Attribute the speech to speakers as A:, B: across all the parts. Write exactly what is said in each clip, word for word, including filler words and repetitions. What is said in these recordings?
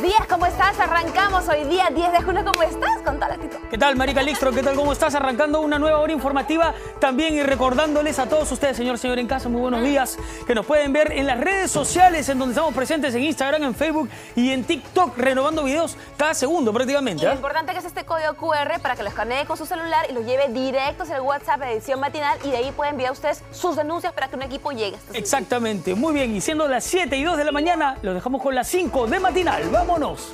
A: días, ¿cómo estás? Arrancamos hoy día diez de julio, ¿cómo estás? Con toda la actitud.
B: ¿Qué tal, Mari Calixto? ¿Qué tal? ¿Cómo estás? Arrancando una nueva hora informativa también y recordándoles a todos ustedes, señor, señor en casa, muy buenos días, que nos pueden ver en las redes sociales en donde estamos presentes, en Instagram, en Facebook y en TikTok, renovando videos cada segundo prácticamente.
A: Y
B: ¿eh?
A: lo importante que es este código cu erre para que lo escanee con su celular y lo lleve directo hacia el WhatsApp de Edición Matinal y de ahí pueden enviar ustedes sus denuncias para que un equipo llegue.
B: Exactamente, muy bien. Y siendo las siete y dos de la mañana, los dejamos con las cinco de Matinal. ¡Vámonos!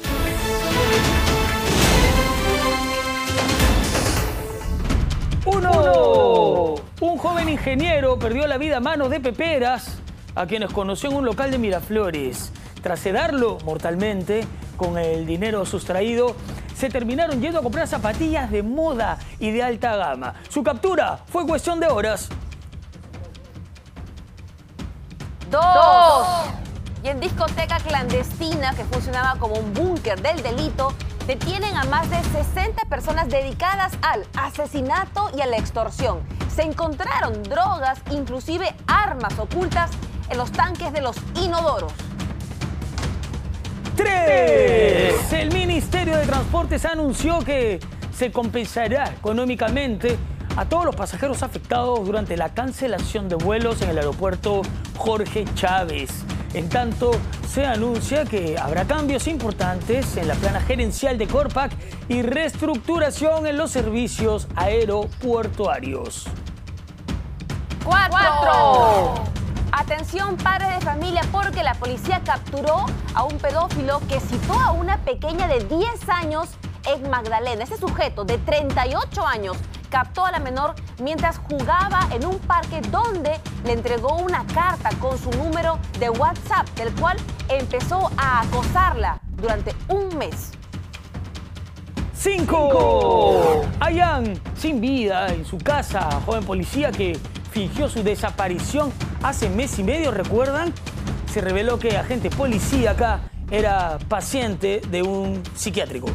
B: Uno. Un joven ingeniero perdió la vida a manos de peperas a quienes conoció en un local de Miraflores. Tras sedarlo mortalmente con el dinero sustraído, se terminaron yendo a comprar zapatillas de moda y de alta gama. Su captura fue cuestión de horas.
A: Dos. Y en discoteca clandestina que funcionaba como un búnker del delito, detienen a más de sesenta personas dedicadas al asesinato y a la extorsión. Se encontraron drogas, inclusive armas ocultas, en los tanques de los inodoros.
B: ¡Tres! El Ministerio de Transportes anunció que se compensará económicamente a todos los pasajeros afectados durante la cancelación de vuelos en el aeropuerto Jorge Chávez. En tanto, se anuncia que habrá cambios importantes en la plana gerencial de Corpac y reestructuración en los servicios aeropuertuarios.
A: Cuatro. Atención, padres de familia, porque la policía capturó a un pedófilo que citó a una pequeña de diez años en Magdalena. Ese sujeto de treinta y ocho años captó a la menor mientras jugaba en un parque donde le entregó una carta con su número de WhatsApp, del cual empezó a acosarla durante un mes.
B: Cinco. Hallan sin vida en su casa a joven policía que fingió su desaparición hace mes y medio, ¿recuerdan? Se reveló que agente policíaca era paciente de un psiquiátrico.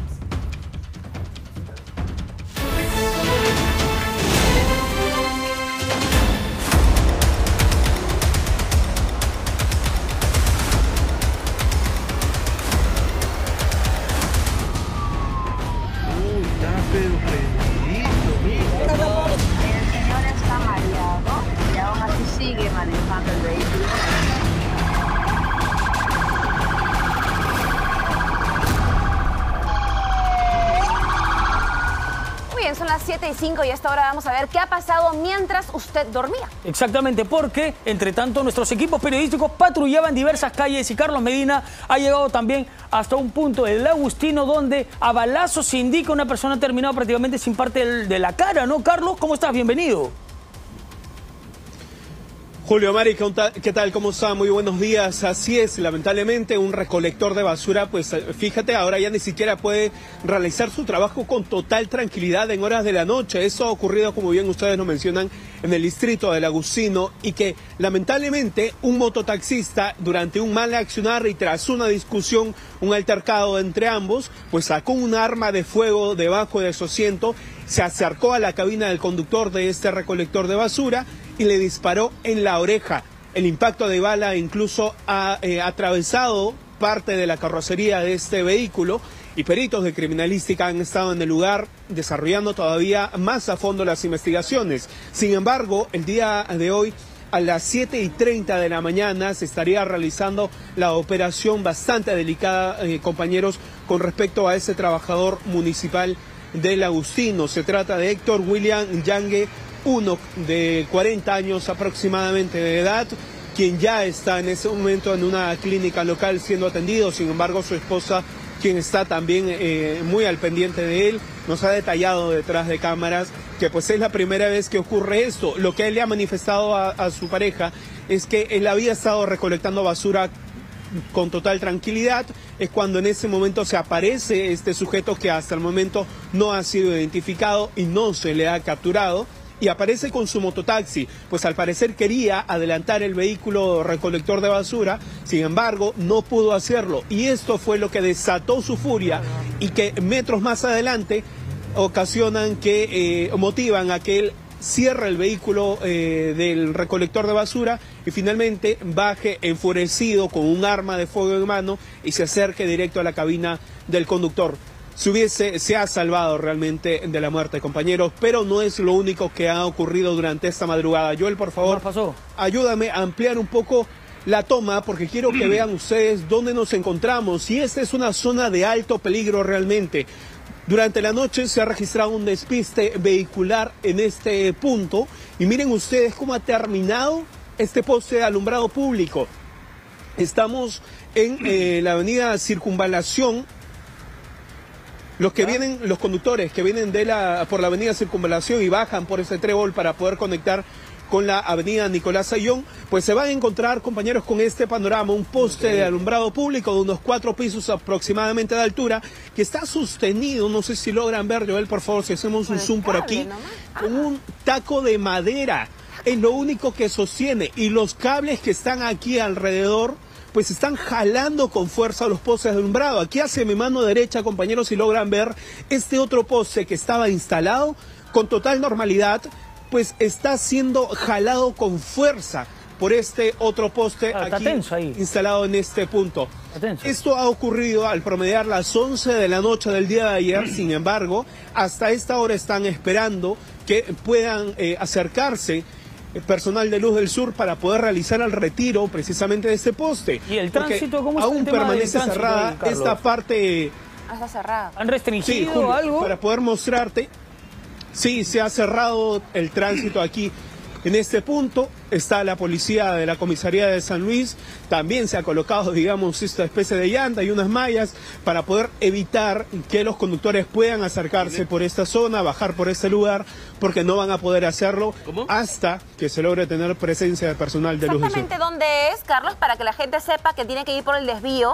A: Son las siete y cinco y a esta hora vamos a ver qué ha pasado mientras usted dormía.
B: Exactamente, porque entre tanto nuestros equipos periodísticos patrullaban diversas calles y Carlos Medina ha llegado también hasta un punto del Agustino donde a balazos se indica una persona ha terminado prácticamente sin parte de la cara, ¿no? Carlos, ¿cómo estás? Bienvenido.
C: Julio, Mari, ¿qué tal? ¿Cómo está? Muy buenos días. Así es, lamentablemente un recolector de basura, pues fíjate, ahora ya ni siquiera puede realizar su trabajo con total tranquilidad en horas de la noche. Eso ha ocurrido, como bien ustedes nos mencionan, en el distrito del Agustino y que lamentablemente un mototaxista durante un mal accionar y tras una discusión, un altercado entre ambos, pues sacó un arma de fuego debajo de su asiento, se acercó a la cabina del conductor de este recolector de basura y le disparó en la oreja. El impacto de bala incluso ha eh, atravesado parte de la carrocería de este vehículo y peritos de criminalística han estado en el lugar desarrollando todavía más a fondo las investigaciones. Sin embargo, el día de hoy a las siete y treinta de la mañana se estaría realizando la operación bastante delicada, eh, compañeros, con respecto a ese trabajador municipal del Agustino. Se trata de Héctor William Yangue, uno de cuarenta años aproximadamente de edad, quien ya está en ese momento en una clínica local siendo atendido. Sin embargo, su esposa, quien está también eh, muy al pendiente de él, nos ha detallado detrás de cámaras que pues es la primera vez que ocurre esto. Lo que él le ha manifestado a, a su pareja es que él había estado recolectando basura con total tranquilidad, es cuando en ese momento se aparece este sujeto que hasta el momento no ha sido identificado y no se le ha capturado, y aparece con su mototaxi, pues al parecer quería adelantar el vehículo recolector de basura, sin embargo no pudo hacerlo, y esto fue lo que desató su furia y que metros más adelante ocasionan que, eh, motivan a que él cierra el vehículo eh, del recolector de basura y finalmente baje enfurecido con un arma de fuego en mano y se acerque directo a la cabina del conductor. Se, hubiese, se ha salvado realmente de la muerte, compañeros, pero no es lo único que ha ocurrido durante esta madrugada. Joel, por favor,
B: pasó?
C: ayúdame a ampliar un poco la toma, porque quiero que vean ustedes dónde nos encontramos. Y esta es una zona de alto peligro realmente. Durante la noche se ha registrado un despiste vehicular en este punto. Y miren ustedes cómo ha terminado este poste de alumbrado público. Estamos en eh, la avenida Circunvalación. Los que vienen, los conductores que vienen de la, por la avenida Circunvalación y bajan por ese trébol para poder conectar con la avenida Nicolás Ayllón, pues se van a encontrar, compañeros, con este panorama, un poste de alumbrado público de unos cuatro pisos aproximadamente de altura, que está sostenido, no sé si logran ver, Joel, por favor, si hacemos un zoom por aquí, con un taco de madera, es lo único que sostiene, y los cables que están aquí alrededor pues están jalando con fuerza los postes de alumbrado. Aquí hacia mi mano derecha, compañeros, si logran ver, este otro poste que estaba instalado con total normalidad, pues está siendo jalado con fuerza por este otro poste ah, aquí instalado en este punto. Esto ha ocurrido al promediar las once de la noche del día de ayer, sin embargo, hasta esta hora están esperando que puedan eh, acercarse personal de Luz del Sur para poder realizar el retiro precisamente de este poste.
B: ¿Y el tránsito cómo está?
C: Aún permanece cerrada ahí, esta parte.
A: Está cerrada.
B: ¿Han restringido
C: sí, Julio,
B: algo?
C: Para poder mostrarte, sí, se ha cerrado el tránsito aquí. En este punto está la policía de la comisaría de San Luis, también se ha colocado, digamos, esta especie de llanta y unas mallas para poder evitar que los conductores puedan acercarse por esta zona, bajar por este lugar, porque no van a poder hacerlo ¿Cómo? hasta que se logre tener presencia de personal de Luz del Sur.
A: ¿Exactamente dónde es, Carlos, para que la gente sepa que tiene que ir por el desvío?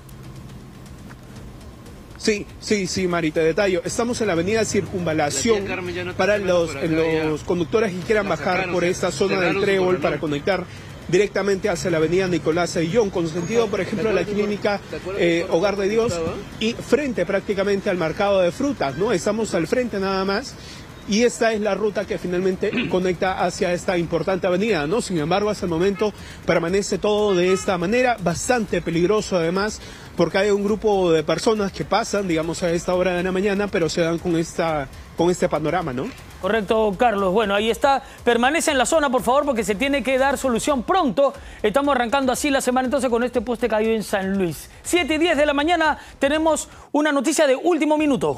C: Sí, sí, sí, Mari, te detallo. Estamos en la avenida Circunvalación no para los, los conductores que quieran bajar sacaron, por esta zona del trébol para conectar directamente hacia la avenida Nicolás Ayllón, con sentido, por ejemplo, a la clínica eh, Hogar de Dios y frente prácticamente al mercado de frutas, ¿no? Estamos al frente nada más. Y esta es la ruta que finalmente conecta hacia esta importante avenida, ¿no? Sin embargo, hasta el momento permanece todo de esta manera, bastante peligroso además, porque hay un grupo de personas que pasan, digamos, a esta hora de la mañana, pero se dan con, esta, con este panorama, ¿no?
B: Correcto, Carlos. Bueno, ahí está. Permanece en la zona, por favor, porque se tiene que dar solución pronto. Estamos arrancando así la semana entonces con este poste caído en San Luis. siete y diez de la mañana tenemos una noticia de último minuto.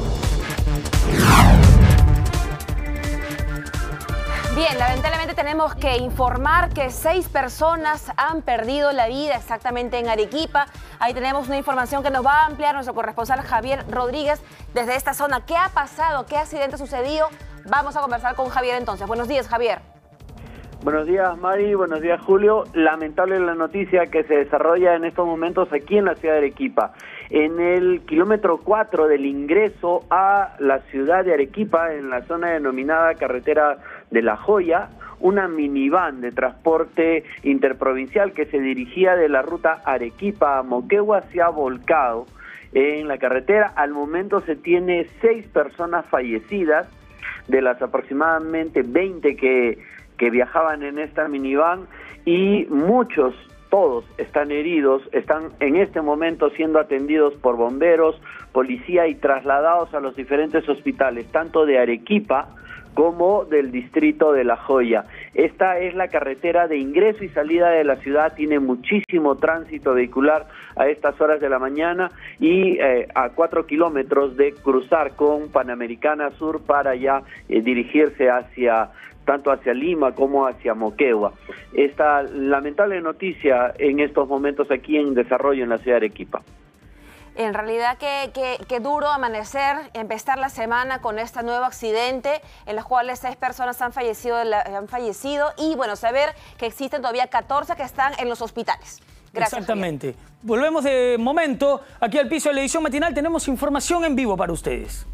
A: Bien, lamentablemente tenemos que informar que seis personas han perdido la vida exactamente en Arequipa. Ahí tenemos una información que nos va a ampliar nuestro corresponsal Javier Rodríguez desde esta zona. ¿Qué ha pasado? ¿Qué accidente ha sucedido? Vamos a conversar con Javier entonces. Buenos días, Javier.
D: Buenos días, Mari. Buenos días, Julio. Lamentable la noticia que se desarrolla en estos momentos aquí en la ciudad de Arequipa. En el kilómetro cuatro del ingreso a la ciudad de Arequipa, en la zona denominada Carretera de La Joya, una minivan de transporte interprovincial que se dirigía de la ruta Arequipa a Moquegua se ha volcado en la carretera. Al momento se tiene seis personas fallecidas, de las aproximadamente veinte que, que viajaban en esta minivan, y muchos, todos están heridos, están en este momento siendo atendidos por bomberos, policía y trasladados a los diferentes hospitales, tanto de Arequipa como del distrito de La Joya. Esta es la carretera de ingreso y salida de la ciudad, tiene muchísimo tránsito vehicular a estas horas de la mañana y eh, a cuatro kilómetros de cruzar con Panamericana Sur para ya eh, dirigirse hacia tanto hacia Lima como hacia Moquegua. Esta lamentable noticia en estos momentos aquí en desarrollo en la ciudad de Arequipa.
A: En realidad, qué, qué, qué duro amanecer, empezar la semana con este nuevo accidente en los cuales seis personas han fallecido, han fallecido y, bueno, saber que existen todavía catorce que están en los hospitales. Gracias.
B: Exactamente. Javier. Volvemos de momento aquí al piso de la edición matinal. Tenemos información en vivo para ustedes.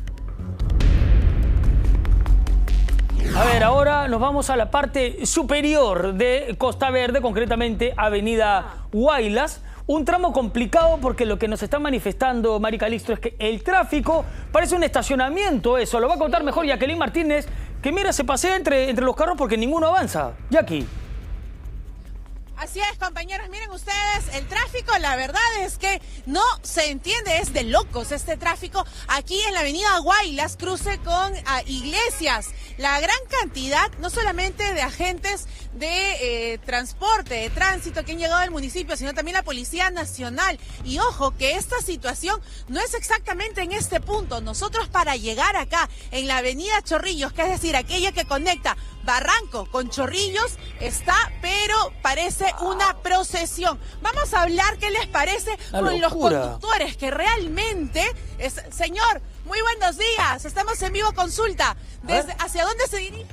B: A ver, ahora nos vamos a la parte superior de Costa Verde, concretamente Avenida Huaylas. Un tramo complicado porque lo que nos está manifestando Mari Calixto es que el tráfico parece un estacionamiento, eso. Lo va a contar mejor Jacqueline Martínez, que mira, se pasea entre, entre los carros porque ninguno avanza. Jackie.
E: Así es, compañeros, miren ustedes, el tráfico, la verdad es que no se entiende, es de locos este tráfico aquí en la avenida Guaylas, cruce con uh, Iglesias. La gran cantidad, no solamente de agentes de eh, transporte, de tránsito que han llegado al municipio, sino también la Policía Nacional. Y ojo, que esta situación no es exactamente en este punto. Nosotros para llegar acá, en la avenida Chorrillos, que es decir, aquella que conecta Barranco con Chorrillos, está, pero parece una procesión. Vamos a hablar qué les parece
B: La
E: con
B: locura.
E: los conductores, que realmente es... Señor, muy buenos días, estamos en vivo consulta. Desde, ¿Hacia dónde se dirige?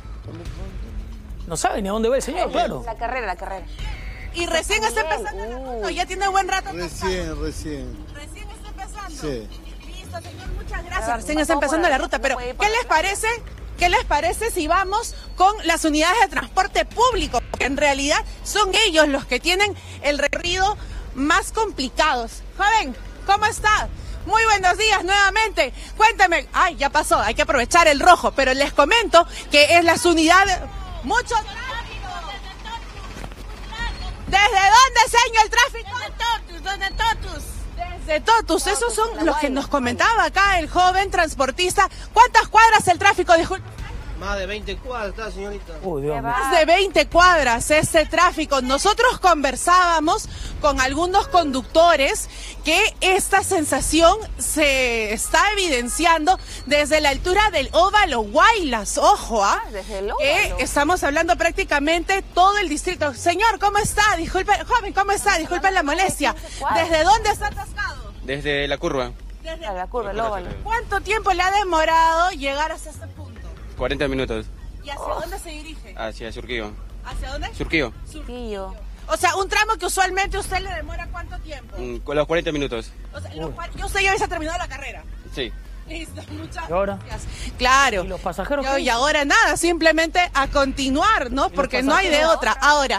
B: No sabe ni a dónde va el señor, claro.
A: La carrera, la carrera.
E: Y recién está
A: bien.
E: empezando la
A: Uy.
E: ruta, ya tiene buen rato.
F: Recién, recién.
E: Recién está empezando.
F: Sí.
E: Listo, señor, muchas gracias.
A: A ver,
E: Recién está
A: vamos
E: empezando
A: por
E: la
A: ahí,
E: ruta,
A: no
E: pero
A: puede ir
E: ¿qué
A: por
E: les
A: acá.
E: parece? ¿Qué les parece si vamos con las unidades de transporte público? Que en realidad son ellos los que tienen el recorrido más complicados. Joven, ¿cómo está? Muy buenos días nuevamente. Cuéntame. Ay, ya pasó, hay que aprovechar el rojo, pero les comento que es las unidades... Mucho tráfico. ¿Desde dónde, señor, el tráfico? Desde Totus, desde Totus. Desde Totus, esos son los que nos comentaba acá el joven transportista. ¿Cuántas cuadras el tráfico? Disculpe.
G: Más de veinte cuadras, señorita.
B: Uy, Dios mío.
E: Más de veinte cuadras este tráfico. Nosotros conversábamos con algunos conductores que esta sensación se está evidenciando desde la altura del óvalo Guaylas. Ojo, ¿ah?
A: Ah, desde el
E: Que
A: óvalo.
E: estamos hablando prácticamente todo el distrito. Señor, ¿cómo está? Disculpe, joven, ¿cómo está? Disculpe la molestia. ¿Desde dónde está atascado?
G: Desde la curva,
E: Desde...
A: A la curva, el óvalo.
E: ¿Cuánto tiempo le ha demorado llegar hasta este punto?
G: cuarenta minutos,
E: ¿Y hacia dónde se dirige?
G: hacia Surquillo.
E: ¿Hacia dónde?
G: Surquillo,
A: Surquillo.
E: O sea, un tramo que usualmente usted le demora ¿cuánto tiempo?
G: mm, con los cuarenta minutos.
E: O sea, los cua- yo usted ya había terminado la carrera.
G: Sí.
E: Listo, muchas
B: ¿Y ahora?
E: gracias. Claro.
B: ¿Y los pasajeros
E: Yo-
B: qué?
E: y ahora nada, simplemente a continuar, ¿no? Porque no hay de
B: pasajeros?
E: otra. Ahora,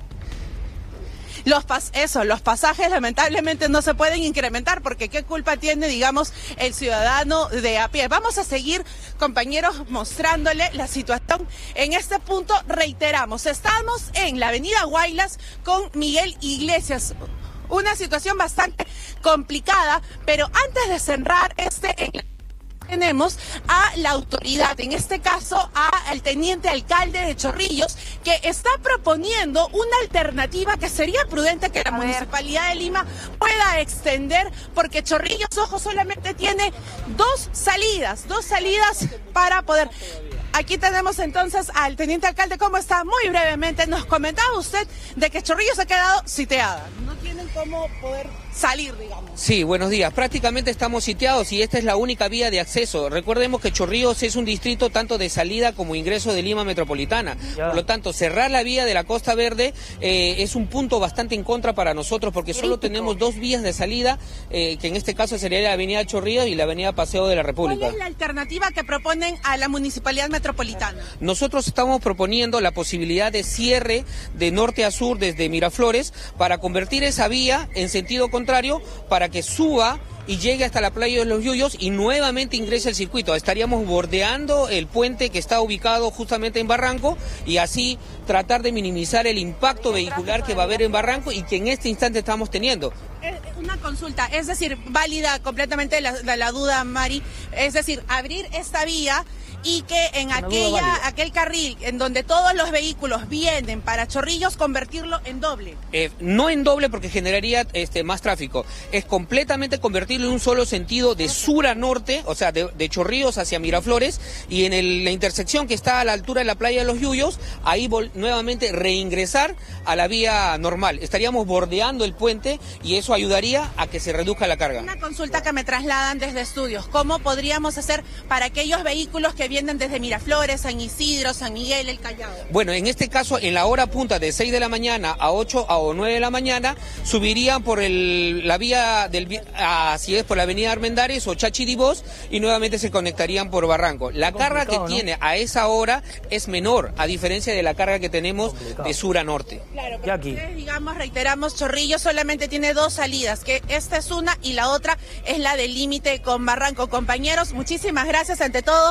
E: los pas eso, los pasajes lamentablemente no se pueden incrementar porque qué culpa tiene, digamos, el ciudadano de a pie. Vamos a seguir, compañeros, mostrándole la situación. En este punto, reiteramos, estamos en la avenida Guaylas con Miguel Iglesias. Una situación bastante complicada, pero antes de cerrar este... Tenemos a la autoridad, en este caso al teniente alcalde de Chorrillos, que está proponiendo una alternativa que sería prudente que la
A: A ver.
E: Municipalidad de Lima pueda extender, porque Chorrillos, ojo, solamente tiene dos salidas, dos salidas para poder... Aquí tenemos entonces al teniente alcalde. ¿Cómo está? Muy brevemente, nos comentaba usted de que Chorrillos ha quedado sitiada. No tienen cómo poder salir, digamos.
H: Sí, buenos días. Prácticamente estamos sitiados y esta es la única vía de acceso. Recordemos que Chorrillos es un distrito tanto de salida como ingreso de Lima Metropolitana.
B: Ya.
H: Por lo tanto, cerrar la vía de la Costa Verde eh, es un punto bastante en contra para nosotros porque solo
A: Crítico.
H: tenemos dos vías de salida, eh, que en este caso sería la avenida Chorrillos y la avenida Paseo de la República.
E: ¿Cuál es la alternativa que proponen a la Municipalidad Metropolitana?
H: Nosotros estamos proponiendo la posibilidad de cierre de norte a sur desde Miraflores para convertir esa vía en sentido contrario para que suba y llegue hasta la playa de los Yuyos y nuevamente ingrese al circuito. Estaríamos bordeando el puente que está ubicado justamente en Barranco y así tratar de minimizar el impacto vehicular que va a haber en Barranco y que en este instante estamos teniendo.
E: Eh, Una consulta, es decir, válida completamente la, la, la duda, Mari, es decir, abrir esta vía y que en
B: Una duda
E: aquella
B: válida.
E: aquel carril en donde todos los vehículos vienen para Chorrillos, convertirlo en doble.
H: Eh, no en doble porque generaría este, más tráfico, es completamente convertirlo en un solo sentido de sur a norte, o sea, de, de Chorrillos hacia Miraflores, y en el- la intersección que está a la altura de la playa de los Yuyos, ahí vol- nuevamente reingresar a la vía normal. Estaríamos bordeando el puente y eso ayudaría a que se reduzca la carga.
E: Una consulta que me trasladan desde estudios, ¿cómo podríamos hacer para aquellos vehículos que vienen desde Miraflores, San Isidro, San Miguel, El Callao?
H: Bueno, en este caso, en la hora punta de seis de la mañana a ocho o nueve de la mañana, subirían por el, la vía del vi- así es, por la avenida Armendáriz o Chachiribós y nuevamente se conectarían por Barranco. La carga que
B: Complicado, ¿no?
H: tiene a esa hora es menor, a diferencia de la carga que tenemos
B: Complicado.
H: de sur a norte.
E: Claro, porque
B: Jackie.
E: ustedes, digamos, reiteramos, Chorrillos solamente tiene dos salidas, que esta es una y la otra es la del límite con Barranco. Compañeros, muchísimas gracias ante todo a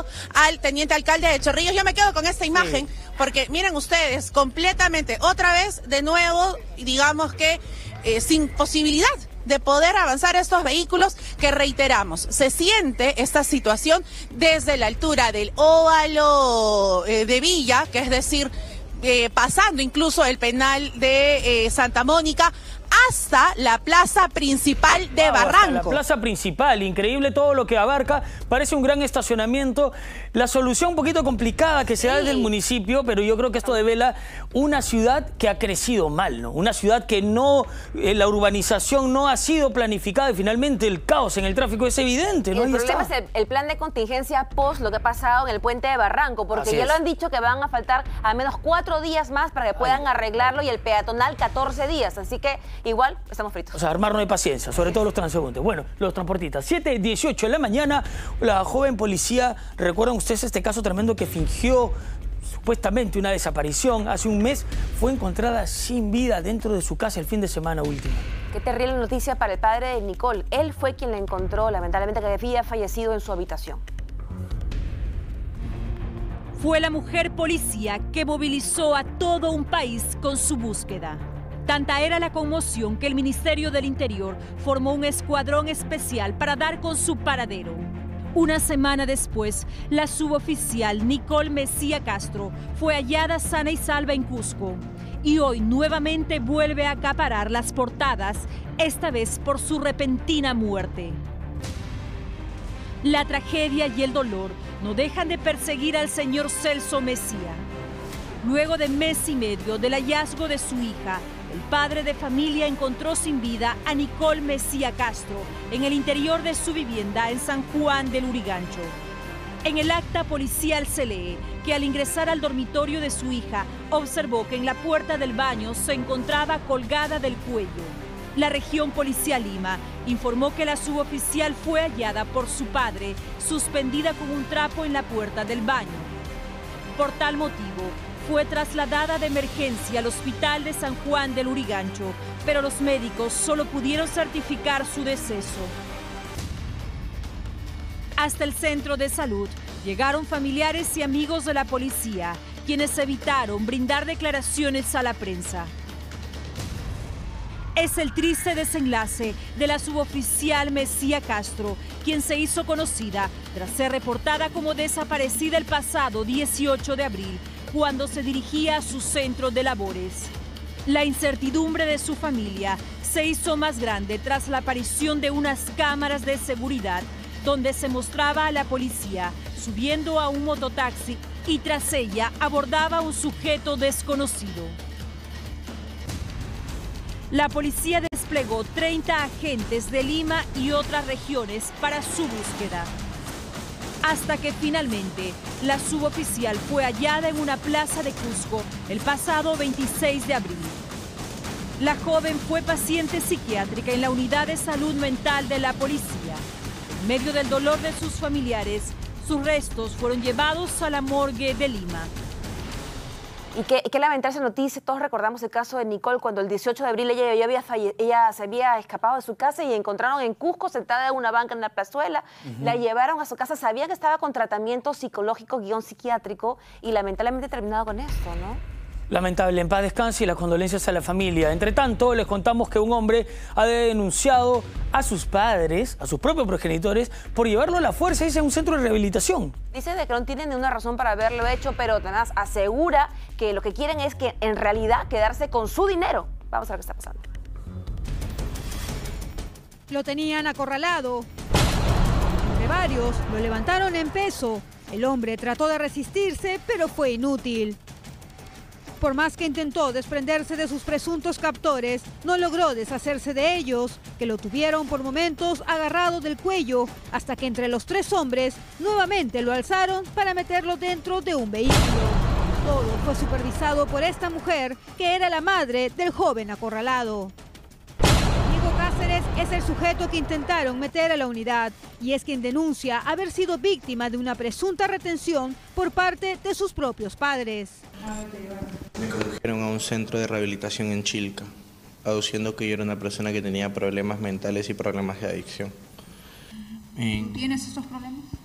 E: al teniente alcalde de Chorrillos. Yo me quedo con esta imagen sí. porque miren ustedes, completamente, otra vez, de nuevo, digamos que eh, sin posibilidad de poder avanzar estos vehículos que, reiteramos, se siente esta situación desde la altura del óvalo eh, de Villa, que es decir, eh, pasando incluso el penal de eh, Santa Mónica, hasta la plaza principal de Barranco.
B: La plaza principal, increíble todo lo que abarca, parece un gran estacionamiento. La solución un poquito complicada que se da sí. desde el municipio, pero yo creo que esto devela una ciudad que ha crecido mal, ¿no? Una ciudad que no, eh, la urbanización no ha sido planificada y finalmente el caos en el tráfico es evidente, ¿no?
A: El problema es el, el plan de contingencia post lo que ha pasado en el puente de Barranco, porque Así ya es. lo han dicho que van a faltar al menos cuatro días más para que puedan Ay. arreglarlo y el peatonal catorce días, así que igual estamos fritos. O
B: sea, armarnos de paciencia, sobre todo los transeúntes. Bueno, los transportistas. siete dieciocho de la mañana, la joven policía, ¿recuerdan ustedes este caso tremendo que fingió supuestamente una desaparición? Hace un mes fue encontrada sin vida dentro de su casa el fin de semana último.
A: Qué terrible noticia para el padre de Nicole. Él fue quien la encontró, lamentablemente, que había fallecido en su habitación.
F: Fue la mujer policía que movilizó a todo un país con su búsqueda. Tanta era la conmoción que el Ministerio del Interior formó un escuadrón especial para dar con su paradero. Una semana después, la suboficial Nicole Mejía Castro fue hallada sana y salva en Cusco. Y hoy nuevamente vuelve a acaparar las portadas, esta vez por su repentina muerte. La tragedia y el dolor no dejan de perseguir al señor Celso Mejía. Luego de mes y medio del hallazgo de su hija, el padre de familia encontró sin vida a Nicole Mejía Castro en el interior de su vivienda en San Juan del Urigancho. En el acta policial se lee que al ingresar al dormitorio de su hija, observó que en la puerta del baño se encontraba colgada del cuello. La región policial Lima informó que la suboficial fue hallada por su padre, suspendida con un trapo en la puerta del baño. Por tal motivo, fue trasladada de emergencia al hospital de San Juan del Urigancho, pero los médicos solo pudieron certificar su deceso. Hasta el centro de salud llegaron familiares y amigos de la policía, quienes evitaron brindar declaraciones a la prensa. Es el triste desenlace de la suboficial Mejía Castro, quien se hizo conocida tras ser reportada como desaparecida el pasado dieciocho de abril, cuando se dirigía a su centro de labores. La incertidumbre de su familia se hizo más grande tras la aparición de unas cámaras de seguridad donde se mostraba a la policía subiendo a un mototaxi y tras ella abordaba a un sujeto desconocido. La policía desplegó treinta agentes de Lima y otras regiones para su búsqueda, hasta que finalmente la suboficial fue hallada en una plaza de Cusco el pasado veintiséis de abril. La joven fue paciente psiquiátrica en la unidad de salud mental de la policía. En medio del dolor de sus familiares, sus restos fueron llevados a la morgue de Lima.
A: Y qué, qué lamentable esa noticia. Todos recordamos el caso de Nicole cuando el dieciocho de abril ella, ella, había falle ella se había escapado de su casa y encontraron en Cusco sentada en una banca en la plazuela. Uh-huh. La llevaron a su casa, sabía que estaba con tratamiento psicológico guión psiquiátrico y lamentablemente terminado con esto, ¿no?
B: Lamentable, en paz descanse y las condolencias a la familia. Entre tanto, les contamos que un hombre ha denunciado a sus padres, a sus propios progenitores, por llevarlo a la fuerza a un centro de rehabilitación.
A: Dice de que no tienen ninguna razón para haberlo hecho, pero además asegura que lo que quieren es que en realidad quedarse con su dinero. Vamos a ver qué está pasando.
I: Lo tenían acorralado. Entre varios lo levantaron en peso. El hombre trató de resistirse, pero fue inútil. Por más que intentó desprenderse de sus presuntos captores, no logró deshacerse de ellos, que lo tuvieron por momentos agarrado del cuello, hasta que entre los tres hombres nuevamente lo alzaron para meterlo dentro de un vehículo. Todo fue supervisado por esta mujer, que era la madre del joven acorralado. Diego Cáceres es el sujeto que intentaron meter a la unidad y es quien denuncia haber sido víctima de una presunta retención por parte de sus propios padres.
J: Me condujeron a un centro de rehabilitación en Chilca, aduciendo que yo era una persona que tenía problemas mentales y problemas de adicción.
I: ¿Tienes esos problemas?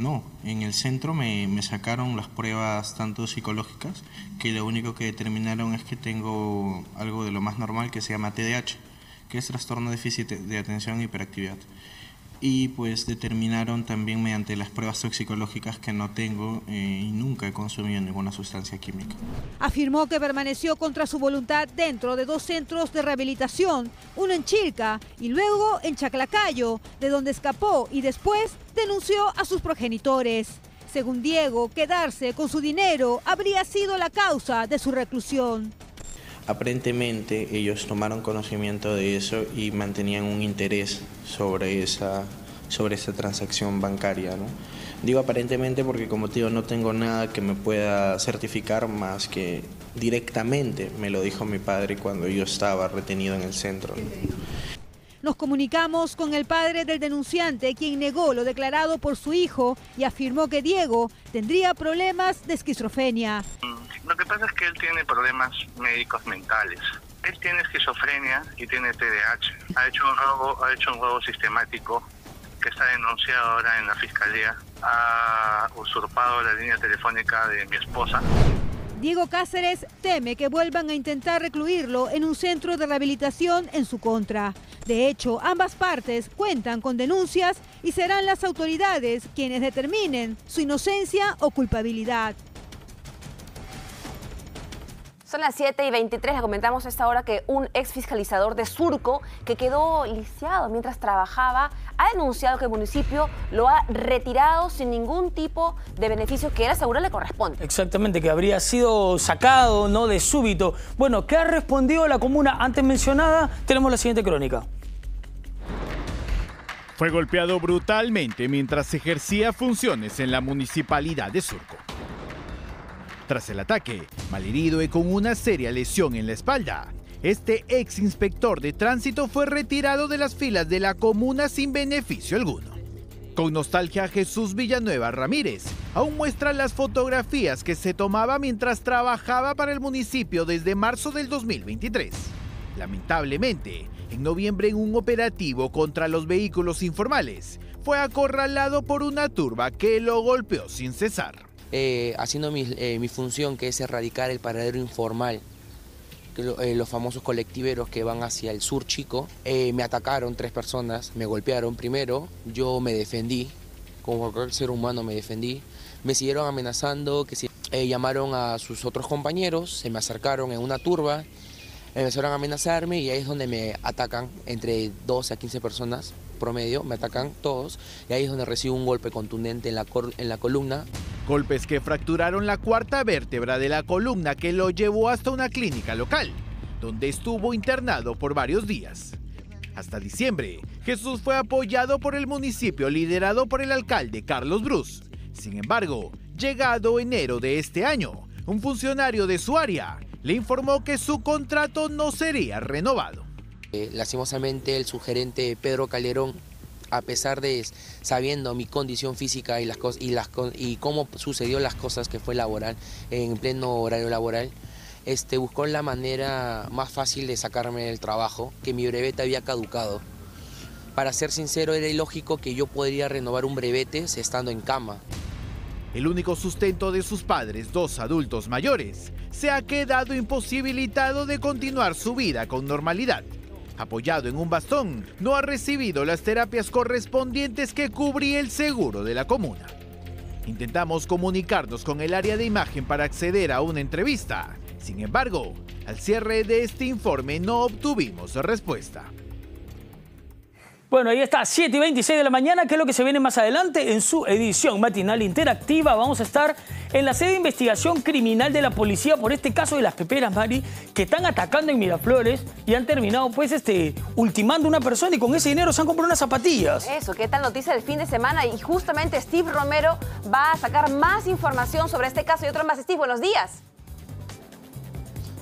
J: No, en el centro me, me sacaron las pruebas tanto psicológicas, que lo único que determinaron es que tengo algo de lo más normal que se llama T D A H, que es trastorno déficit de atención e hiperactividad. Y pues determinaron también mediante las pruebas toxicológicas que no tengo eh, y nunca he consumido ninguna sustancia química.
I: Afirmó que permaneció contra su voluntad dentro de dos centros de rehabilitación, uno en Chilca y luego en Chaclacayo, de donde escapó y después denunció a sus progenitores. Según Diego, quedarse con su dinero habría sido la causa de su reclusión.
J: Aparentemente ellos tomaron conocimiento de eso y mantenían un interés sobre esa, sobre esa transacción bancaria, ¿no? Digo aparentemente porque, como te digo, no tengo nada que me pueda certificar más que directamente me lo dijo mi padre cuando yo estaba retenido en el centro, ¿no?
I: Nos comunicamos con el padre del denunciante, quien negó lo declarado por su hijo y afirmó que Diego tendría problemas de esquizofrenia.
K: Lo que pasa es que él tiene problemas médicos mentales. Él tiene esquizofrenia y tiene T D A H. Ha hecho un robo, ha hecho un robo sistemático que está denunciado ahora en la fiscalía. Ha usurpado la línea telefónica de mi esposa.
I: Diego Cáceres teme que vuelvan a intentar recluirlo en un centro de rehabilitación en su contra. De hecho, ambas partes cuentan con denuncias y serán las autoridades quienes determinen su inocencia o culpabilidad.
A: Son las siete y veintitrés, le comentamos a esta hora que un ex fiscalizador de Surco que quedó lisiado mientras trabajaba ha denunciado que el municipio lo ha retirado sin ningún tipo de beneficio que él asegura le corresponde.
B: Exactamente, que habría sido sacado, ¿no?, de súbito. Bueno, ¿qué ha respondido la comuna antes mencionada? Tenemos la siguiente crónica.
L: Fue golpeado brutalmente mientras ejercía funciones en la municipalidad de Surco. Tras el ataque, malherido y con una seria lesión en la espalda, este ex inspector de tránsito fue retirado de las filas de la comuna sin beneficio alguno. Con nostalgia, Jesús Villanueva Ramírez aún muestra las fotografías que se tomaba mientras trabajaba para el municipio desde marzo del dos mil veintitrés. Lamentablemente, en noviembre, en un operativo contra los vehículos informales, fue acorralado por una turba que lo golpeó sin cesar.
H: Eh, haciendo mi, eh, mi función, que es erradicar el paradero informal, que lo, eh, los famosos colectiveros que van hacia el sur chico. Eh, me atacaron tres personas, me golpearon primero, yo me defendí, como cualquier ser humano me defendí, me siguieron amenazando, que si, eh, llamaron a sus otros compañeros, se me acercaron en una turba, empezaron a amenazarme y ahí es donde me atacan, entre doce a quince personas promedio, me atacan todos, y ahí es donde recibo un golpe contundente en la, en la columna.
L: Golpes que fracturaron la cuarta vértebra de la columna, que lo llevó hasta una clínica local, donde estuvo internado por varios días. Hasta diciembre, Jesús fue apoyado por el municipio liderado por el alcalde Carlos Brus. Sin embargo, llegado enero de este año, un funcionario de su área le informó que su contrato no sería renovado.
H: Eh, lastimosamente, el subgerente Pedro Calderón, a pesar de sabiendo mi condición física y las cosas y las y cómo sucedió las cosas, que fue laboral, en pleno horario laboral, este buscó la manera más fácil de sacarme del trabajo, que mi brevete había caducado. Para ser sincero, era ilógico que yo podría renovar un brevete estando en cama.
L: El único sustento de sus padres, dos adultos mayores, se ha quedado imposibilitado de continuar su vida con normalidad. Apoyado en un bastón, no ha recibido las terapias correspondientes que cubría el seguro de la comuna. Intentamos comunicarnos con el área de imagen para acceder a una entrevista. Sin embargo, al cierre de este informe no obtuvimos respuesta.
B: Bueno, ahí está, siete y veintiséis de la mañana, que es lo que se viene más adelante en su edición matinal interactiva. Vamos a estar en la sede de investigación criminal de la policía por este caso de las peperas, Mari, que están atacando en Miraflores y han terminado, pues, este, ultimando a una persona y con ese dinero se han comprado unas zapatillas.
A: Eso, ¿qué tal noticia del fin de semana? Y justamente Steve Romero va a sacar más información sobre este caso y otro más. Steve, buenos días.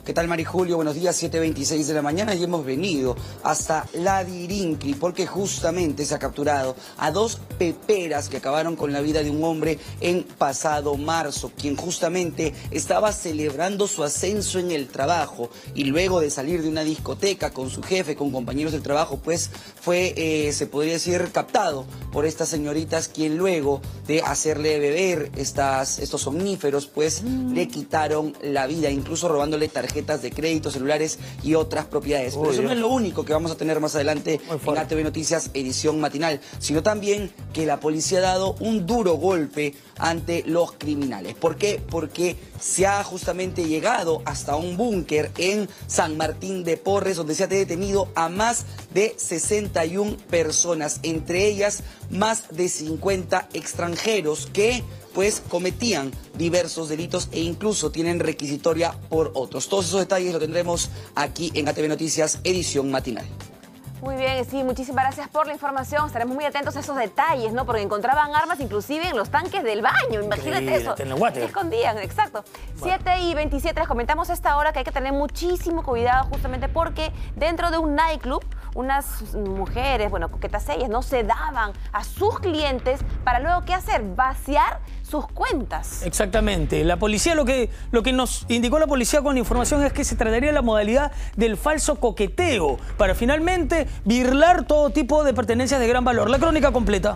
M: ¿Qué tal, Mari Julio? Buenos días, siete veintiséis de la mañana y hemos venido hasta Ladirincli porque justamente se ha capturado a dos peperas que acabaron con la vida de un hombre en pasado marzo, quien justamente estaba celebrando su ascenso en el trabajo y luego de salir de una discoteca con su jefe, con compañeros del trabajo, pues fue, eh, se podría decir, captado por estas señoritas, quien luego de hacerle beber estas, estos somníferos, pues mm. le quitaron la vida, incluso robándole tarjetas tarjetas de crédito, celulares y otras propiedades. Pero Uy, eso no es lo único que vamos a tener más adelante en A T V Noticias edición matinal, sino también que la policía ha dado un duro golpe ante los criminales. ¿Por qué? Porque se ha justamente llegado hasta un búnker en San Martín de Porres, donde se ha detenido a más de sesenta y una personas, entre ellas más de cincuenta extranjeros que pues cometían diversos delitos e incluso tienen requisitoria por otros. Todos esos detalles lo tendremos aquí en A T V Noticias, edición matinal.
A: Muy bien, sí, muchísimas gracias por la información. Estaremos muy atentos a esos detalles, ¿no? Porque encontraban armas inclusive en los tanques del baño. Imagínate sí, eso.
B: En el water.
A: Se escondían, exacto. Bueno. siete y veintisiete, les comentamos a esta hora que hay que tener muchísimo cuidado justamente porque dentro de un nightclub, unas mujeres, bueno, coquetas ellas, no se daban a sus clientes para luego, ¿qué hacer? Vaciar sus cuentas.
B: Exactamente. La policía, lo que, lo que nos indicó la policía con la información es que se trataría de la modalidad del falso coqueteo para finalmente birlar todo tipo de pertenencias de gran valor. La crónica completa.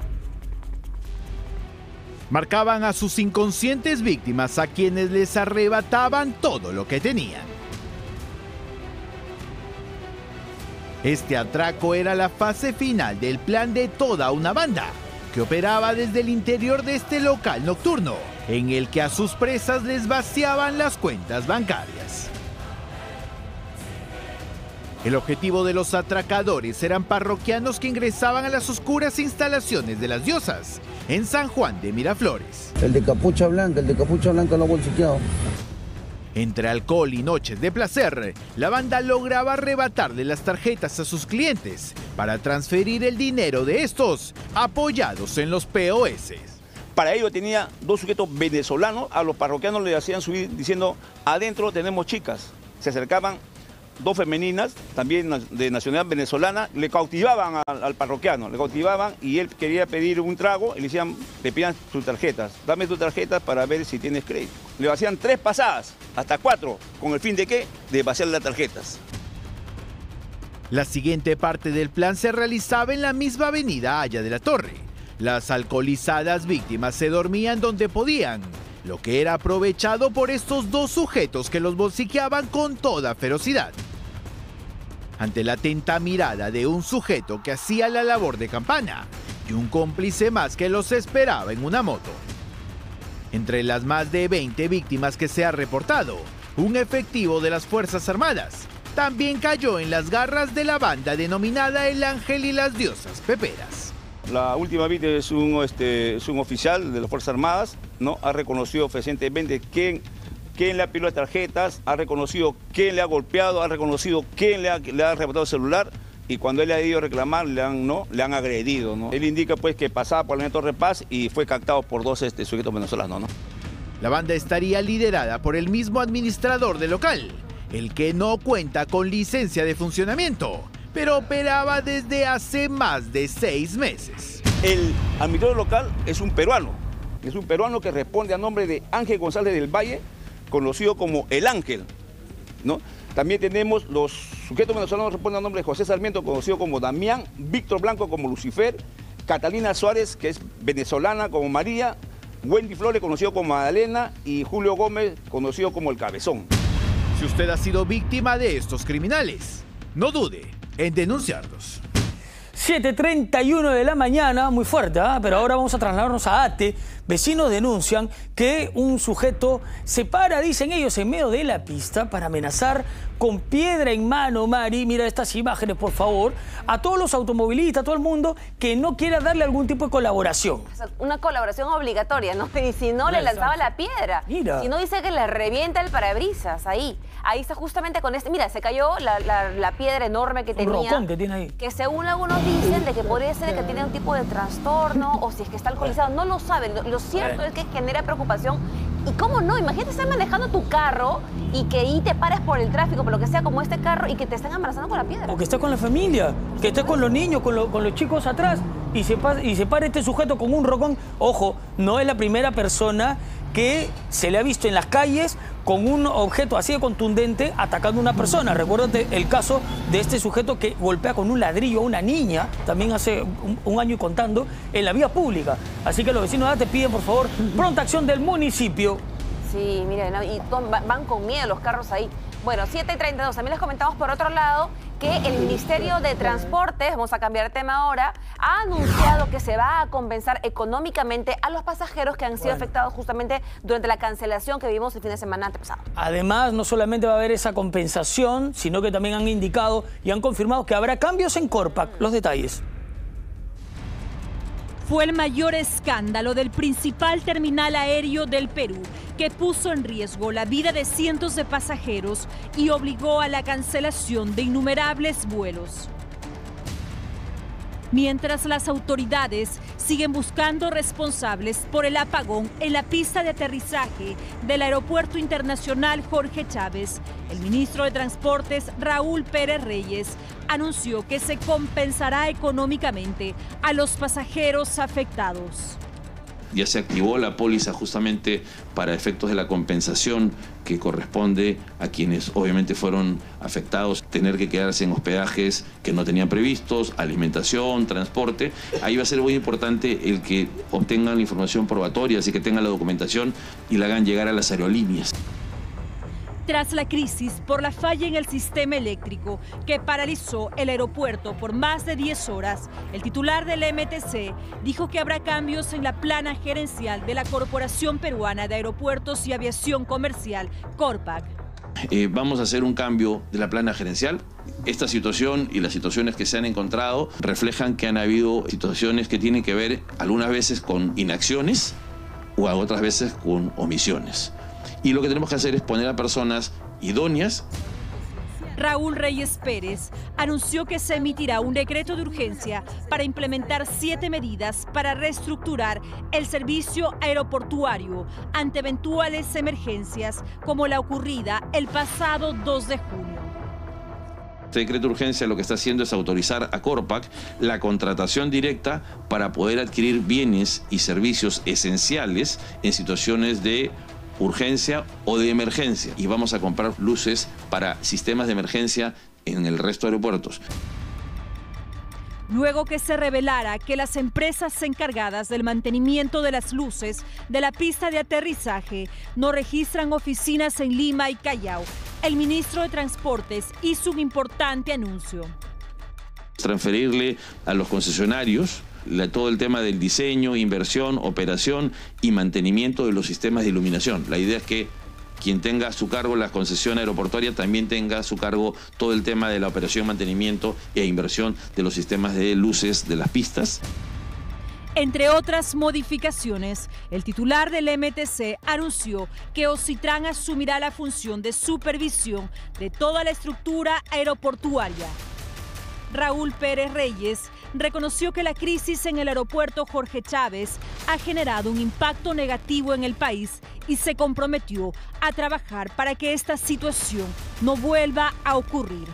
L: Marcaban a sus inconscientes víctimas, a quienes les arrebataban todo lo que tenían. Este atraco era la fase final del plan de toda una banda que operaba desde el interior de este local nocturno, en el que a sus presas les vaciaban las cuentas bancarias. El objetivo de los atracadores eran parroquianos que ingresaban a las oscuras instalaciones de las diosas, en San Juan de Miraflores.
N: El de capucha blanca, el de capucha blanca lo ha bolsiqueado.
L: Entre alcohol y noches de placer, la banda lograba arrebatarle las tarjetas a sus clientes para transferir el dinero de estos, apoyados en los P O S.
O: Para ello tenía dos sujetos venezolanos, a los parroquianos le hacían subir diciendo, adentro tenemos chicas. Se acercaban dos femeninas, también de nacionalidad venezolana, le cautivaban al, al parroquiano, le cautivaban y él quería pedir un trago y le decían, le pedían sus tarjetas, dame tus tarjetas para ver si tienes crédito. Le hacían tres pasadas, hasta cuatro, con el fin de ¿qué? De vaciar las tarjetas.
L: La siguiente parte del plan se realizaba en la misma avenida Haya de la Torre. Las alcoholizadas víctimas se dormían donde podían, lo que era aprovechado por estos dos sujetos que los bolsiqueaban con toda ferocidad. Ante la atenta mirada de un sujeto que hacía la labor de campana y un cómplice más que los esperaba en una moto. Entre las más de veinte víctimas que se ha reportado, un efectivo de las Fuerzas Armadas también cayó en las garras de la banda denominada El Ángel y las Diosas Peperas.
O: La última víctima es un, este, es un oficial de las Fuerzas Armadas, ¿no? Ha reconocido fehacientemente quién, quién le ha pedido las tarjetas, ha reconocido quién le ha golpeado, ha reconocido quién le ha, le ha arrebatado el celular y cuando él ha ido a reclamar le han, ¿no? le han agredido, ¿no? Él indica pues que pasaba por la Torre Paz y fue captado por dos este, sujetos venezolanos, ¿no?
L: La banda estaría liderada por el mismo administrador del local, el que no cuenta con licencia de funcionamiento, pero operaba desde hace más de seis meses.
O: El administrador local es un peruano, es un peruano que responde a nombre de Ángel González del Valle, conocido como El Ángel, ¿no? También tenemos los sujetos venezolanos que responden a nombre de José Sarmiento, conocido como Damián, Víctor Blanco como Lucifer, Catalina Suárez, que es venezolana, como María, Wendy Flores, conocido como Magdalena, y Julio Gómez, conocido como El Cabezón.
L: Si usted ha sido víctima de estos criminales, no dude en denunciarlos.
B: siete treinta y uno de la mañana, muy fuerte, ¿eh? Pero ahora vamos a trasladarnos a Ate. Vecinos denuncian que un sujeto se para, dicen ellos, en medio de la pista para amenazar con piedra en mano, Mari, mira estas imágenes, por favor, a todos los automovilistas, a todo el mundo que no quiera darle algún tipo de colaboración.
A: Una colaboración obligatoria, ¿no? Y si no, le lanzaba la piedra.
B: Mira.
A: Si no, dice que le revienta el parabrisas, ahí. Ahí está justamente con este, mira, se cayó la, la, la piedra enorme que tenía.
B: Un rocón que tiene ahí.
A: Que según algunos dicen de que podría ser que tiene un tipo de trastorno o si es que está alcoholizado, no lo saben. Lo, lo cierto es que genera preocupación Y cómo no, imagínate estar manejando tu carro y que ahí te pares por el tráfico, por lo que sea, como este carro, y que te estén amenazando con la piedra.
B: O que estés con la familia, que estés con los niños, con, lo, con los chicos atrás, y se, y se pare este sujeto con un rocón. Ojo, no es la primera persona que se le ha visto en las calles con un objeto así de contundente atacando a una persona. Recuérdate el caso de este sujeto que golpea con un ladrillo a una niña, también hace un, un año y contando, en la vía pública. Así que los vecinos ya te piden, por favor, pronta acción del municipio.
A: Sí, miren, y van con miedo los carros ahí. Bueno, siete y treinta y dos. También les comentamos por otro lado que el Ministerio de Transportes, vamos a cambiar de tema ahora, ha anunciado que se va a compensar económicamente a los pasajeros que han sido bueno. afectados justamente durante la cancelación que vimos el fin de semana antepasado.
B: Además, no solamente va a haber esa compensación, sino que también han indicado y han confirmado que habrá cambios en Corpac. Los detalles.
F: Fue el mayor escándalo del principal terminal aéreo del Perú, que puso en riesgo la vida de cientos de pasajeros y obligó a la cancelación de innumerables vuelos. Mientras las autoridades siguen buscando responsables por el apagón en la pista de aterrizaje del Aeropuerto Internacional Jorge Chávez, el ministro de Transportes, Raúl Pérez Reyes, anunció que se compensará económicamente a los pasajeros afectados.
P: Ya se activó la póliza justamente para efectos de la compensación que corresponde a quienes obviamente fueron afectados, tener que quedarse en hospedajes que no tenían previstos, alimentación, transporte. Ahí va a ser muy importante el que obtengan la información probatoria, así que tengan la documentación y la hagan llegar a las aerolíneas.
F: Tras la crisis por la falla en el sistema eléctrico que paralizó el aeropuerto por más de diez horas, el titular del M T C dijo que habrá cambios en la plana gerencial de la Corporación Peruana de Aeropuertos y Aviación Comercial, Corpac.
P: Eh, vamos a hacer un cambio de la plana gerencial. Esta situación y las situaciones que se han encontrado reflejan que han habido situaciones que tienen que ver algunas veces con inacciones o a otras veces con omisiones. Y lo que tenemos que hacer es poner a personas idóneas.
F: Raúl Reyes Pérez anunció que se emitirá un decreto de urgencia para implementar siete medidas para reestructurar el servicio aeroportuario ante eventuales emergencias como la ocurrida el pasado dos de junio.
P: Este decreto de urgencia lo que está haciendo es autorizar a Corpac la contratación directa para poder adquirir bienes y servicios esenciales en situaciones de urgencia o de emergencia, y vamos a comprar luces para sistemas de emergencia en el resto de aeropuertos.
F: Luego que se revelara que las empresas encargadas del mantenimiento de las luces de la pista de aterrizaje no registran oficinas en Lima y Callao, el ministro de Transportes hizo un importante anuncio.
P: Transferirle a los concesionarios La, todo el tema del diseño, inversión, operación y mantenimiento de los sistemas de iluminación. La idea es que quien tenga a su cargo la concesión aeroportuaria también tenga a su cargo todo el tema de la operación, mantenimiento e inversión de los sistemas de luces de las pistas.
F: Entre otras modificaciones, el titular del M T C anunció que Ocitran asumirá la función de supervisión de toda la estructura aeroportuaria. Raúl Pérez Reyes reconoció que la crisis en el aeropuerto Jorge Chávez ha generado un impacto negativo en el país y se comprometió a trabajar para que esta situación no vuelva a ocurrir.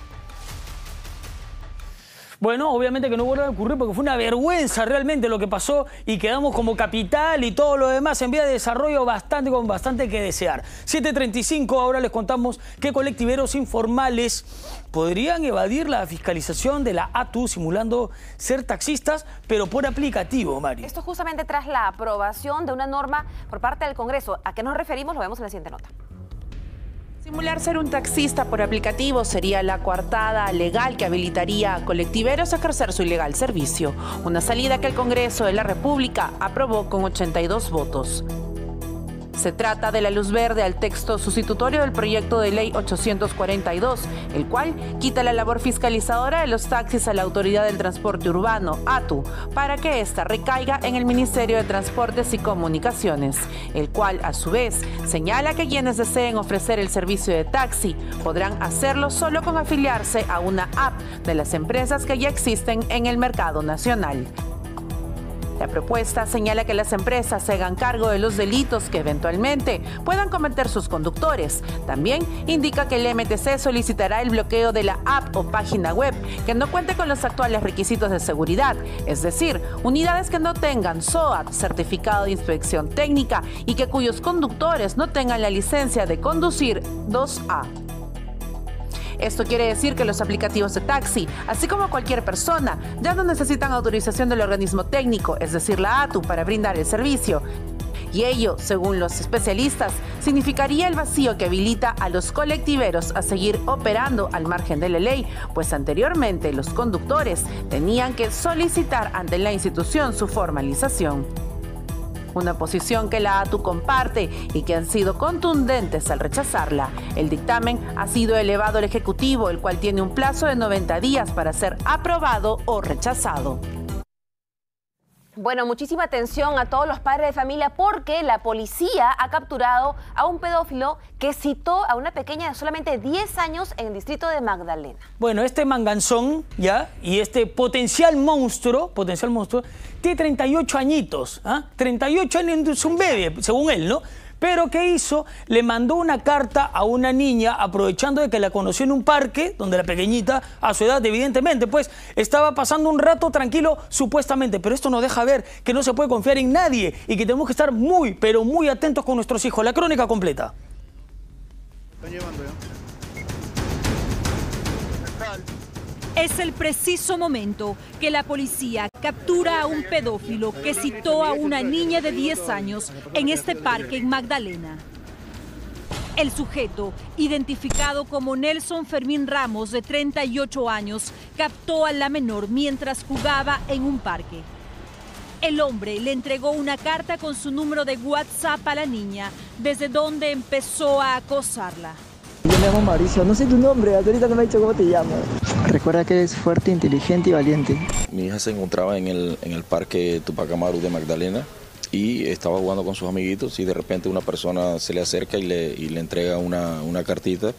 B: Bueno, obviamente que no vuelva a ocurrir porque fue una vergüenza realmente lo que pasó y quedamos como capital y todo lo demás en vía de desarrollo bastante con bastante que desear. siete treinta y cinco, ahora les contamos que colectiveros informales podrían evadir la fiscalización de la A T U simulando ser taxistas, pero por aplicativo, Mari.
A: Esto justamente tras la aprobación de una norma por parte del Congreso. ¿A qué nos referimos? Lo vemos en la siguiente nota.
Q: Simular ser un taxista por aplicativo sería la coartada legal que habilitaría a colectiveros a ejercer su ilegal servicio. Una salida que el Congreso de la República aprobó con ochenta y dos votos. Se trata de la luz verde al texto sustitutorio del proyecto de ley ochocientos cuarenta y dos, el cual quita la labor fiscalizadora de los taxis a la Autoridad del Transporte Urbano, A T U, para que ésta recaiga en el Ministerio de Transportes y Comunicaciones, el cual, a su vez, señala que quienes deseen ofrecer el servicio de taxi podrán hacerlo solo con afiliarse a una app de las empresas que ya existen en el mercado nacional. La propuesta señala que las empresas se hagan cargo de los delitos que eventualmente puedan cometer sus conductores. También indica que el M T C solicitará el bloqueo de la app o página web que no cuente con los actuales requisitos de seguridad, es decir, unidades que no tengan S O A T, certificado de inspección técnica, y que cuyos conductores no tengan la licencia de conducir dos A. Esto quiere decir que los aplicativos de taxi, así como cualquier persona, ya no necesitan autorización del organismo técnico, es decir, la A T U, para brindar el servicio. Y ello, según los especialistas, significaría el vacío que habilita a los colectiveros a seguir operando al margen de la ley, pues anteriormente los conductores tenían que solicitar ante la institución su formalización. Una posición que la A T U comparte y que han sido contundentes al rechazarla. El dictamen ha sido elevado al Ejecutivo, el cual tiene un plazo de noventa días para ser aprobado o rechazado.
A: Bueno, muchísima atención a todos los padres de familia porque la policía ha capturado a un pedófilo que citó a una pequeña de solamente diez años en el distrito de Magdalena.
B: Bueno, este manganzón, ¿ya? Y este potencial monstruo, potencial monstruo, tiene treinta y ocho añitos, ¿ah? treinta y ocho años, es un bebé, según él, ¿no? Pero ¿qué hizo? Le mandó una carta a una niña aprovechando de que la conoció en un parque donde la pequeñita, a su edad evidentemente, pues estaba pasando un rato tranquilo supuestamente. Pero esto nos deja ver que no se puede confiar en nadie y que tenemos que estar muy, pero muy atentos con nuestros hijos. La crónica completa.
R: Están llevando ya.
F: Es el preciso momento que la policía captura a un pedófilo que citó a una niña de diez años en este parque en Magdalena. El sujeto, identificado como Nelson Fermín Ramos, de treinta y ocho años, captó a la menor mientras jugaba en un parque. El hombre le entregó una carta con su número de WhatsApp a la niña, desde donde empezó a acosarla.
S: Yo me llamo Mauricio, no sé tu nombre, ahorita no me ha dicho cómo te llamas. Recuerda que eres fuerte, inteligente y valiente.
T: Mi hija se encontraba en el, en el parque Tupac Amaru de Magdalena y estaba jugando con sus amiguitos y de repente una persona se le acerca y le, y le entrega una, una cartita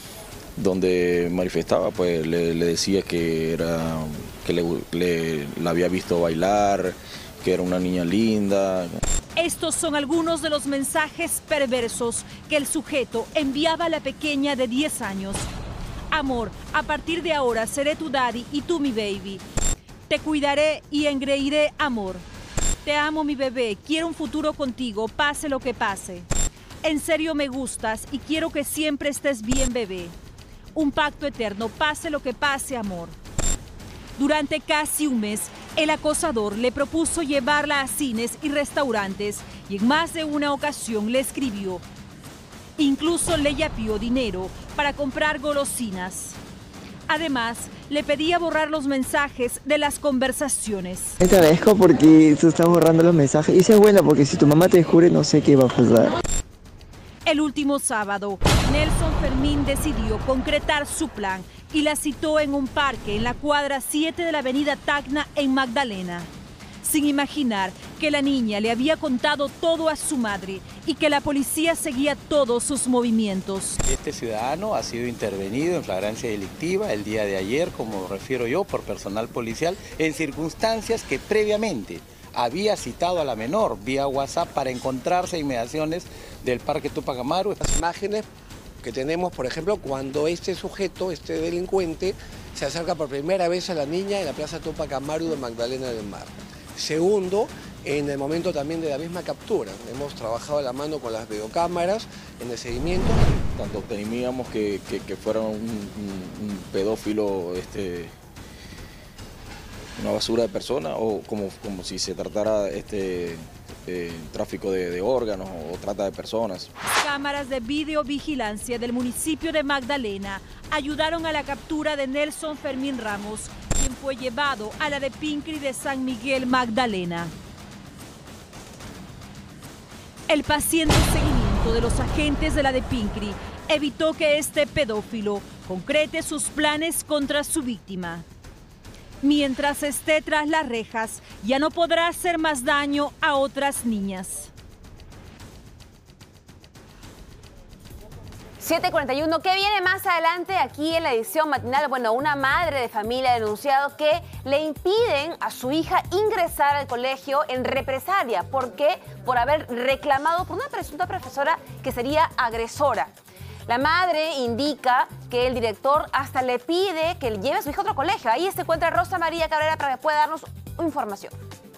T: donde manifestaba, pues le, le decía que, era, que le, le, la había visto bailar, que era una niña linda.
F: Estos son algunos de los mensajes perversos que el sujeto enviaba a la pequeña de diez años. Amor, a partir de ahora seré tu daddy y tú mi baby. Te cuidaré y engreiré amor. Te amo mi bebé, quiero un futuro contigo, pase lo que pase. En serio me gustas y quiero que siempre estés bien bebé. Un pacto eterno, pase lo que pase amor. Durante casi un mes, el acosador le propuso llevarla a cines y restaurantes y en más de una ocasión le escribió. Incluso le yapió dinero para comprar golosinas. Además, le pedía borrar los mensajes de las conversaciones.
S: Te agradezco porque tú estás borrando los mensajes. Y eso es bueno porque si tu mamá te descubre no sé qué va a pasar.
F: El último sábado, Nelson Fermín decidió concretar su plan y la citó en un parque en la cuadra siete de la avenida Tacna en Magdalena, sin imaginar que la niña le había contado todo a su madre y que la policía seguía todos sus movimientos.
U: Este ciudadano ha sido intervenido en flagrancia delictiva el día de ayer, como refiero yo, por personal policial, en circunstancias que previamente había citado a la menor vía WhatsApp para encontrarse en inmediaciones del Parque Tupac Amaru.
V: Las imágenes que tenemos, por ejemplo, cuando este sujeto, este delincuente, se acerca por primera vez a la niña en la Plaza Tupac Amaru de Magdalena del Mar. Segundo, en el momento también de la misma captura. Hemos trabajado a la mano con las videocámaras en el seguimiento.
T: Tanto temíamos que, que, que fuera un, un, un pedófilo, este, una basura de persona, o como, como si se tratara este, eh, tráfico de, de órganos o trata de personas.
F: Cámaras de videovigilancia del municipio de Magdalena ayudaron a la captura de Nelson Fermín Ramos, quien fue llevado a la de Pincri de San Miguel, Magdalena. El paciente seguimiento de los agentes de la de Pincri evitó que este pedófilo concrete sus planes contra su víctima. Mientras esté tras las rejas, ya no podrá hacer más daño a otras niñas.
A: siete cuarenta y uno, ¿qué viene más adelante aquí en la edición matinal? Bueno, una madre de familia ha denunciado que le impiden a su hija ingresar al colegio en represalia. ¿Por qué? Por haber reclamado por una presunta profesora que sería agresora. La madre indica que el director hasta le pide que lleve a su hija a otro colegio. Ahí se encuentra Rosa María Cabrera para que pueda darnos información.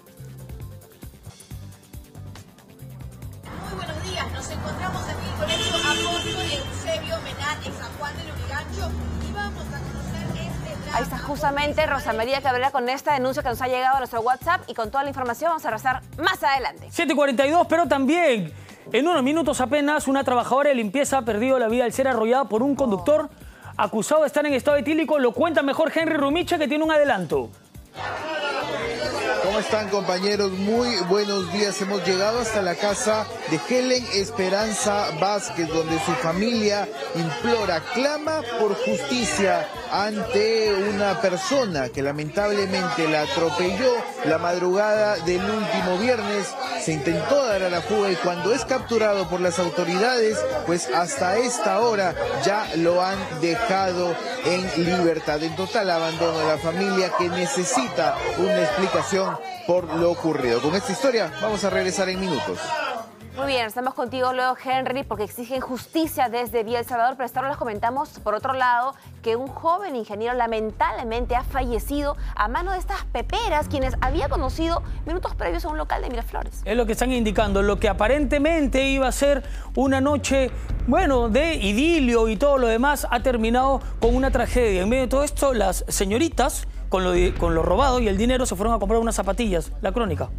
C: Muy buenos días, nos encontramos aquí en el Colegio Apóstol Eusebio Menat en San Juan de Lurigancho y vamos a conocer este drama.
A: Ahí está justamente Rosa María Cabrera con esta denuncia que nos ha llegado a nuestro WhatsApp y con toda la información vamos a rezar más adelante.
B: siete cuarenta y dos, pero también en unos minutos apenas una trabajadora de limpieza ha perdido la vida al ser arrollada por un conductor acusado de estar en estado etílico. Lo cuenta mejor Henry Rumiche, que tiene un adelanto.
D: ¿Cómo están, compañeros? Muy buenos días. Hemos llegado hasta la casa de Helen Esperanza Vázquez, donde su familia implora, clama por justicia ante una persona que lamentablemente la atropelló la madrugada del último viernes. Se intentó dar a la fuga y cuando es capturado por las autoridades, pues hasta esta hora ya lo han dejado en libertad. En total abandono de la familia, que necesita una explicación por lo ocurrido. Con esta historia vamos a regresar en minutos.
A: Muy bien, estamos contigo luego, Henry, porque exigen justicia desde Vía El Salvador, pero hasta ahora les comentamos, por otro lado, que un joven ingeniero lamentablemente ha fallecido a mano de estas peperas, quienes había conocido minutos previos a un local de Miraflores.
B: Es lo que están indicando, lo que aparentemente iba a ser una noche, bueno, de idilio y todo lo demás, ha terminado con una tragedia. En medio de todo esto, las señoritas, con lo, con lo robado y el dinero, se fueron a comprar unas zapatillas. La crónica.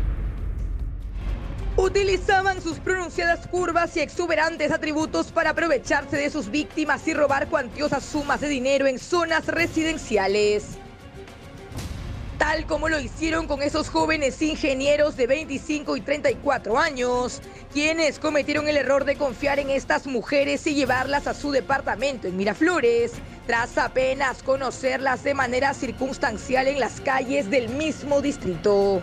W: Utilizaban sus pronunciadas curvas y exuberantes atributos para aprovecharse de sus víctimas y robar cuantiosas sumas de dinero en zonas residenciales. Tal como lo hicieron con esos jóvenes ingenieros de veinticinco y treinta y cuatro años, quienes cometieron el error de confiar en estas mujeres y llevarlas a su departamento en Miraflores, tras apenas conocerlas de manera circunstancial en las calles del mismo distrito.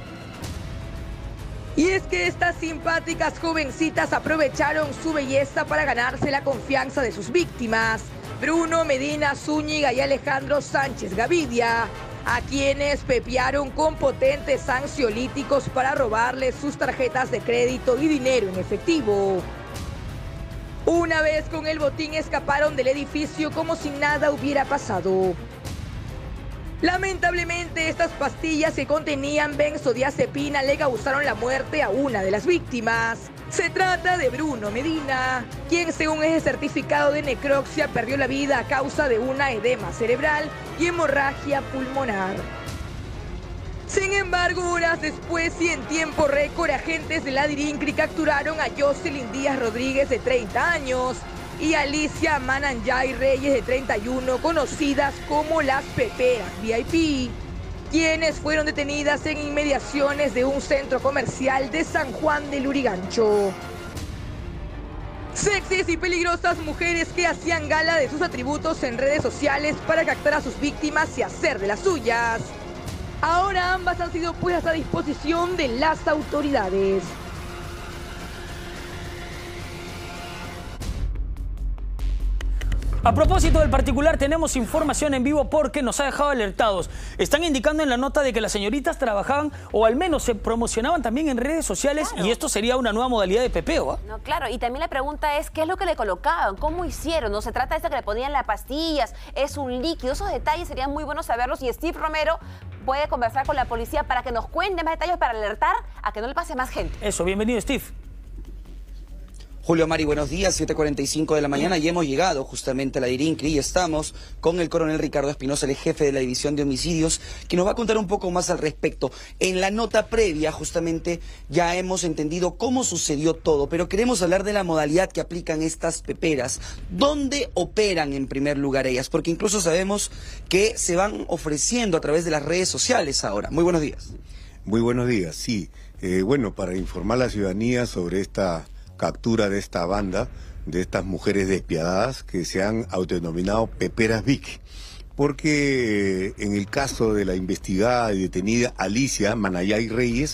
W: Y es que estas simpáticas jovencitas aprovecharon su belleza para ganarse la confianza de sus víctimas, Bruno Medina Zúñiga y Alejandro Sánchez Gavidia, a quienes pepearon con potentes ansiolíticos para robarles sus tarjetas de crédito y dinero en efectivo. Una vez con el botín, escaparon del edificio como si nada hubiera pasado. Lamentablemente, estas pastillas que contenían benzodiazepina le causaron la muerte a una de las víctimas. Se trata de Bruno Medina, quien según ese certificado de necropsia perdió la vida a causa de una edema cerebral y hemorragia pulmonar. Sin embargo, horas después y en tiempo récord, agentes de la DIRINCRI capturaron a Jocelyn Díaz Rodríguez, de treinta años, y Alicia Mananyay Reyes, de treinta y uno, conocidas como las Peperas V I P, quienes fueron detenidas en inmediaciones de un centro comercial de San Juan de Lurigancho. Sexys y peligrosas mujeres que hacían gala de sus atributos en redes sociales para captar a sus víctimas y hacer de las suyas. Ahora ambas han sido puestas a disposición de las autoridades.
B: A propósito del particular, tenemos información en vivo porque nos ha dejado alertados. Están indicando en la nota de que las señoritas trabajaban o al menos se promocionaban también en redes sociales, claro. Y esto sería una nueva modalidad de pepeo, ¿eh?
A: No, claro, y también la pregunta es, ¿qué es lo que le colocaban? ¿Cómo hicieron? No se trata de esto que le ponían las pastillas, es un líquido. Esos detalles serían muy buenos saberlos y Steve Romero puede conversar con la policía para que nos cuente más detalles para alertar a que no le pase más gente.
B: Eso, bienvenido, Steve.
M: Julio Mari, buenos días, siete cuarenta y cinco de la mañana y hemos llegado justamente a la DIRINCRI y estamos con el coronel Ricardo Espinosa, el jefe de la División de Homicidios, que nos va a contar un poco más al respecto. En la nota previa justamente ya hemos entendido cómo sucedió todo, pero queremos hablar de la modalidad que aplican estas peperas. ¿Dónde operan en primer lugar ellas? Porque incluso sabemos que se van ofreciendo a través de las redes sociales ahora. Muy buenos días.
X: Muy buenos días, sí. Eh, bueno, para informar a la ciudadanía sobre esta captura de esta banda, de estas mujeres despiadadas que se han autodenominado Peperas Vic, porque eh, en el caso de la investigada y detenida Alicia Mananyay Reyes,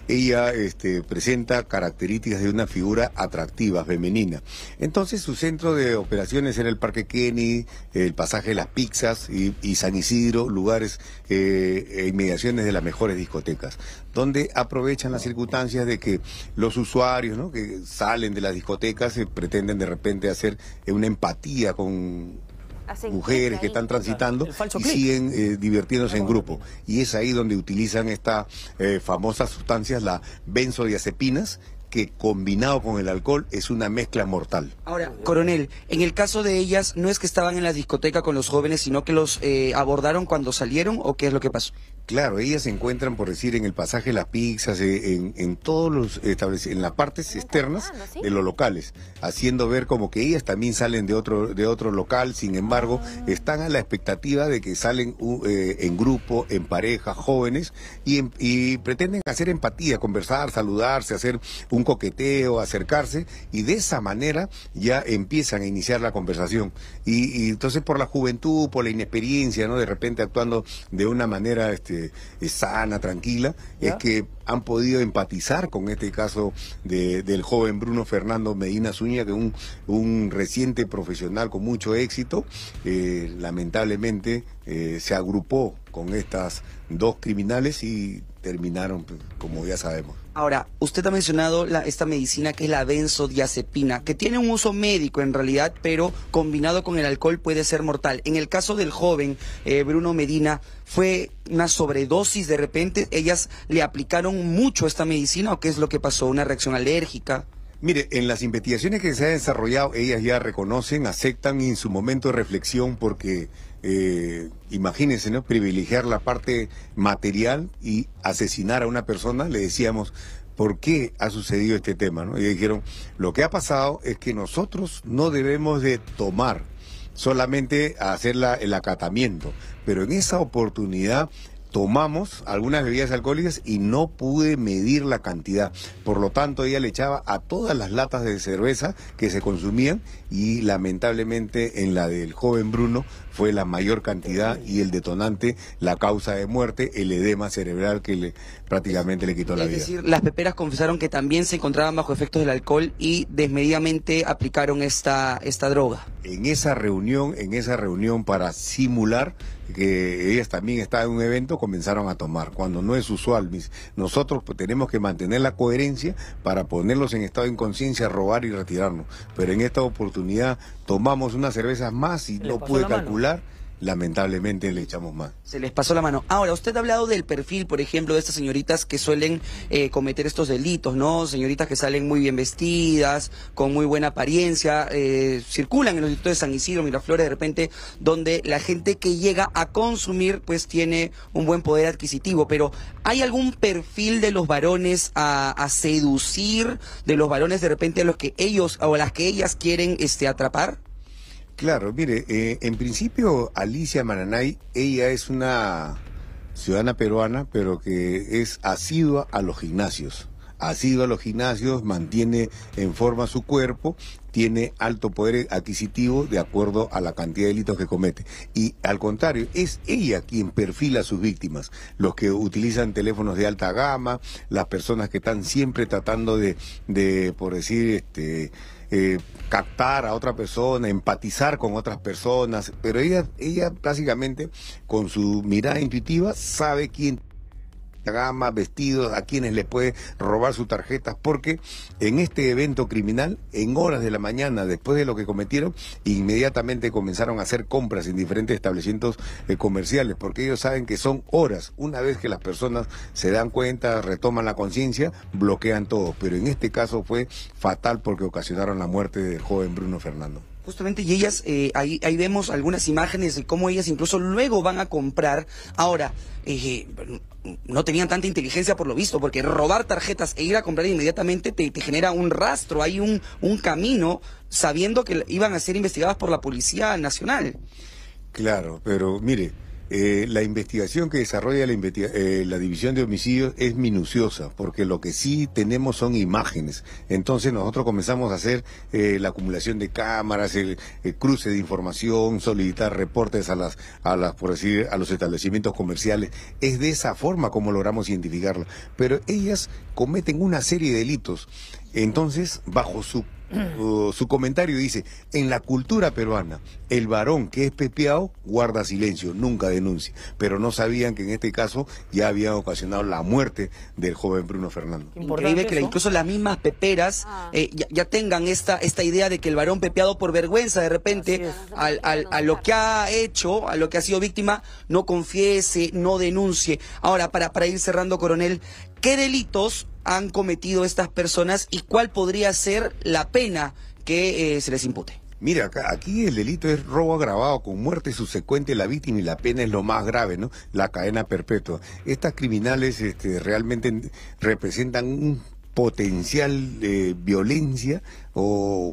X: ella este, presenta características de una figura atractiva, femenina. Entonces su centro de operaciones era el Parque Kennedy, el Pasaje de las Pizzas y, y San Isidro, lugares eh, e inmediaciones de las mejores discotecas, donde aprovechan las circunstancias de que los usuarios, ¿no?, que salen de las discotecas eh, pretenden de repente hacer eh, una empatía con
A: Hacen
X: mujeres que están transitando y siguen eh, divirtiéndose en grupo. Y es ahí donde utilizan estas eh, famosas sustancias, las benzodiazepinas, que combinado con el alcohol es una mezcla mortal.
M: Ahora, coronel, en el caso de ellas, ¿no es que estaban en la discoteca con los jóvenes, sino que los eh, abordaron cuando salieron, o qué es lo que pasó?
X: Claro, ellas se encuentran, por decir, en el Pasaje de las Pizzas, eh, en, en todos los establec- en las partes externas de los locales, haciendo ver como que ellas también salen de otro de otro local. Sin embargo, están a la expectativa de que salen uh, eh, en grupo, en pareja, jóvenes, y, en, y pretenden hacer empatía, conversar, saludarse, hacer un coqueteo, acercarse, y de esa manera ya empiezan a iniciar la conversación. Y, y entonces por la juventud, por la inexperiencia, ¿no?, de repente actuando de una manera este, sana, tranquila, ¿ya?, es que han podido empatizar con este caso de, del joven Bruno Fernando Medina Zúñiga, que es un, un reciente profesional con mucho éxito. Eh, lamentablemente eh, se agrupó con estas dos criminales y terminaron, pues, como ya sabemos.
M: Ahora, usted ha mencionado la, esta medicina que es la benzodiazepina, que tiene un uso médico en realidad, pero combinado con el alcohol puede ser mortal. En el caso del joven eh, Bruno Medina, ¿fue una sobredosis de repente? ¿Ellas le aplicaron mucho esta medicina o qué es lo que pasó? ¿Una reacción alérgica?
X: Mire, en las investigaciones que se han desarrollado, ellas ya reconocen, aceptan en su momento de reflexión, porque eh, imagínense, ¿no?, privilegiar la parte material y asesinar a una persona. Le decíamos, ¿por qué ha sucedido este tema?, ¿no? Y dijeron, lo que ha pasado es que nosotros no debemos de tomar, solamente hacer la, el acatamiento, pero en esa oportunidad tomamos algunas bebidas alcohólicas y no pude medir la cantidad. Por lo tanto, ella le echaba a todas las latas de cerveza que se consumían, y lamentablemente en la del joven Bruno fue la mayor cantidad, y el detonante, la causa de muerte, el edema cerebral que le prácticamente le quitó la vida.
M: Es decir, las peperas confesaron que también se encontraban bajo efectos del alcohol y desmedidamente aplicaron esta, esta droga.
X: En esa reunión, en esa reunión para simular que ellas también estaban en un evento, comenzaron a tomar, cuando no es usual. Nosotros pues, tenemos que mantener la coherencia para ponerlos en estado de inconsciencia, robar y retirarnos. Pero en esta oportunidad tomamos unas cervezas más y no pude calcular. Lamentablemente le echamos más.
M: Se les pasó la mano. Ahora, usted ha hablado del perfil, por ejemplo, de estas señoritas que suelen eh, cometer estos delitos, ¿no? Señoritas que salen muy bien vestidas, con muy buena apariencia, eh, circulan en los distritos de San Isidro, Miraflores, de repente, donde la gente que llega a consumir, pues tiene un buen poder adquisitivo. Pero, ¿hay algún perfil de los varones a, a seducir, de los varones de repente a los que ellos, o a las que ellas quieren este, atrapar?
X: Claro, mire, eh, en principio Alicia Maranay, ella es una ciudadana peruana, pero que es asidua a los gimnasios. Asidua a los gimnasios, mantiene en forma su cuerpo, tiene alto poder adquisitivo de acuerdo a la cantidad de delitos que comete. Y al contrario, es ella quien perfila a sus víctimas, los que utilizan teléfonos de alta gama, las personas que están siempre tratando de, de por decir, este... Eh, captar a otra persona, empatizar con otras personas, pero ella, ella básicamente con su mirada intuitiva sabe quién gama, vestidos, a quienes les puede robar sus tarjetas, porque en este evento criminal, en horas de la mañana, después de lo que cometieron, inmediatamente comenzaron a hacer compras en diferentes establecimientos eh, comerciales, porque ellos saben que son horas. Una vez que las personas se dan cuenta, retoman la conciencia, bloquean todo, pero en este caso fue fatal porque ocasionaron la muerte del joven Bruno Fernando.
M: Justamente, y ellas, eh, ahí, ahí vemos algunas imágenes de cómo ellas incluso luego van a comprar. Ahora, eh, no tenían tanta inteligencia por lo visto, porque robar tarjetas e ir a comprar inmediatamente te, te genera un rastro, hay un, un camino, sabiendo que iban a ser investigadas por la Policía Nacional.
X: Claro, pero mire, Eh, la investigación que desarrolla la, investiga eh, la División de Homicidios es minuciosa, porque lo que sí tenemos son imágenes. Entonces nosotros comenzamos a hacer eh, la acumulación de cámaras, el, el cruce de información, solicitar reportes a las, a las, por decir, a los establecimientos comerciales. Es de esa forma como logramos identificarlo. Pero ellas cometen una serie de delitos. Entonces, bajo su Uh, su comentario dice: en la cultura peruana, el varón que es pepeado guarda silencio, nunca denuncia. Pero no sabían que en este caso ya habían ocasionado la muerte del joven Bruno Fernando.
M: Increíble que incluso las mismas peperas ah. eh, ya, ya tengan esta, esta idea de que el varón pepeado, por vergüenza de repente al, al, a lo que ha hecho, a lo que ha sido víctima, no confiese, no denuncie. Ahora, para, para ir cerrando, coronel, ¿qué delitos han cometido estas personas y cuál podría ser la pena que eh, se les impute?
X: Mira, acá, aquí el delito es robo agravado con muerte subsecuente de la víctima y la pena es lo más grave, ¿no? La cadena perpetua. Estas criminales este, realmente representan un potencial de violencia o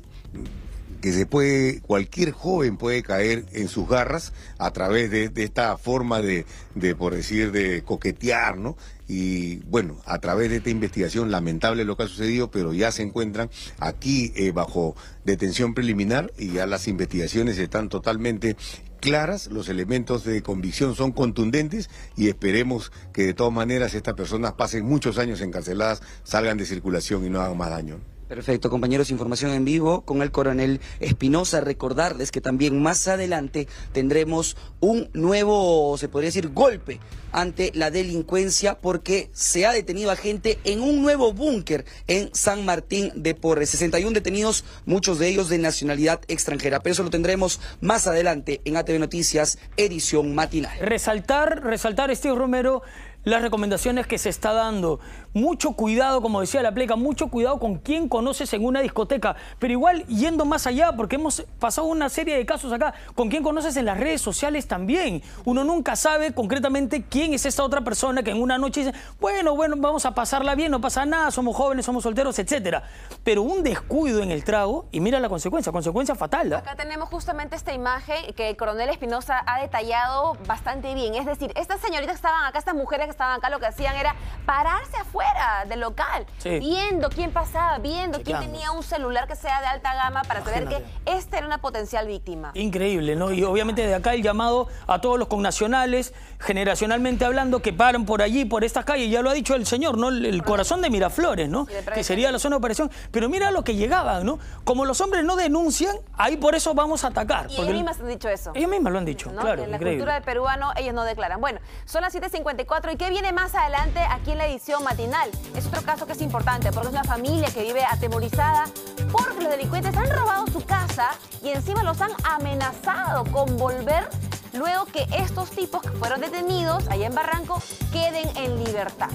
X: que se puede, cualquier joven puede caer en sus garras a través de, de esta forma de, de, por decir, de coquetear, ¿no? Y bueno, a través de esta investigación, lamentable lo que ha sucedido, pero ya se encuentran aquí eh, bajo detención preliminar y ya las investigaciones están totalmente claras, los elementos de convicción son contundentes y esperemos que de todas maneras estas personas pasen muchos años encarceladas, salgan de circulación y no hagan más daño.
M: Perfecto, compañeros, información en vivo con el coronel Espinosa. Recordarles que también más adelante tendremos un nuevo, se podría decir, golpe ante la delincuencia, porque se ha detenido a gente en un nuevo búnker en San Martín de Porres. sesenta y uno detenidos, muchos de ellos de nacionalidad extranjera. Pero eso lo tendremos más adelante en A T V Noticias, edición matinal.
B: Resaltar, resaltar, Steve Romero, las recomendaciones que se está dando. Mucho cuidado, como decía la pleca, mucho cuidado con quién conoces en una discoteca. Pero igual, yendo más allá, porque hemos pasado una serie de casos acá, con quién conoces en las redes sociales también. Uno nunca sabe concretamente quién es esta otra persona que en una noche dice, bueno, bueno, vamos a pasarla bien, no pasa nada, somos jóvenes, somos solteros, etcétera. Pero un descuido en el trago, y mira la consecuencia, consecuencia fatal, ¿eh?
A: Acá tenemos justamente esta imagen que el coronel Espinosa ha detallado bastante bien. Es decir, estas señoritas que estaban acá, estas mujeres que estaban acá, lo que hacían era pararse afuera del local, sí, viendo quién pasaba, viendo quién tenía un celular que sea de alta gama para Imagínate. saber que esta era una potencial víctima.
B: Increíble, ¿no? Y obviamente de acá el llamado a todos los connacionales, generacionalmente hablando, que paran por allí, por estas calles, ya lo ha dicho el señor, ¿no? El, el corazón de Miraflores, ¿no? Sí, que sería la zona de operación. Pero mira lo que llegaban, ¿no? Como los hombres no denuncian, ahí por eso vamos a atacar.
A: Y ellas mismas han dicho eso.
B: Ellas mismas lo han dicho, ¿no? Claro,
A: en la
B: increíble.
A: cultura del peruano ellos no declaran. Bueno, son las siete cincuenta y cuatro y ¿qué viene más adelante aquí en la edición matinal? Es otro caso que es importante porque es una familia que vive atemorizada porque los delincuentes han robado su casa y encima los han amenazado con volver luego que estos tipos que fueron detenidos allá en Barranco queden en libertad.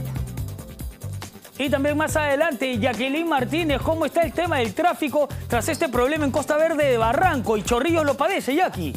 B: Y también más adelante, Jacqueline Martínez, ¿cómo está el tema del tráfico tras este problema en Costa Verde de Barranco? Y Chorrillos lo padece, Jackie.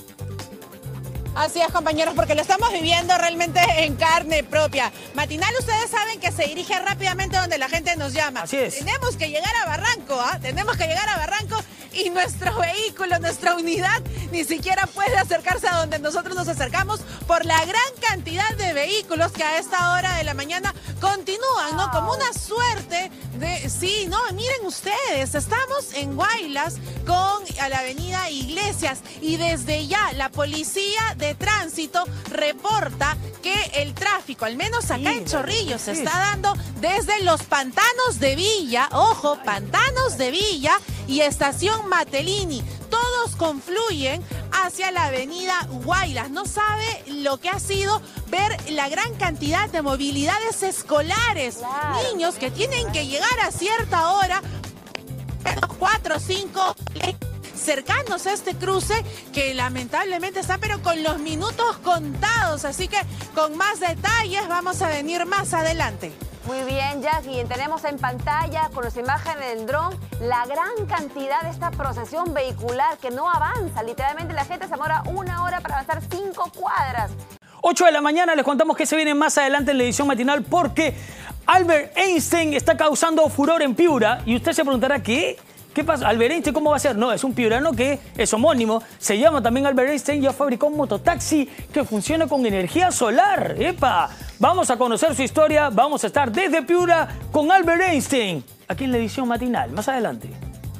E: Así es, compañeros, porque lo estamos viviendo realmente en carne propia. Matinal, ustedes saben que se dirige rápidamente donde la gente nos llama.
B: Así es.
E: Tenemos que llegar a Barranco, ¿ah? ¿eh? Tenemos que llegar a Barranco y nuestro vehículo, nuestra unidad, ni siquiera puede acercarse a donde nosotros nos acercamos por la gran cantidad de vehículos que a esta hora de la mañana continúan, ¿no? Como una suerte de... Sí, no, miren ustedes, estamos en Guaylas con a la avenida Iglesias y desde ya la policía de tránsito reporta que el tráfico, al menos acá en Chorrillos, se está dando desde los pantanos de Villa, ojo, pantanos de Villa y estación Matelini. Todos confluyen hacia la avenida Guaylas. No sabe lo que ha sido ver la gran cantidad de movilidades escolares. Claro. Niños que tienen que llegar a cierta hora, cuatro o cinco... cercanos a este cruce que lamentablemente está pero con los minutos contados, así que con más detalles vamos a venir más adelante.
A: Muy bien, Jackie, tenemos en pantalla con las imágenes del dron la gran cantidad de esta procesión vehicular que no avanza, literalmente la gente se demora una hora para avanzar cinco cuadras.
B: ocho de la mañana, les contamos que se viene más adelante en la edición matinal porque Albert Einstein está causando furor en Piura y usted se preguntará, ¿qué? ¿Qué ¿Qué pasa? Albert Einstein, ¿cómo va a ser? No, es un piurano que es homónimo. Se llama también Albert Einstein y ha fabricado un mototaxi que funciona con energía solar. ¡Epa! Vamos a conocer su historia. Vamos a estar desde Piura con Albert Einstein, aquí en la edición matinal. Más adelante.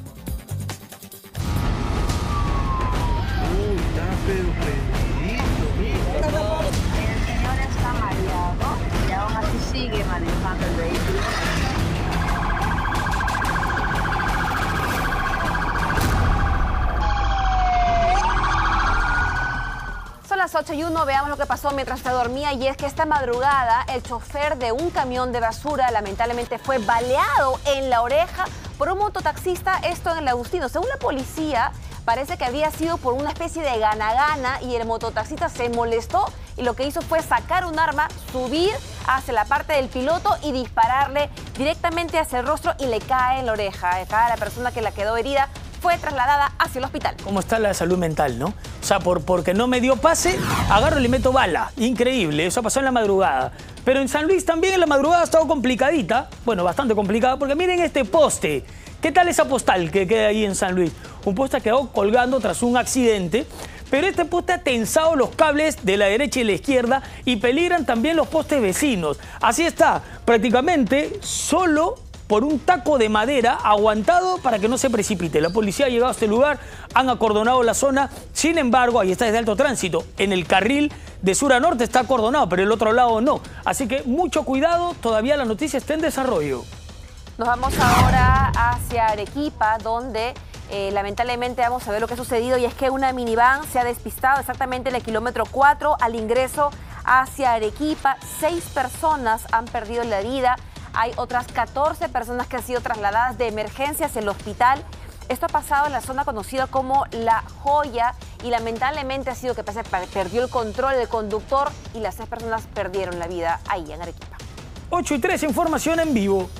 G: El señor está mareado y aún así sigue manejando el vehículo.
A: Son las ocho y uno, veamos lo que pasó mientras usted dormía, y es que esta madrugada el chofer de un camión de basura lamentablemente fue baleado en la oreja por un mototaxista, esto en el Agustino. Según la policía, parece que había sido por una especie de gana-gana y el mototaxista se molestó y lo que hizo fue sacar un arma, subir hacia la parte del piloto y dispararle directamente hacia el rostro y le cae en la oreja. Acá la persona que la quedó herida fue trasladada hacia el hospital.
B: ¿Cómo está la salud mental, no? O sea, por, porque no me dio pase, agarro y le meto bala. Increíble, eso pasó en la madrugada. Pero en San Luis también en la madrugada ha estado complicadita. Bueno, bastante complicada, porque miren este poste. ¿Qué tal esa postal que queda ahí en San Luis? Un poste quedó colgando tras un accidente, pero este poste ha tensado los cables de la derecha y la izquierda y peligran también los postes vecinos. Así está, prácticamente solo por un taco de madera aguantado para que no se precipite. La policía ha llegado a este lugar, han acordonado la zona. Sin embargo, ahí está desde alto tránsito. En el carril de sur a norte está acordonado, pero el otro lado no. Así que mucho cuidado, todavía la noticia está en desarrollo.
A: Nos vamos ahora hacia Arequipa, donde eh, lamentablemente vamos a ver lo que ha sucedido, y es que una minivan se ha despistado exactamente en el kilómetro cuatro al ingreso hacia Arequipa. Seis personas han perdido la vida. Hay otras catorce personas que han sido trasladadas de emergencia hacia el hospital. Esto ha pasado en la zona conocida como La Joya y lamentablemente ha sido que perdió el control del conductor y las seis personas perdieron la vida ahí en Arequipa.
B: ocho y tres, información en vivo.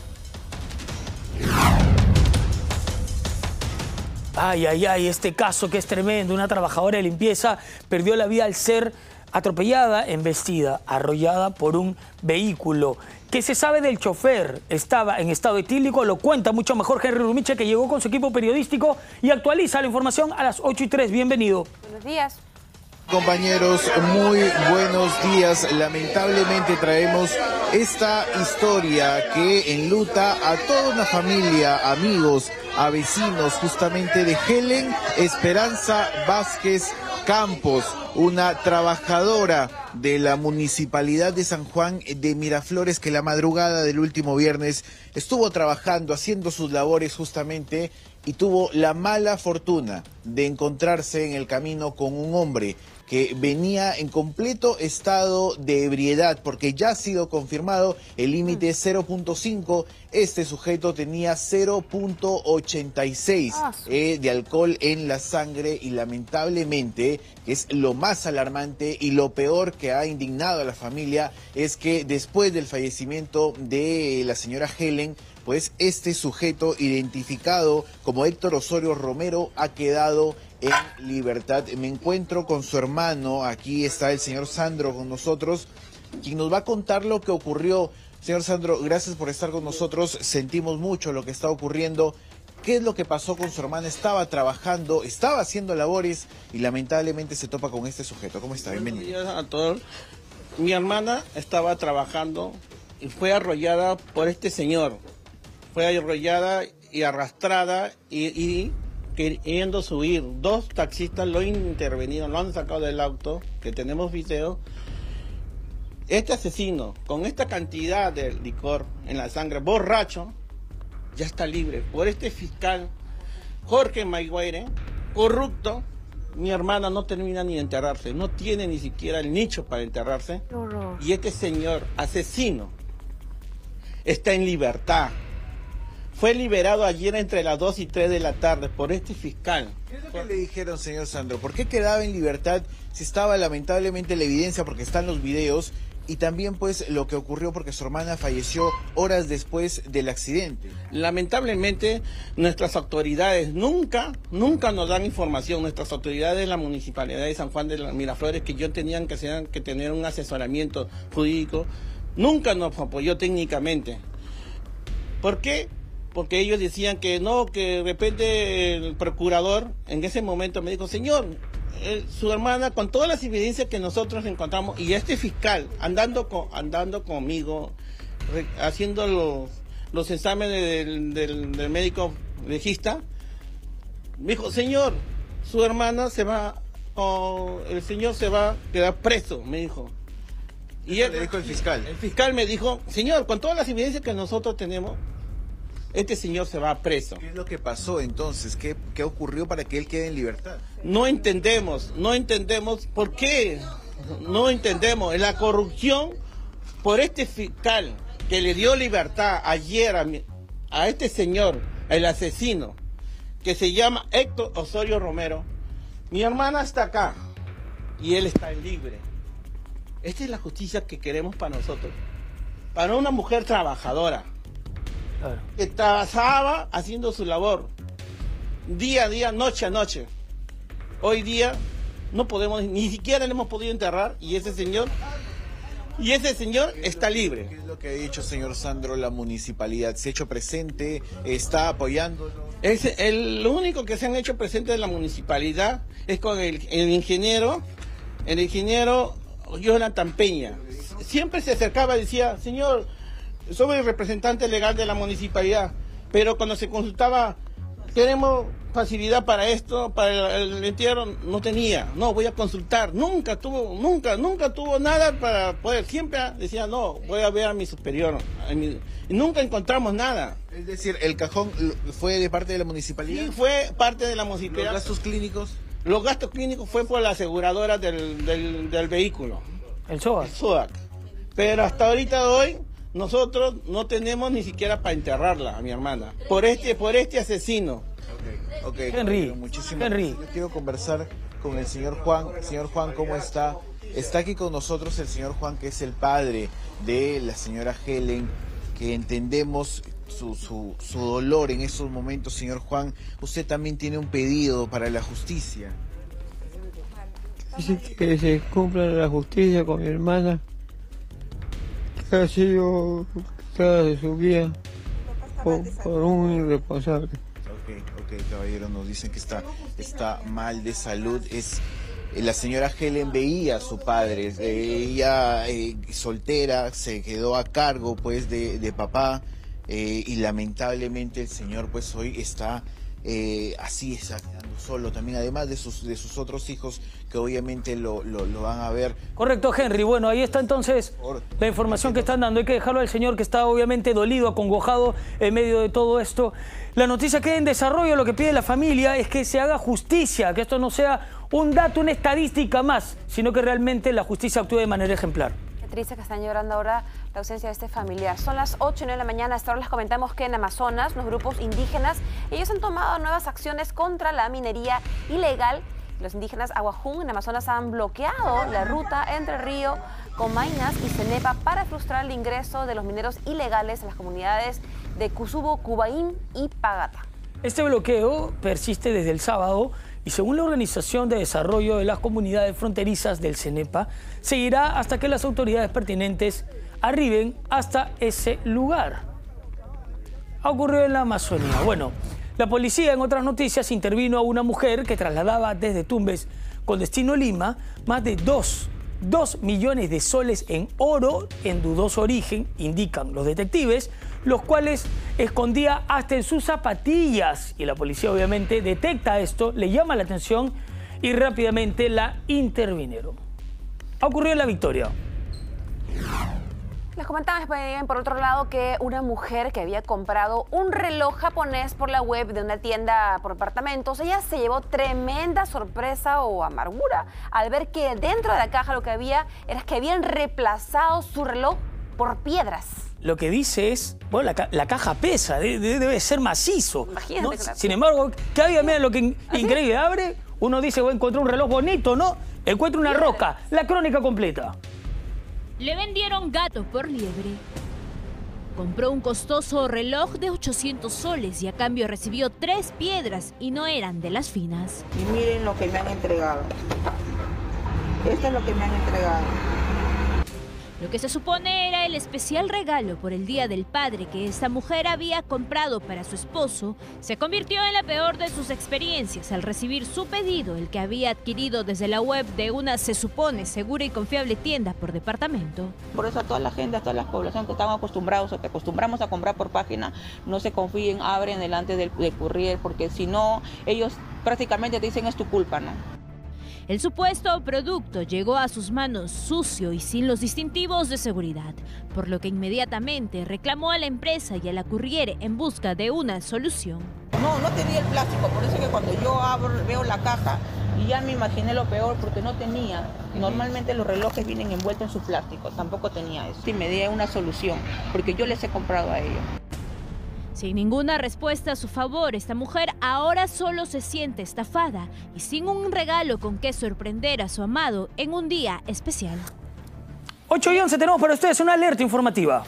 B: Ay, ay, ay, este caso que es tremendo. Una trabajadora de limpieza perdió la vida al ser atropellada, embestida, arrollada por un vehículo. ¿Qué se sabe del chofer? Estaba en estado etílico, lo cuenta mucho mejor Henry Rumiche, que llegó con su equipo periodístico y actualiza la información a las ocho y tres. Bienvenido.
A: Buenos días.
D: Compañeros, muy buenos días. Lamentablemente traemos esta historia que enluta a toda una familia, amigos, a vecinos justamente de Helen Esperanza Vázquez Campos, una trabajadora de la Municipalidad de San Juan de Miraflores, que la madrugada del último viernes estuvo trabajando, haciendo sus labores justamente, y tuvo la mala fortuna de encontrarse en el camino con un hombre que venía en completo estado de ebriedad, porque ya ha sido confirmado el límite cero punto cinco. Este sujeto tenía cero punto ochenta y seis eh, de alcohol en la sangre, y lamentablemente, que es lo más alarmante y lo peor que ha indignado a la familia, es que después del fallecimiento de la señora Helen, pues este sujeto, identificado como Héctor Osorio Romero, ha quedado en libertad. Me encuentro con su hermano, aquí está el señor Sandro con nosotros, quien nos va a contar lo que ocurrió. Señor Sandro, gracias por estar con nosotros, sentimos mucho lo que está ocurriendo. ¿Qué es lo que pasó con su hermana? Estaba trabajando, estaba haciendo labores y lamentablemente se topa con este sujeto. ¿Cómo está? Bienvenido.
I: Buenos días a todos. Mi hermana estaba trabajando y fue arrollada por este señor. Fue arrollada y arrastrada y, y queriendo subir. Dos taxistas lo han intervenido, lo han sacado del auto, que tenemos video. Este asesino, con esta cantidad de licor en la sangre, borracho, ya está libre. Por este fiscal, Jorge Maiguire, corrupto, mi hermana no termina ni de enterrarse, no tiene ni siquiera el nicho para enterrarse. Y este señor, asesino, está en libertad. Fue liberado ayer entre las dos y tres de la tarde por este fiscal.
D: ¿Qué es lo que le dijeron, señor Sandro? ¿Por qué quedaba en libertad si estaba lamentablemente la evidencia, porque están los videos, y también pues lo que ocurrió porque su hermana falleció horas después del accidente?
I: Lamentablemente nuestras autoridades nunca, nunca nos dan información. Nuestras autoridades de la Municipalidad de San Juan de Miraflores, que yo tenían que, sean, que tener un asesoramiento jurídico, nunca nos apoyó técnicamente. ¿Por qué? porque ellos decían que no, que de repente el procurador en ese momento me dijo, señor, eh, su hermana, con todas las evidencias que nosotros encontramos, y este fiscal andando, con, andando conmigo, re, haciendo los, los exámenes del, del, del médico legista, me dijo, señor, su hermana se va, o el señor se va a quedar preso, me dijo. Y él, le dijo el fiscal. El fiscal me dijo, señor, con todas las evidencias que nosotros tenemos, este señor se va preso.
H: ¿Qué es lo que pasó entonces? ¿Qué, qué ocurrió para que él quede en libertad?
I: No entendemos, no entendemos por qué, no entendemos. La corrupción por este fiscal que le dio libertad ayer a, mi, a este señor, el asesino, que se llama Héctor Osorio Romero. Mi hermana está acá y él está libre. Esta es la justicia que queremos para nosotros, para una mujer trabajadora, claro, que trabajaba haciendo su labor, día a día, noche a noche. Hoy día no podemos, ni siquiera le hemos podido enterrar, y ese señor, y ese señor está libre.
H: ¿Qué es lo que ha dicho, señor Sandro, la municipalidad? ¿Se ha hecho presente? ¿Está apoyándolo?
I: Es el, lo único que se han hecho presente de la municipalidad es con el, el ingeniero, el ingeniero Jonathan Peña. Siempre se acercaba y decía, señor, soy el representante legal de la municipalidad, pero cuando se consultaba, queremos facilidad para esto, para el, el entierro, no tenía, no, voy a consultar, nunca tuvo, nunca, nunca tuvo nada para poder, siempre decía, no, voy a ver a mi superior, a mi, y nunca encontramos nada.
H: Es decir, ¿el cajón fue de parte de la municipalidad?
I: Sí, fue parte de la municipalidad.
H: ¿Los gastos clínicos?
I: Los gastos clínicos fue por la aseguradora del, del, del vehículo.
B: El SOAC.
I: El SOAC. Pero hasta ahorita de hoy, nosotros no tenemos ni siquiera para enterrarla, a mi hermana, por este, por este asesino.
H: Ok,
B: Henry,
H: muchísimas
B: Henry.
H: gracias. Yo quiero conversar con el señor Juan. Señor Juan, ¿cómo está? Está aquí con nosotros el señor Juan, que es el padre de la señora Helen, que entendemos su, su, su dolor en esos momentos. Señor Juan, usted también tiene un pedido para la justicia.
J: Que se cumpla la justicia con mi hermana, que ha sido quitada de su vida por, por un irresponsable.
H: Ok, ok, caballero, nos dicen que está, está mal de salud. Es la señora Helen veía a su padre, ella eh, soltera, se quedó a cargo pues de, de papá, eh, y lamentablemente el señor pues hoy está eh, así, está quedando solo también, además de sus, de sus otros hijos que obviamente lo, lo, lo van a ver.
B: Correcto, Henry. Bueno, ahí está entonces la información que están dando. Hay que dejarlo al señor, que está obviamente dolido, acongojado en medio de todo esto. La noticia queda en desarrollo. Lo que pide la familia es que se haga justicia, que esto no sea un dato, una estadística más, sino que realmente la justicia actúe de manera ejemplar.
A: Qué triste que están llorando ahora la ausencia de este familiar. Son las ocho y nueve de la mañana. Hasta ahora les comentamos que en Amazonas, los grupos indígenas, ellos han tomado nuevas acciones contra la minería ilegal. Los indígenas Aguajún en Amazonas han bloqueado la ruta entre Río Comainas y Cenepa para frustrar el ingreso de los mineros ilegales a las comunidades de Cusubo, Cubaín y Pagata.
B: Este bloqueo persiste desde el sábado y, según la Organización de Desarrollo de las Comunidades Fronterizas del Cenepa, seguirá hasta que las autoridades pertinentes arriben hasta ese lugar. Ha ocurrido en la Amazonía. Bueno, la policía, en otras noticias, intervino a una mujer que trasladaba desde Tumbes con destino Lima más de dos, dos millones de soles en oro en dudoso origen, indican los detectives, los cuales escondía hasta en sus zapatillas. Y la policía obviamente detecta esto, le llama la atención y rápidamente la intervinieron. Ha ocurrido en La Victoria.
A: Les comentaba, por otro lado, que una mujer que había comprado un reloj japonés por la web de una tienda por departamentos, ella se llevó tremenda sorpresa o amargura al ver que dentro de la caja lo que había era que habían reemplazado su reloj por piedras.
B: Lo que dice es, bueno, la, ca la caja pesa, debe, debe ser macizo.
A: Imagínate,
B: ¿no?
A: claro.
B: Sin embargo, cada día, mira lo que in
A: ¿Ah,
B: increíble,
A: sí?
B: abre, uno dice, voy a encontrar un reloj bonito, ¿no? Encuentra una roca, la crónica completa.
K: Le vendieron gato por liebre. Compró un costoso reloj de ochocientos soles y a cambio recibió tres piedras y no eran de las finas.
N: Y miren lo que me han entregado. Esto es lo que me han entregado.
K: Lo que se supone era el especial regalo por el Día del Padre que esta mujer había comprado para su esposo, se convirtió en la peor de sus experiencias al recibir su pedido, el que había adquirido desde la web de una, se supone, segura y confiable tienda por departamento.
L: Por eso a toda la gente, a toda la población que están acostumbrados o que acostumbramos a comprar por página, no se confíen, abren delante del, del courier, porque si no, ellos prácticamente te dicen es tu culpa, ¿no?
K: El supuesto producto llegó a sus manos sucio y sin los distintivos de seguridad, por lo que inmediatamente reclamó a la empresa y a la courier en busca de una solución.
L: No, no tenía el plástico, por eso que cuando yo abro, veo la caja y ya me imaginé lo peor porque no tenía. Normalmente los relojes vienen envueltos en su plástico, tampoco tenía eso. Y me di una solución, porque yo les he comprado a ellos.
K: Sin ninguna respuesta a su favor, esta mujer ahora solo se siente estafada y sin un regalo con que sorprender a su amado en un día especial.
B: ocho y once tenemos para ustedes una alerta informativa.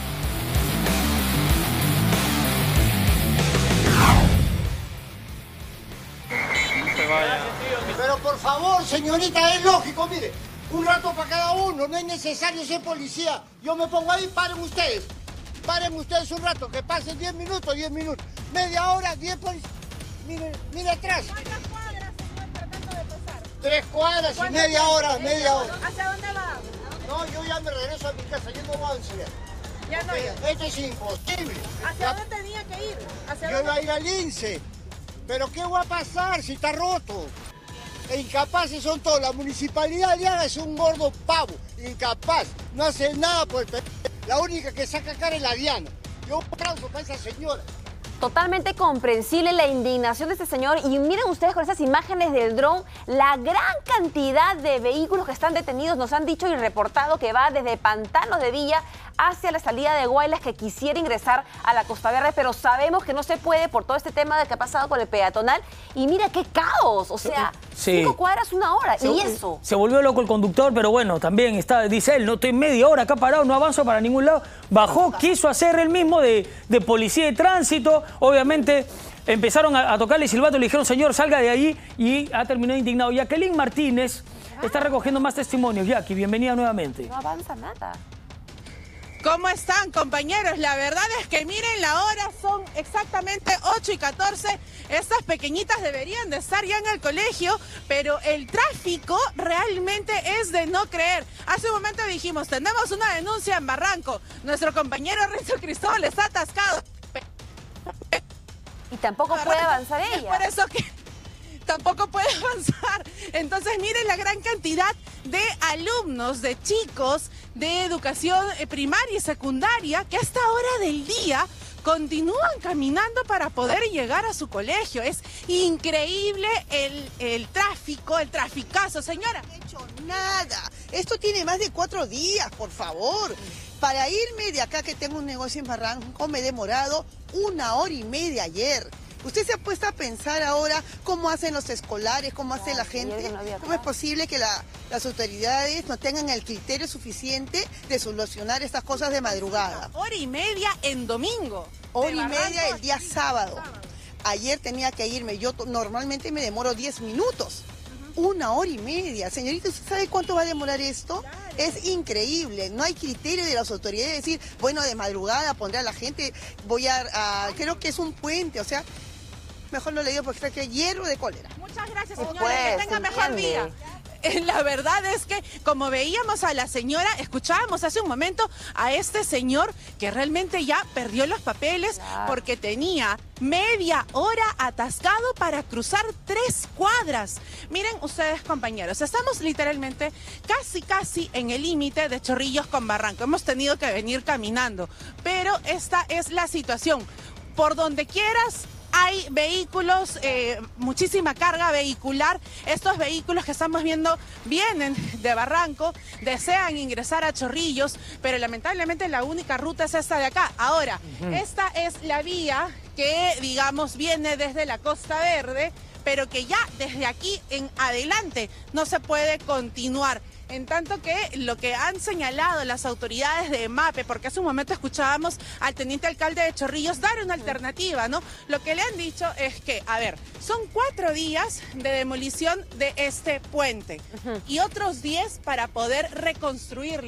N: No se vaya. Pero por favor, señorita, es lógico, mire, un rato para cada uno, no es necesario ser policía. Yo me pongo ahí, paren ustedes. Paren ustedes un rato, que pasen diez minutos, diez minutos. Media hora, diez policías. Mire, mire atrás.
C: ¿Cuántas cuadras, señor, tratando de pasar?
N: Tres cuadras y media hora, media hora.
C: ¿Hacia dónde va?
N: No, yo ya me regreso a mi casa, yo no voy a enseñar.
C: Ya no, ya.
N: Esto es imposible.
C: ¿Hacia
N: Ya-
C: dónde tenía que ir? ¿Hacia
N: Yo
C: dónde?
N: iba a ir al INSE. Pero ¿qué va a pasar si está roto? E incapaces son todos. La municipalidad de Haga es un gordo pavo. Incapaz. No hace nada por el pe... La única que saca cara es la Diana. Yo un aplauso para esa señora.
A: Totalmente comprensible la indignación de este señor. Y miren ustedes con esas imágenes del dron, la gran cantidad de vehículos que están detenidos. Nos han dicho y reportado que va desde Pantanos de Villa hacia la salida de Guaylas, que quisiera ingresar a la Costa Verde, pero sabemos que no se puede por todo este tema de que ha pasado con el peatonal. Y mira qué caos, o sea,
B: Sí.
A: cinco cuadras, una hora,
B: Se,
A: y eso.
B: se volvió loco el conductor, pero bueno, también está, dice él, no estoy media hora acá parado, no avanzo para ningún lado. Bajó, quiso hacer él mismo de, de policía de tránsito. Obviamente empezaron a, a tocarle silbato, le dijeron, señor, salga de ahí, y ha terminado indignado. Jacqueline Martínez está recogiendo más testimonios. Jackie, bienvenida nuevamente.
A: No avanza nada.
E: ¿Cómo están, compañeros? La verdad es que miren la hora, son exactamente ocho y catorce. Estas pequeñitas deberían de estar ya en el colegio, pero el tráfico realmente es de no creer. Hace un momento dijimos, tenemos una denuncia en Barranco. Nuestro compañero Renzo Cristóbal está atascado.
A: Y tampoco puede avanzar
E: Es
A: ella.
E: por eso que tampoco puede avanzar. Entonces miren la gran cantidad de alumnos, de chicos de educación eh, primaria y secundaria que a esta hora del día continúan caminando para poder llegar a su colegio. Es increíble el, el tráfico, el traficazo, señora.
O: No he hecho nada. Esto tiene más de cuatro días, por favor. Para irme de acá, que tengo un negocio en Barranco, me he demorado una hora y media ayer. ¿Usted se ha puesto a pensar ahora cómo hacen los escolares, cómo hace la gente? ¿Cómo es posible que la- las autoridades no tengan el criterio suficiente de solucionar estas cosas de madrugada?
E: Hora y media en domingo.
O: Hora
E: De
O: y
E: Barranco
O: media el día sábado. Ayer tenía que irme. Yo to- normalmente me demoro diez minutos. Una hora y media. Señorita, ¿usted sabe cuánto va a demorar esto? Es increíble. No hay criterio de las autoridades de decir, bueno, de madrugada pondré a la gente, voy a, a- creo que es un puente, o sea, mejor no le digo porque creo que es hierro de cólera.
E: Muchas gracias,
O: Pues,
E: señora. Que tenga
O: se
E: mejor
O: entiende.
E: día. Eh, La verdad es que, como veíamos a la señora, escuchábamos hace un momento a este señor que realmente ya perdió los papeles porque tenía media hora atascado para cruzar tres cuadras. Miren ustedes, compañeros, estamos literalmente casi, casi en el límite de Chorrillos con Barranco. Hemos tenido que venir caminando, pero esta es la situación. Por donde quieras, hay vehículos, eh, muchísima carga vehicular. Estos vehículos que estamos viendo vienen de Barranco, desean ingresar a Chorrillos, pero lamentablemente la única ruta es esta de acá. Ahora,
P: Ujú.
E: esta es la vía que, digamos, viene desde la Costa Verde, pero que ya desde aquí en adelante no se puede continuar. En tanto que lo que han señalado las autoridades de MAPE, porque hace un momento escuchábamos al teniente alcalde de Chorrillos dar una alternativa, ¿no? Lo que le han dicho es que, a ver, son cuatro días de demolición de este puente y otros diez para poder reconstruirlo.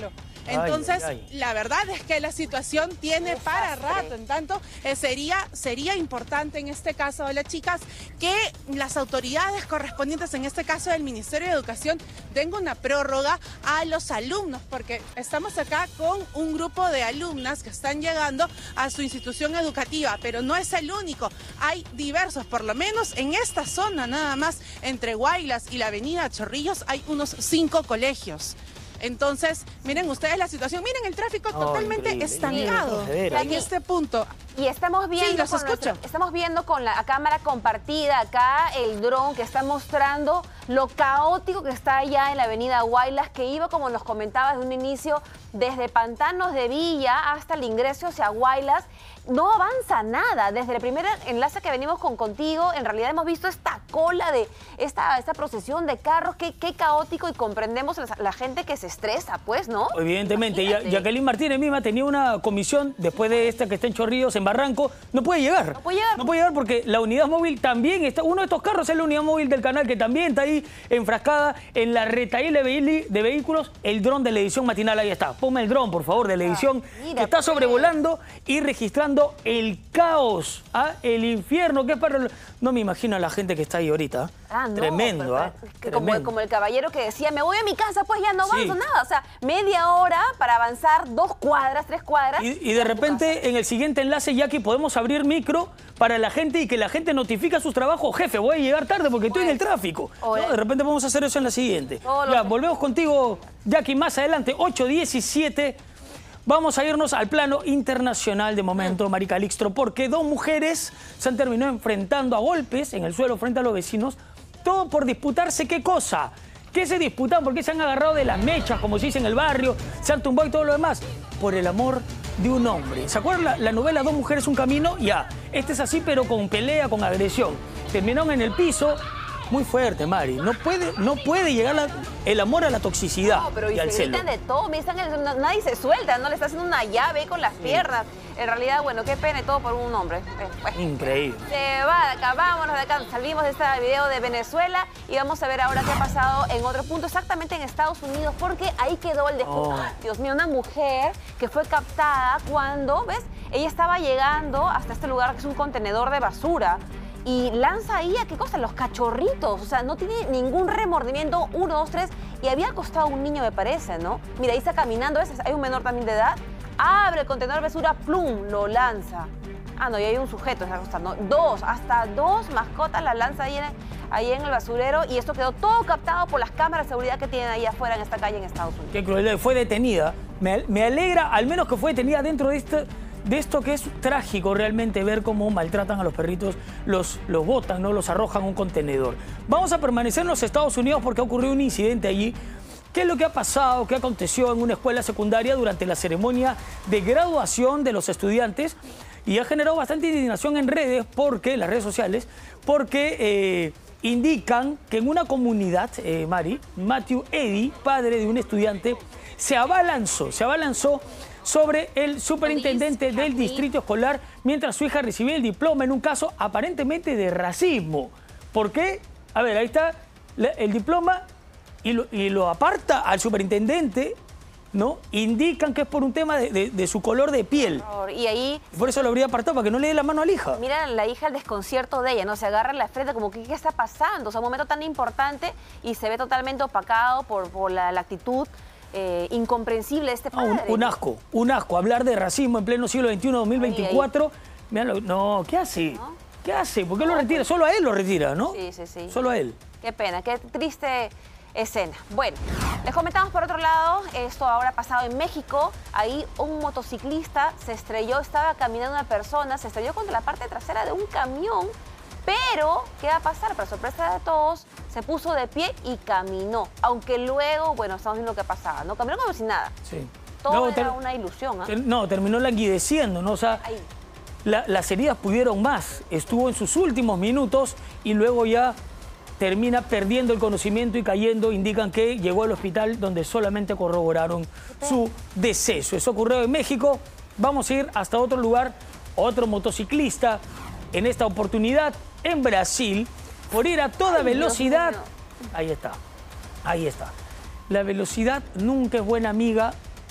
E: Entonces,
B: ay, ay.
E: la verdad es que la situación tiene para rato. En tanto, eh, sería, sería importante en este caso de las chicas que las autoridades correspondientes, en este caso del Ministerio de Educación, den una prórroga a los alumnos, porque estamos acá con un grupo de alumnas que están llegando a su institución educativa, pero no es el único. Hay diversos, por lo menos en esta zona nada más, entre Guaylas y la avenida Chorrillos, hay unos cinco colegios. Entonces, miren ustedes la situación, miren el tráfico
A: Oh,
E: estancado estancado en este punto.
A: Y estamos viendo,
E: sí, los
A: con
E: escucho.
A: nuestra, estamos viendo con la cámara compartida acá el dron que está mostrando lo caótico que está allá en la avenida Guaylas, que iba, como nos comentabas de un inicio, desde Pantanos de Villa hasta el ingreso hacia Guaylas. No avanza nada. Desde el primer enlace que venimos con contigo, en realidad hemos visto esta cola de esta, esta procesión de carros. Qué, qué caótico, y comprendemos la, la gente que se estresa, pues, ¿no?
B: Evidentemente. Ya,
A: Imagínate.
B: Jacqueline Martínez misma tenía una comisión después de esta que está en Chorrillos, en Barranco. No puede llegar.
A: No puede llegar.
B: No puede llegar porque la unidad móvil también está. Uno de estos carros es la unidad móvil del canal, que también está ahí enfrascada en la retaíla de, vehi- de vehículos. El dron de la edición matinal, ahí está. Ponme el dron, por favor, de la edición,
A: mira,
B: que está
A: pues.
B: sobrevolando y registrando el caos, ¿ah? El infierno, que es para... No me imagino a la gente que está ahí ahorita.
A: Ah, no,
B: Tremendo,
A: pero,
B: ¿ah?
A: que como,
B: Tremendo.
A: como el caballero que decía, me voy a mi casa, pues ya no
B: Sí.
A: avanzo nada. O sea, media hora para avanzar dos cuadras, tres cuadras.
B: Y, y de repente, en el siguiente enlace, Jackie, podemos abrir micro para la gente y que la gente notifique a sus trabajos. Jefe, voy a llegar tarde porque estoy en el tráfico. ¿No? De repente vamos a hacer eso en la siguiente.
A: Todos
B: Ya,
A: los-
B: volvemos contigo, Jackie, más adelante, ocho diecisiete. Vamos a irnos al plano internacional de momento, Mari Calixto, porque dos mujeres se han terminado enfrentando a golpes en el suelo frente a los vecinos, todo por disputarse qué cosa. ¿Qué se disputan? ¿Por qué se han agarrado de las mechas, como se dice en el barrio? Se han tumbado y todo lo demás. Por el amor de un hombre. ¿Se acuerdan la, la novela Dos mujeres, un camino? Ya. Este es así, pero con pelea, con agresión. Terminaron en el piso. Muy fuerte, Mari. No puede, no puede llegar la- el amor a la toxicidad
A: No, pero
B: y
A: y
B: al
A: se
B: celo.
A: gritan de todo, me dicen, no- nadie se suelta, no le está haciendo una llave con las piernas. En realidad, bueno, qué pena y todo por un hombre. Eh, bueno.
B: Increíble.
A: Se va de acá, vámonos de acá, salimos de este video de Venezuela y vamos a ver ahora qué ha pasado en otro punto, exactamente en Estados Unidos, porque ahí quedó el después.
B: Oh.
A: Dios mío, una mujer que fue captada cuando, ¿ves? Ella estaba llegando hasta este lugar que es un contenedor de basura. Y lanza ahí, ¿a qué cosa? Los cachorritos. O sea, no tiene ningún remordimiento. Uno, dos, tres. Y había acostado un niño, me parece, ¿no? Mira, ahí está caminando. ¿Ves? Hay un menor también de edad. Abre el contenedor de basura, plum, lo lanza. Ah, no, y hay un sujeto, está acostando. Dos, hasta dos mascotas las lanza ahí en, ahí en el basurero. Y esto quedó todo captado por las cámaras de seguridad que tienen ahí afuera en esta calle en Estados Unidos.
B: Qué crueldad. Fue detenida. Me, me alegra, al menos que fue detenida dentro de este... de esto que es trágico realmente, ver cómo maltratan a los perritos, los, los botan, ¿no? Los arrojan a un contenedor. Vamos a permanecer en los Estados Unidos porque ha ocurrido un incidente allí. ¿Qué es lo que ha pasado? ¿Qué aconteció en una escuela secundaria durante la ceremonia de graduación de los estudiantes? Y ha generado bastante indignación en redes, porque, las redes sociales, porque eh, indican que en una comunidad, eh, Mari, Matthew Eddy, padre de un estudiante, se abalanzó, se abalanzó sobre el superintendente del distrito escolar mientras su hija recibía el diploma en un caso aparentemente de racismo. ¿Por qué? A ver, ahí está la- el diploma y lo, y lo aparta al superintendente, ¿no? Indican que es por un tema de, de- de su color de piel.
A: Y ahí...
B: Por eso lo habría apartado, para que no le dé la mano a la hija.
A: Mira la hija el desconcierto de ella, ¿no? Se agarra en la frente como que ¿qué está pasando? O sea, un momento tan importante y se ve totalmente opacado por, por la, la actitud eh, incomprensible de este
B: No, un,
A: padre.
B: un asco, un asco. Hablar de racismo en pleno siglo veintiuno, dos mil veinticuatro. Mirá lo- no, ¿qué hace? ¿Qué hace? ¿Por qué lo retira? Solo a él lo retira, ¿no?
A: Sí, sí, sí.
B: Solo a él.
A: Qué pena, qué triste escena. Bueno, les comentamos por otro lado, esto ahora ha pasado en México. Ahí un motociclista se estrelló, estaba caminando una persona, se estrelló contra la parte trasera de un camión. Pero, ¿qué va a pasar? Para sorpresa de todos, se puso de pie y caminó. Aunque luego, bueno, estamos viendo lo que pasaba, ¿no? Caminó como si nada.
B: Sí.
A: Todo
B: Luego
A: era
B: ter-
A: una ilusión, ¿ah?
B: ter- No, terminó languideciendo, ¿no? O sea,
A: Ahí.
B: la- las heridas pudieron más. Estuvo en sus últimos minutos y luego ya termina perdiendo el conocimiento y cayendo. Indican que llegó al hospital donde solamente corroboraron su deceso. Eso ocurrió en México. Vamos a ir hasta otro lugar. Otro motociclista, en esta oportunidad en Brasil, por ir a toda
A: Ay,
B: velocidad.
A: Dios
B: Ahí está, ahí está. La velocidad nunca es buena amiga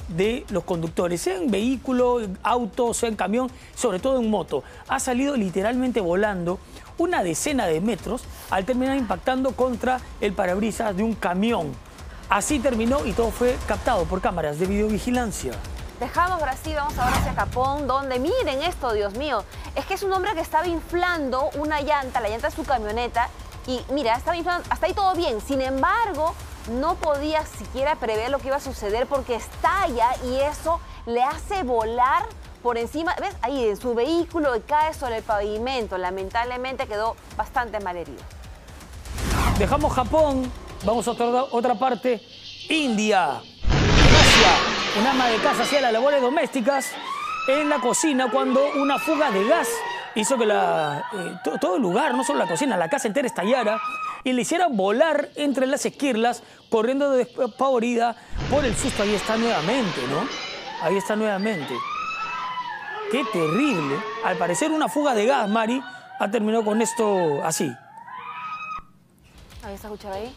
B: de los conductores, sea en vehículo, en auto, sea en camión, sobre todo en moto. Ha salido literalmente volando una decena de metros al terminar impactando contra el parabrisas de un camión. Así terminó y todo fue captado por cámaras de videovigilancia.
A: Dejamos Brasil, vamos ahora hacia Japón, donde miren esto, Dios mío. Es que es un hombre que estaba inflando una llanta, la llanta de su camioneta, y mira, estaba inflando, hasta ahí todo bien. Sin embargo, no podía siquiera prever lo que iba a suceder porque estalla y eso le hace volar por encima, ¿ves? Ahí en su vehículo y cae sobre el pavimento. Lamentablemente quedó bastante mal herido.
B: Dejamos Japón, vamos a otra, otra parte, India. Asia, un ama de casa hacía las labores domésticas en la cocina cuando una fuga de gas hizo que la, eh, to, todo el lugar, no solo la cocina, la casa entera estallara y le hiciera volar entre las esquirlas, corriendo despavorida por el susto. Ahí está nuevamente, ¿no? Ahí está nuevamente. ¡Qué terrible! Al parecer una fuga de gas, Mari, ha terminado con esto así.
A: ¿Habéis escuchado ahí?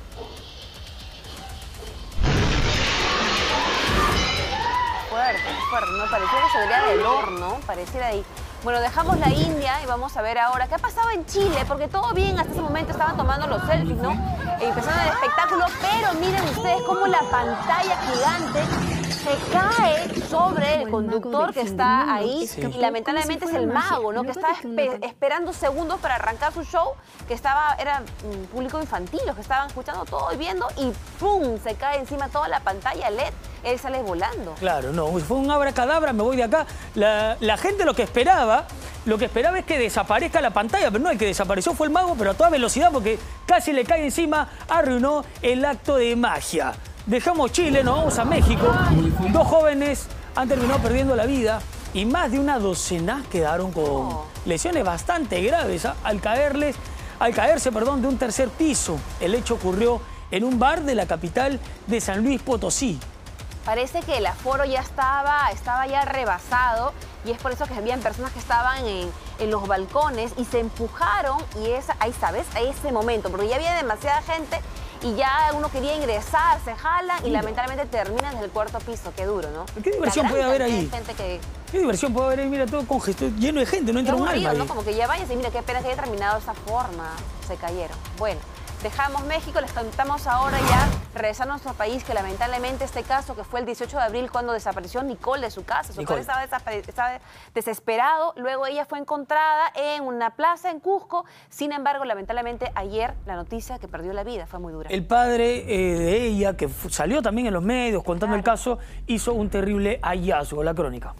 A: Fuerte, fuerte. Me pareció que saldría del horno, pareciera ahí. Bueno, dejamos la India y vamos a ver ahora qué ha pasado en Chile, porque todo bien hasta ese momento, estaban tomando los selfies, ¿no? E empezaron el espectáculo, pero miren ustedes cómo la pantalla gigante se cae sobre el conductor que está ahí, sí. Y lamentablemente es el mago, ¿no? Que estaba espe esperando segundos para arrancar su show, que estaba, era un público infantil, los que estaban escuchando todo y viendo, y ¡pum! Se cae encima toda la pantalla L E D. Él sale volando.
B: Claro, no, fue un abracadabra, me voy de acá. La, la gente lo que esperaba, lo que esperaba es que desaparezca la pantalla, pero no, el que desapareció fue el mago, pero a toda velocidad porque casi le cae encima, arruinó el acto de magia. Dejamos Chile, nos vamos a México. Dos jóvenes han terminado perdiendo la vida y más de una docena quedaron con oh. lesiones bastante graves, ¿eh? al caerles, al caerse, perdón, de un tercer piso. El hecho ocurrió en un bar de la capital de San Luis Potosí.
A: Parece que el aforo ya estaba, estaba ya rebasado y es por eso que habían personas que estaban en, en los balcones y se empujaron y esa, ahí sabes, a ese momento, porque ya había demasiada gente y ya uno quería ingresar, se jalan y Mira. lamentablemente terminan desde el cuarto piso. Qué duro, ¿no?
B: ¿Qué diversión puede haber ahí?
A: Gente que...
B: ¿Qué diversión puede haber ahí? Mira, todo congestionado, lleno de gente, no entra un alma ahí.
A: ¿no? Como que ya vayas y mira, qué pena que haya terminado de esa forma. Se cayeron. Bueno. Dejamos México, les contamos ahora ya, regresando a nuestro país, que lamentablemente este caso, que fue el dieciocho de abril cuando desapareció Nicole de su casa, su padre estaba, estaba desesperado, luego ella fue encontrada en una plaza en Cusco, sin embargo, lamentablemente ayer la noticia que perdió la vida fue muy dura.
B: El padre eh, de ella, que salió también en los medios contando claro. el caso, hizo un terrible hallazgo, la crónica.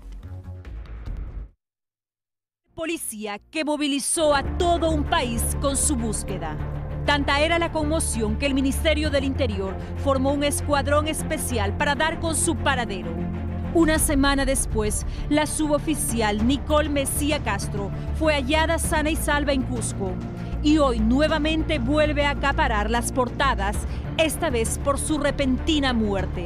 F: Policía que movilizó a todo un país con su búsqueda. Tanta era la conmoción que el Ministerio del Interior formó un escuadrón especial para dar con su paradero. Una semana después, la suboficial Nicole Mejía Castro fue hallada sana y salva en Cusco. Y hoy nuevamente vuelve a acaparar las portadas, esta vez por su repentina muerte.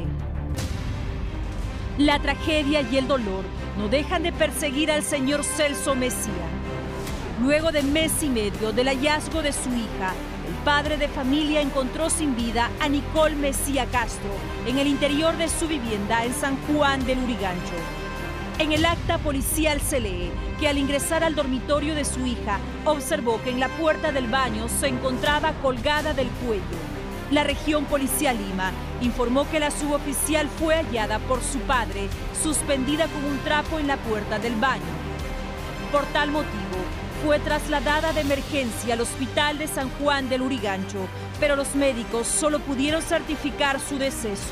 F: La tragedia y el dolor no dejan de perseguir al señor Celso Mejía. Luego de mes y medio del hallazgo de su hija, el padre de familia encontró sin vida a Nicole Mejía Castro en el interior de su vivienda en San Juan del Lurigancho. En el acta policial se lee que al ingresar al dormitorio de su hija, observó que en la puerta del baño se encontraba colgada del cuello. La región policial Lima informó que la suboficial fue hallada por su padre, suspendida con un trapo en la puerta del baño. Por tal motivo, fue trasladada de emergencia al hospital de San Juan del Lurigancho, pero los médicos solo pudieron certificar su deceso.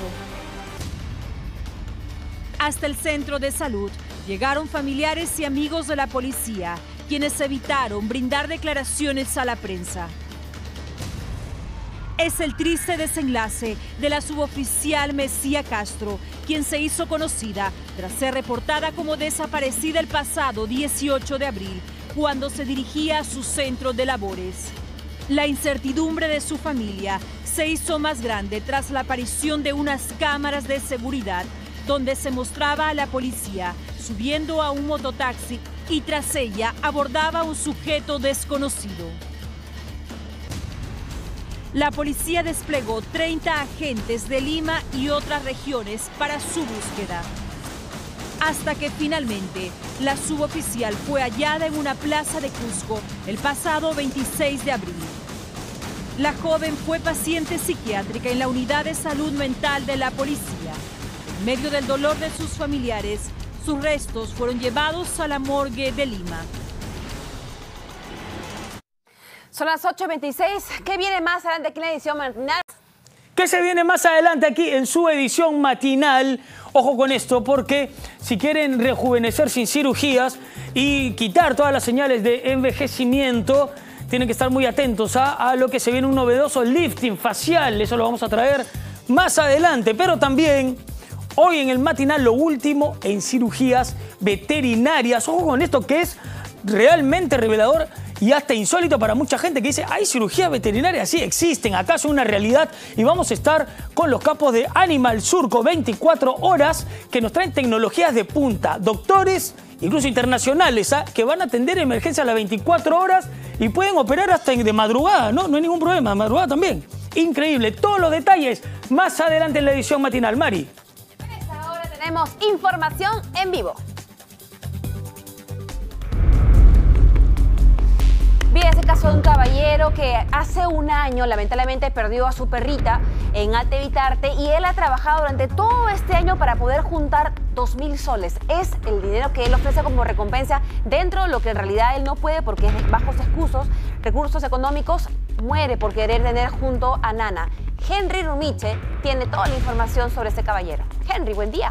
F: Hasta el centro de salud llegaron familiares y amigos de la policía, quienes evitaron brindar declaraciones a la prensa. Es el triste desenlace de la suboficial Mejía Castro, quien se hizo conocida tras ser reportada como desaparecida el pasado dieciocho de abril, cuando se dirigía a su centro de labores. La incertidumbre de su familia se hizo más grande tras la aparición de unas cámaras de seguridad donde se mostraba a la policía subiendo a un mototaxi y tras ella abordaba a un sujeto desconocido. La policía desplegó treinta agentes de Lima y otras regiones para su búsqueda. Hasta que finalmente la suboficial fue hallada en una plaza de Cusco el pasado veintiséis de abril. La joven fue paciente psiquiátrica en la unidad de salud mental de la policía. En medio del dolor de sus familiares, sus restos fueron llevados a la morgue de Lima.
A: Son las ocho y veintiséis. ¿Qué viene más adelante aquí en la edición matinal?
B: ¿Qué se viene más adelante aquí en su edición matinal? Ojo con esto, porque si quieren rejuvenecer sin cirugías y quitar todas las señales de envejecimiento, tienen que estar muy atentos a, a lo que se viene, un novedoso lifting facial. Eso lo vamos a traer más adelante. Pero también hoy en el matinal lo último en cirugías veterinarias. Ojo con esto, que es realmente revelador y hasta insólito para mucha gente que dice, ¿hay cirugías veterinarias? Sí, existen, acaso una realidad. Y vamos a estar con los capos de Animal Surco veinticuatro horas, que nos traen tecnologías de punta, doctores incluso internacionales, ¿eh? que van a atender emergencias a las veinticuatro horas y pueden operar hasta de madrugada, ¿no? No hay ningún problema, de madrugada también. Increíble, todos los detalles más adelante en la edición matinal. Mari.
A: Ahora tenemos información en vivo. Bien, ese caso de un caballero que hace un año lamentablemente perdió a su perrita en Ate Vitarte y él ha trabajado durante todo este año para poder juntar dos mil soles. Es el dinero que él ofrece como recompensa dentro de lo que en realidad él no puede porque es de bajos recursos, recursos económicos. Muere por querer tener junto a Nana. Henry Rumiche tiene toda la información sobre este caballero. Henry, buen día.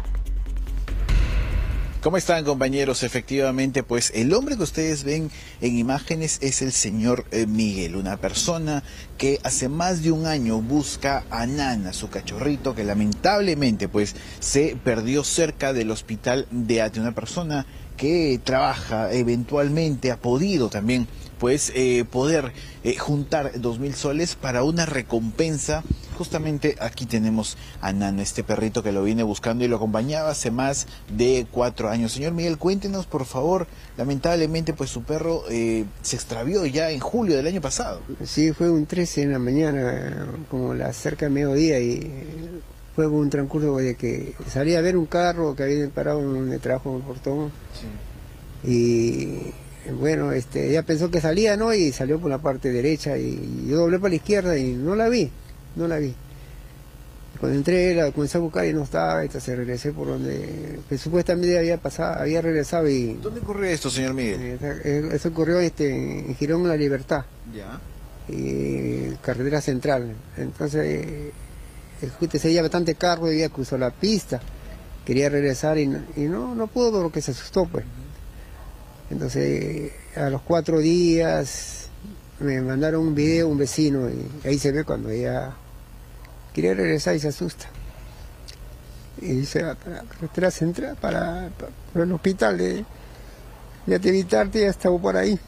H: ¿Cómo están, compañeros? Efectivamente, pues el hombre que ustedes ven en imágenes es el señor eh, Miguel, una persona que hace más de un año busca a Nana, su cachorrito, que lamentablemente pues se perdió cerca del hospital de Ate. Una persona que trabaja, eventualmente ha podido también pues eh, poder eh, juntar dos mil soles para una recompensa. Justamente aquí tenemos a Nana, este perrito que lo viene buscando y lo acompañaba hace más de cuatro años. Señor Miguel, cuéntenos por favor, lamentablemente pues su perro eh, se extravió ya en julio del año pasado.
J: Sí, fue un trece en la mañana, como la cerca de mediodía, y fue un transcurso de que salí a ver un carro que había parado en donde trabajo en el portón. Sí. Y bueno, este, ella pensó que salía, ¿no? Y salió por la parte derecha y yo doblé para la izquierda y no la vi, no la vi. Cuando entré, la comencé a buscar y no estaba, entonces regresé por donde pues, supuestamente había pasado, había regresado y...
H: ¿Dónde ocurrió esto, señor Miguel?
J: Eh, eso ocurrió este, en Girón La Libertad.
H: Ya.
J: Y carretera central. Entonces, eh, se veía bastante carro y ella cruzó la pista. Quería regresar y, y no, no pudo porque se asustó, pues. Entonces, a los cuatro días me mandaron un video un vecino y ahí se ve cuando ella quiere regresar y se asusta. Y se va para la carretera central, para, para, para el hospital de, de Ate Vitarte, ya estaba por ahí.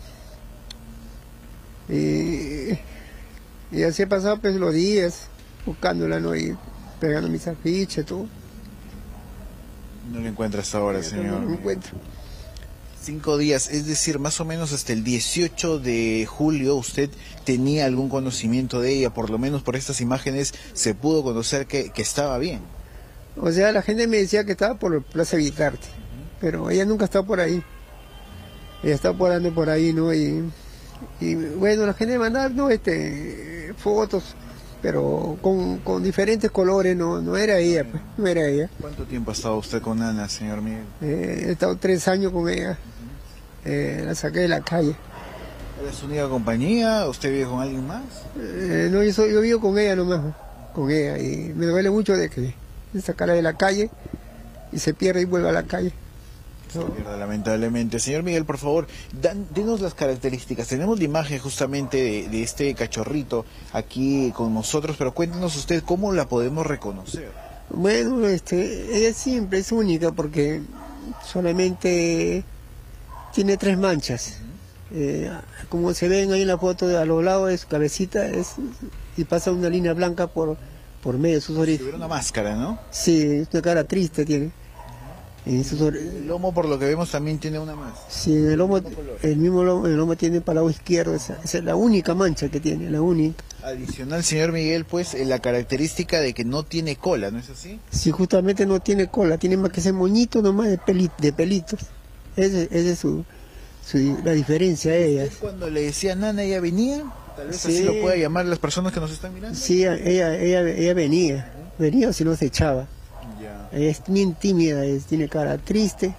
J: Y, y así he pasado pues los días buscándola, ¿no? Y pegando mis afiches, todo.
H: No lo encuentra hasta ahora, señor.
J: No lo encuentro.
H: Cinco días, es decir, más o menos hasta el dieciocho de julio, ¿usted tenía algún conocimiento de ella? Por lo menos por estas imágenes se pudo conocer que, que estaba bien.
J: O sea, la gente me decía que estaba por Plaza Vitarte, uh-huh. Pero ella nunca estaba por ahí. Ella estaba por andando por ahí, ¿no? Y, y bueno, la gente me mandaba, ¿no? Este, fotos, pero con, con diferentes colores, no, no era ella, pues, no era ella.
H: ¿Cuánto tiempo ha estado usted con Nana, señor Miguel?
J: Eh, he estado tres años con ella. Eh, la saqué de la calle.
H: ¿Era su única compañía? ¿Usted vive con alguien más?
J: Eh, no, yo, soy, yo vivo con ella nomás, con ella, y me duele mucho de que de sacarla de la calle y se pierde y vuelve a la calle.
H: Se pierde lamentablemente. Señor Miguel, por favor, dan, denos las características. Tenemos la imagen justamente de, de este cachorrito aquí con nosotros, pero cuéntenos usted cómo la podemos reconocer.
J: Bueno, este, ella siempre es única porque solamente tiene tres manchas. Eh, como se ven ahí en la foto, a los lados de su cabecita es, y pasa una línea blanca por, por medio de sus orejas.
H: Si hubiera una máscara, ¿no?
J: Sí, es una cara triste tiene. En esos hor-
H: El lomo, por lo que vemos, también tiene una más.
J: Sí, en el lomo, el mismo lomo, el lomo tiene para el lado izquierdo, esa, esa es la única mancha que tiene, la única.
H: Adicional, señor Miguel, pues eh, la característica de que no tiene cola, ¿no es así?
J: Si justamente no tiene cola, tiene más que ese moñito nomás de, peli, de pelitos. Esa es su, su, la diferencia de ellas.
H: Cuando le decía Nana, ella venía, tal vez
J: Sí.
H: así lo pueda llamar las personas que nos están mirando.
J: Sí, ella, ella, ella venía, venía o si no se echaba. Ella es bien tímida, es- tiene cara triste,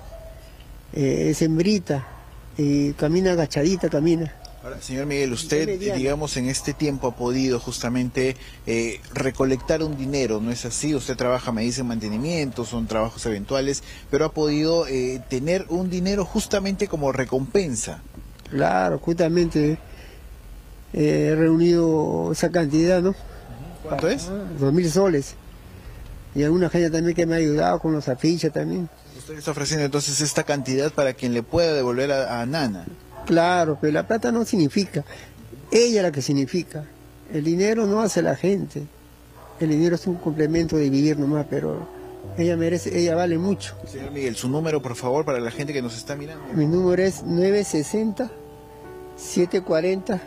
J: eh, es hembrita, y camina agachadita, camina.
H: Ahora, señor Miguel, usted,
J: mediana.
H: digamos, en este tiempo ha podido justamente eh, recolectar un dinero, ¿no es así? Usted trabaja, me dice, en mantenimiento, son trabajos eventuales, pero ha podido eh, tener un dinero justamente como recompensa.
J: Claro, justamente eh, he reunido esa cantidad, ¿no?
H: ¿Cuánto es?
J: Dos mil soles. Y alguna gente también que me ha ayudado con los afiches también.
H: Usted está ofreciendo entonces esta cantidad para quien le pueda devolver a, a Nana.
J: Claro, pero la plata no significa. Ella es la que significa. El dinero no hace la gente. El dinero es un complemento de vivir nomás, pero ella merece, ella vale mucho.
H: Señor Miguel, su número, por favor, para la gente que nos está mirando.
J: Mi número es nueve sesenta, siete cuarenta,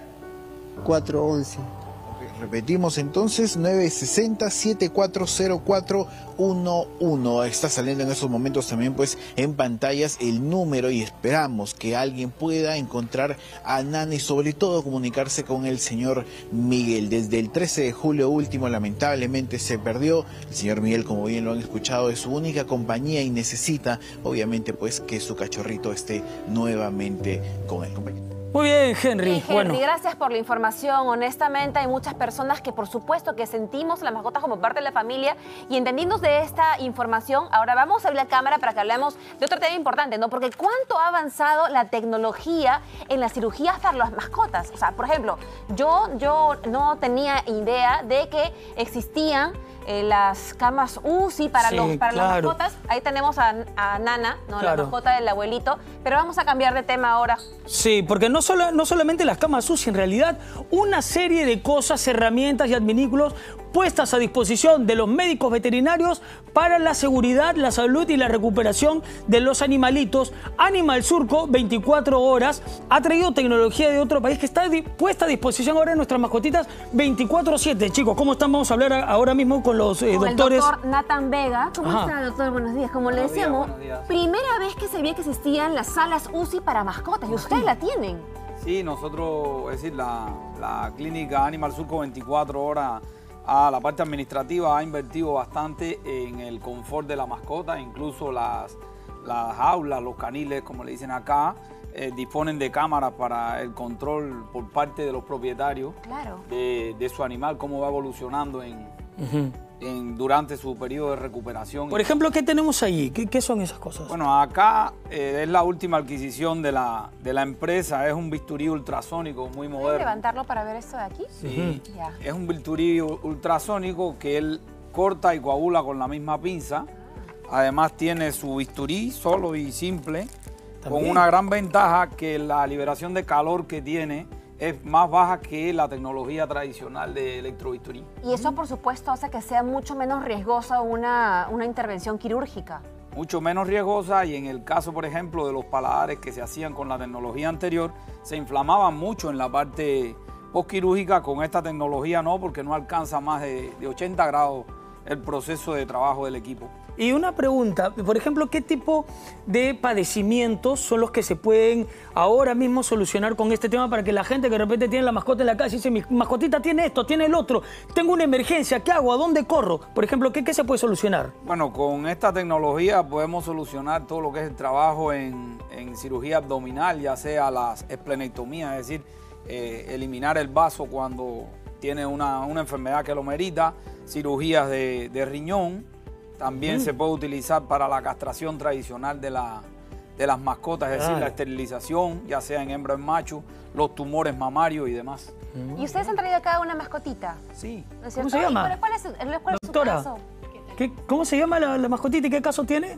J: cuatro once.
H: Repetimos entonces, nueve sesenta, siete cuatro cero cuatro uno uno. Está saliendo en estos momentos también pues en pantallas el número y esperamos que alguien pueda encontrar a Nana y sobre todo comunicarse con el señor Miguel. Desde el trece de julio último lamentablemente se perdió. El señor Miguel, como bien lo han escuchado, es su única compañía y necesita obviamente pues que su cachorrito esté nuevamente con él, compañero.
B: Muy bien, Henry.
A: Sí, Henry,
B: Bueno,
A: gracias por la información. Honestamente, hay muchas personas que, por supuesto, que sentimos las mascotas como parte de la familia y entendiendo de esta información, ahora vamos a abrir la cámara para que hablemos de otro tema importante, ¿no? Porque cuánto ha avanzado la tecnología en las cirugías para las mascotas. O sea, por ejemplo, yo, yo no tenía idea de que existían eh, las camas U C I para,
B: Sí,
A: los, para
B: claro.
A: las mascotas. Ahí tenemos a, a Nana, ¿no?
B: Claro.
A: La mascota del abuelito. Pero vamos a cambiar de tema ahora.
B: sí, porque no, solo, no solamente las camas U C I, en realidad una serie de cosas, herramientas y adminículos puestas a disposición de los médicos veterinarios para la seguridad, la salud y la recuperación de los animalitos. Animal Surco, veinticuatro horas, ha traído tecnología de otro país que está di- puesta a disposición ahora de nuestras mascotitas veinticuatro siete. Chicos, ¿cómo están? Vamos a hablar a- ahora mismo con los eh,
A: Con
B: doctores.
A: el doctor Nathan Vega. ¿Cómo
B: Ajá.
A: está, doctor? Buenos días. Como le
P: Buenos días,
A: decíamos,
P: buenos días.
A: primera vez que se veía que existían las salas U C I para mascotas y ustedes la tienen.
P: Sí, nosotros, es decir, la, la clínica Animal Surco veinticuatro horas, a la parte administrativa ha invertido bastante en el confort de la mascota, incluso las, las jaulas, los caniles, como le dicen acá, eh, disponen de cámaras para el control por parte de los propietarios
A: Claro.
P: de, de su animal, cómo va evolucionando en,
B: Ujú.
P: en- durante su periodo de recuperación.
B: Por ejemplo, ¿qué tenemos allí? ¿Qué, qué son esas cosas?
P: Bueno, acá eh, es la última adquisición de la, de la empresa, es un bisturí ultrasónico muy
A: ¿Pueden
P: moderno.
A: levantarlo para ver esto de aquí?
P: Sí,
A: Ya.
P: es un bisturí u- ultrasónico que él corta y coagula con la misma pinza. Además tiene su bisturí solo y simple, con
B: También.
P: una gran ventaja que la liberación de calor que tiene es más baja que la tecnología tradicional de electrobisturí.
A: Y eso, por supuesto, hace que sea mucho menos riesgosa una, una intervención quirúrgica.
P: Mucho menos riesgosa y en el caso, por ejemplo, de los paladares que se hacían con la tecnología anterior, se inflamaban mucho en la parte postquirúrgica. Con esta tecnología no, porque no alcanza más de, de ochenta grados el proceso de trabajo del equipo.
B: Y una pregunta, por ejemplo, ¿qué tipo de padecimientos son los que se pueden ahora mismo solucionar con este tema para que la gente que de repente tiene la mascota en la casa y dice, mi mascotita tiene esto, tiene el otro, tengo una emergencia, ¿qué hago? ¿A dónde corro? Por ejemplo, ¿qué, qué se puede solucionar?
P: Bueno, con esta tecnología podemos solucionar todo lo que es el trabajo en, en cirugía abdominal, ya sea las esplenectomías, es decir, eh, eliminar el vaso cuando tiene una, una enfermedad que lo merita, cirugías de, de riñón. También
B: Mm.
P: se puede utilizar para la castración tradicional de, la, de las mascotas, es decir,
B: Claro.
P: la esterilización, ya sea en hembra o en macho, los tumores mamarios y demás.
A: ¿Y ustedes han traído acá una mascotita?
P: Sí.
A: ¿No es
B: ¿Cómo
A: cierto?
B: se llama?
A: ¿Y cuál, cuál es, su- cuál es su
B: Doctora.
A: caso?
B: ¿Qué- ¿Cómo se llama la, la mascotita y qué caso tiene?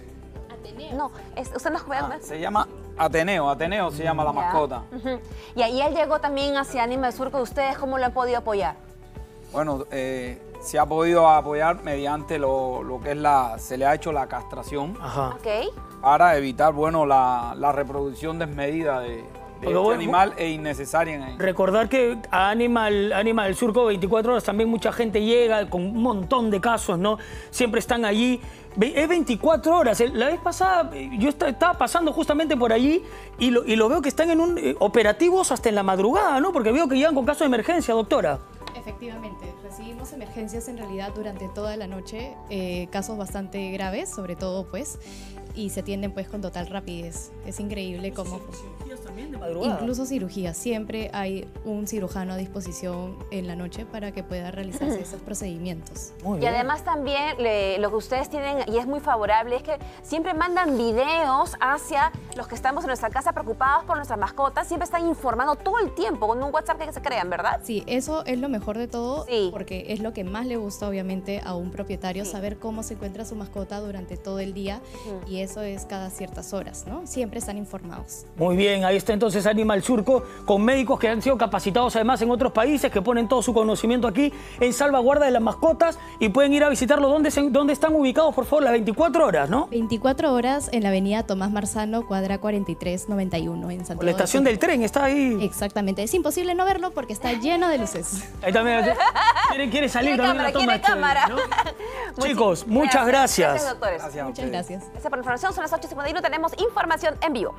A: No, es, usted nos puede...
P: Ah, se llama Ateneo, Ateneo se llama la
A: Ya.
P: mascota.
A: Ujú. Y ahí él llegó también hacia Animal Surco. ¿Ustedes cómo lo han podido apoyar?
P: Bueno, eh, se ha podido apoyar mediante lo, lo que es la, se le ha hecho la castración.
B: Ajá.
A: Okay.
P: Para evitar, bueno, la, la reproducción desmedida de, de este
B: bueno,
P: animal e innecesaria en ahí.
B: Recordar que a Animal, Animal Surco veinticuatro horas también mucha gente llega con un montón de casos, ¿no? Siempre están allí. Es veinticuatro horas. La vez pasada yo estaba pasando justamente por allí y lo, y lo veo que están en un, eh, operativos hasta en la madrugada, ¿no? Porque veo que llegan con casos de emergencia, doctora.
Q: Efectivamente, recibimos emergencias en realidad durante toda la noche, eh, casos bastante graves, sobre todo pues, y se atienden pues con total rapidez. Es increíble cómo...
B: Cirugías también de madrugada.
Q: Incluso cirugías, siempre hay un cirujano a disposición en la noche para que pueda realizarse esos procedimientos.
A: Y además también le, lo que ustedes tienen, y es muy favorable, es que siempre mandan videos hacia los que estamos en nuestra casa preocupados por nuestras mascotas, siempre están informando todo el tiempo con un WhatsApp que se crean, ¿verdad?
Q: Sí, eso es lo mejor de todo,
A: sí.
Q: porque es lo que más le gusta obviamente a un propietario, sí. saber cómo se encuentra su mascota durante todo el día, uh-huh. y eso es cada ciertas horas, ¿no? Siempre están informados.
B: Muy bien, ahí está entonces Animal Surco, con médicos que han sido capacitados además en otros países, que ponen todo su conocimiento aquí en salvaguarda de las mascotas y pueden ir a visitarlo. ¿Dónde, se, dónde están ubicados, por favor? Las veinticuatro horas, ¿no?
Q: veinticuatro horas en la avenida Tomás Marzano, cuadra cuarenta y tres noventa y uno en Santiago.
B: La estación del tren está ahí.
Q: Exactamente, es imposible no verlo porque está lleno de luces.
B: Ahí también, quiere, quiere salir
A: ¿Quiere
B: también
A: cámara,
B: la toma.
A: cámara?
B: ¿no? Chicos, muchas gracias.
A: Gracias, doctores.
Q: Gracias, muchas gracias.
A: Gracias por la información, son las ocho cincuenta y uno, tenemos información en vivo.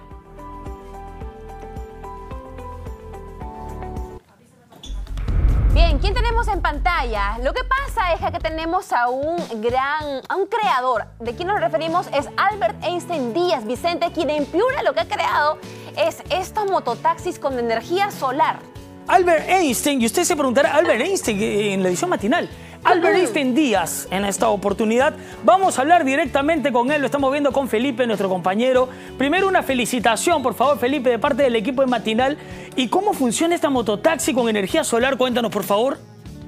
A: Bien, ¿quién tenemos en pantalla? Lo que pasa es que aquí tenemos a un gran, a un creador. ¿De quién nos referimos? Es Albert Einstein Díaz Vicente, quien en Piura lo que ha creado es estos mototaxis con energía solar.
B: Albert Einstein, y usted se preguntará, Albert Einstein en la edición matinal. Albert Einstein Díaz, en esta oportunidad. Vamos a hablar directamente con él, lo estamos viendo con Felipe, nuestro compañero. Primero una felicitación, por favor, Felipe, de parte del equipo de Matinal. ¿Y cómo funciona esta mototaxi con energía solar? Cuéntanos, por favor.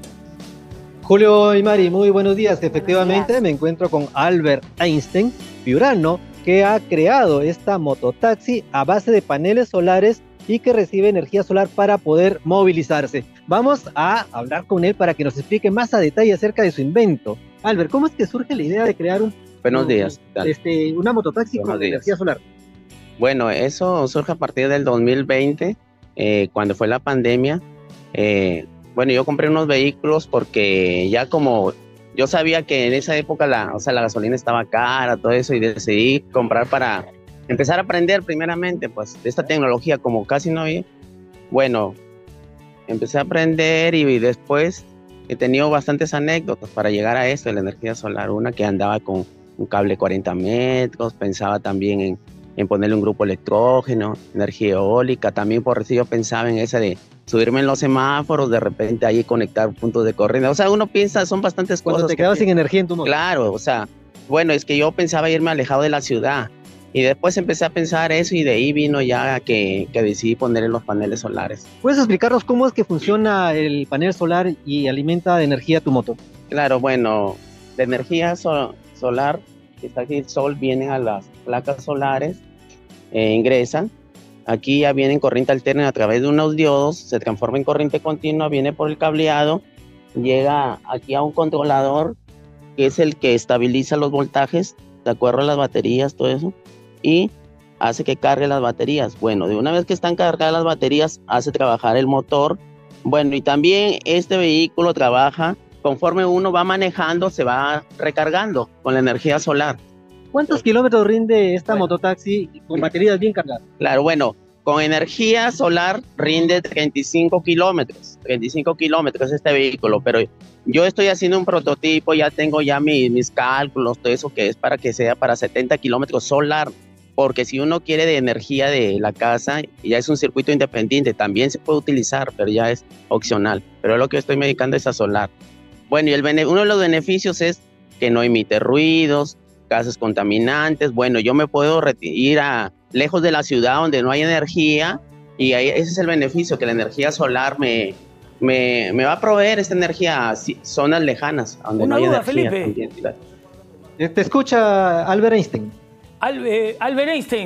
R: Julio y Mari, muy buenos días. Efectivamente, buenos días. Me encuentro con Albert Einstein, piurano, que ha creado esta mototaxi a base de paneles solares y que recibe energía solar para poder movilizarse. Vamos a hablar con él para que nos explique más a detalle acerca de su invento. Albert, ¿cómo es que surge la idea de crear un,
S: Buenos días.
R: Este, una mototaxi
S: Buenos
R: con
S: días.
R: energía solar?
S: Bueno, eso surge a partir del dos mil veinte, eh, cuando fue la pandemia. Eh, bueno, yo compré unos vehículos porque ya como yo sabía que en esa época la, o sea, la gasolina estaba cara, todo eso, y decidí comprar para empezar a aprender primeramente, pues, de esta tecnología, como casi no había. Bueno, empecé a aprender y después he tenido bastantes anécdotas para llegar a esto de la energía solar. Una que andaba con un cable cuarenta metros, pensaba también en, en ponerle un grupo electrógeno, energía eólica, también por eso yo pensaba en esa de subirme en los semáforos, de repente ahí conectar puntos de corriente. O sea, uno piensa, son bastantes cosas.
R: Cuando te quedabas sin energía en tu moto.
S: Claro, o sea, bueno, es que yo pensaba irme alejado de la ciudad. Y después empecé a pensar eso y de ahí vino ya que, que decidí ponerle los paneles solares.
R: ¿Puedes explicarnos cómo es que funciona el panel solar y alimenta de energía tu moto?
S: Claro, bueno, la energía so- solar, que está aquí el sol, viene a las placas solares, eh, ingresan. Aquí ya viene en corriente alterna a través de unos diodos, se transforma en corriente continua, viene por el cableado, llega aquí a un controlador que es el que estabiliza los voltajes de acuerdo a las baterías, todo eso, y hace que cargue las baterías. Bueno, de una vez que están cargadas las baterías, hace trabajar el motor. Bueno, y también este vehículo trabaja, conforme uno va manejando, se va recargando con la energía solar.
R: ¿Cuántos kilómetros rinde esta bueno, mototaxi con baterías bien cargadas?
S: Claro, bueno, con energía solar rinde treinta y cinco kilómetros, treinta y cinco kilómetros este vehículo, pero yo estoy haciendo un prototipo, ya tengo ya mi, mis cálculos, todo eso que es para que sea para setenta kilómetros solar, porque si uno quiere de energía de la casa, ya es un circuito independiente, también se puede utilizar, pero ya es opcional, pero lo que estoy medicando es a solar. Bueno, y el bene, uno de los beneficios es que no emite ruidos, gases contaminantes. Bueno, yo me puedo ir a lejos de la ciudad donde no hay energía, y ahí, ese es el beneficio, que la energía solar me, me, me va a proveer esta energía a zonas lejanas donde
B: Una
S: no hay
B: duda,
S: energía.
B: Felipe.
R: Te escucha Albert Einstein.
B: Al, eh, Albert Einstein,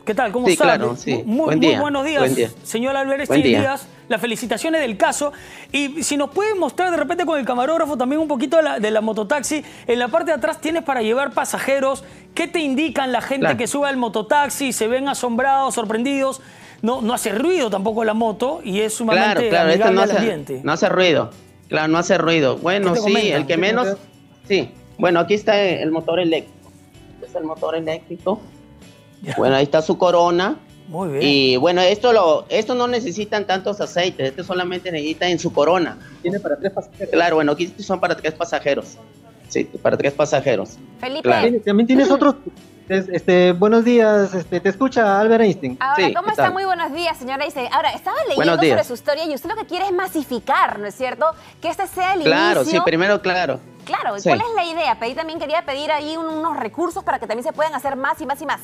B: ¿Qué tal? ¿Cómo
S: Sí,
B: está?
S: claro, sí.
B: Muy,
S: Buen
B: muy
S: día,
B: buenos días,
S: buen día.
B: señor Albert
S: Buen día.
B: Díaz. Las felicitaciones del caso. Y si nos puede mostrar de repente con el camarógrafo también un poquito de la, de la mototaxi. En la parte de atrás tienes para llevar pasajeros. ¿Qué te indican la gente
S: Claro.
B: que sube al mototaxi? ¿Se ven asombrados, sorprendidos? No, no hace ruido tampoco la moto y es sumamente
S: Claro, claro, esto
B: amigable
S: no
B: al
S: hace,
B: ambiente.
S: no hace ruido. Claro, no hace ruido. Bueno,
B: ¿Qué te
S: sí,
B: comentan?
S: el que
B: ¿Qué te
S: menos...
B: comentan?
S: Sí, bueno, aquí está el motor eléctrico. Este es el motor eléctrico. Bueno, ahí está su corona.
B: Muy bien.
S: Y bueno, esto lo esto no necesitan tantos aceites, esto solamente necesita en su corona.
R: Tiene para tres pasajeros.
S: Claro, bueno, aquí son para tres pasajeros. Sí, para tres pasajeros.
A: Felipe.
S: Claro.
R: Tiene- También tienes otros. es- Este, buenos días, este, te escucha Albert Einstein.
A: Ahora,
S: Sí,
A: ¿cómo
S: ¿qué
A: está?
S: tal?
A: Muy buenos días, señora Ise. Ahora, estaba leyendo
S: Buenos días.
A: sobre su historia y usted lo que quiere es masificar, ¿no es cierto? Que este sea el
S: Claro, sí,
A: inicio.
S: primero, claro.
A: Claro, ¿y
S: Sí.
A: cuál es la idea? Pedí, también quería pedir ahí un- unos recursos para que también se puedan hacer más y más y más.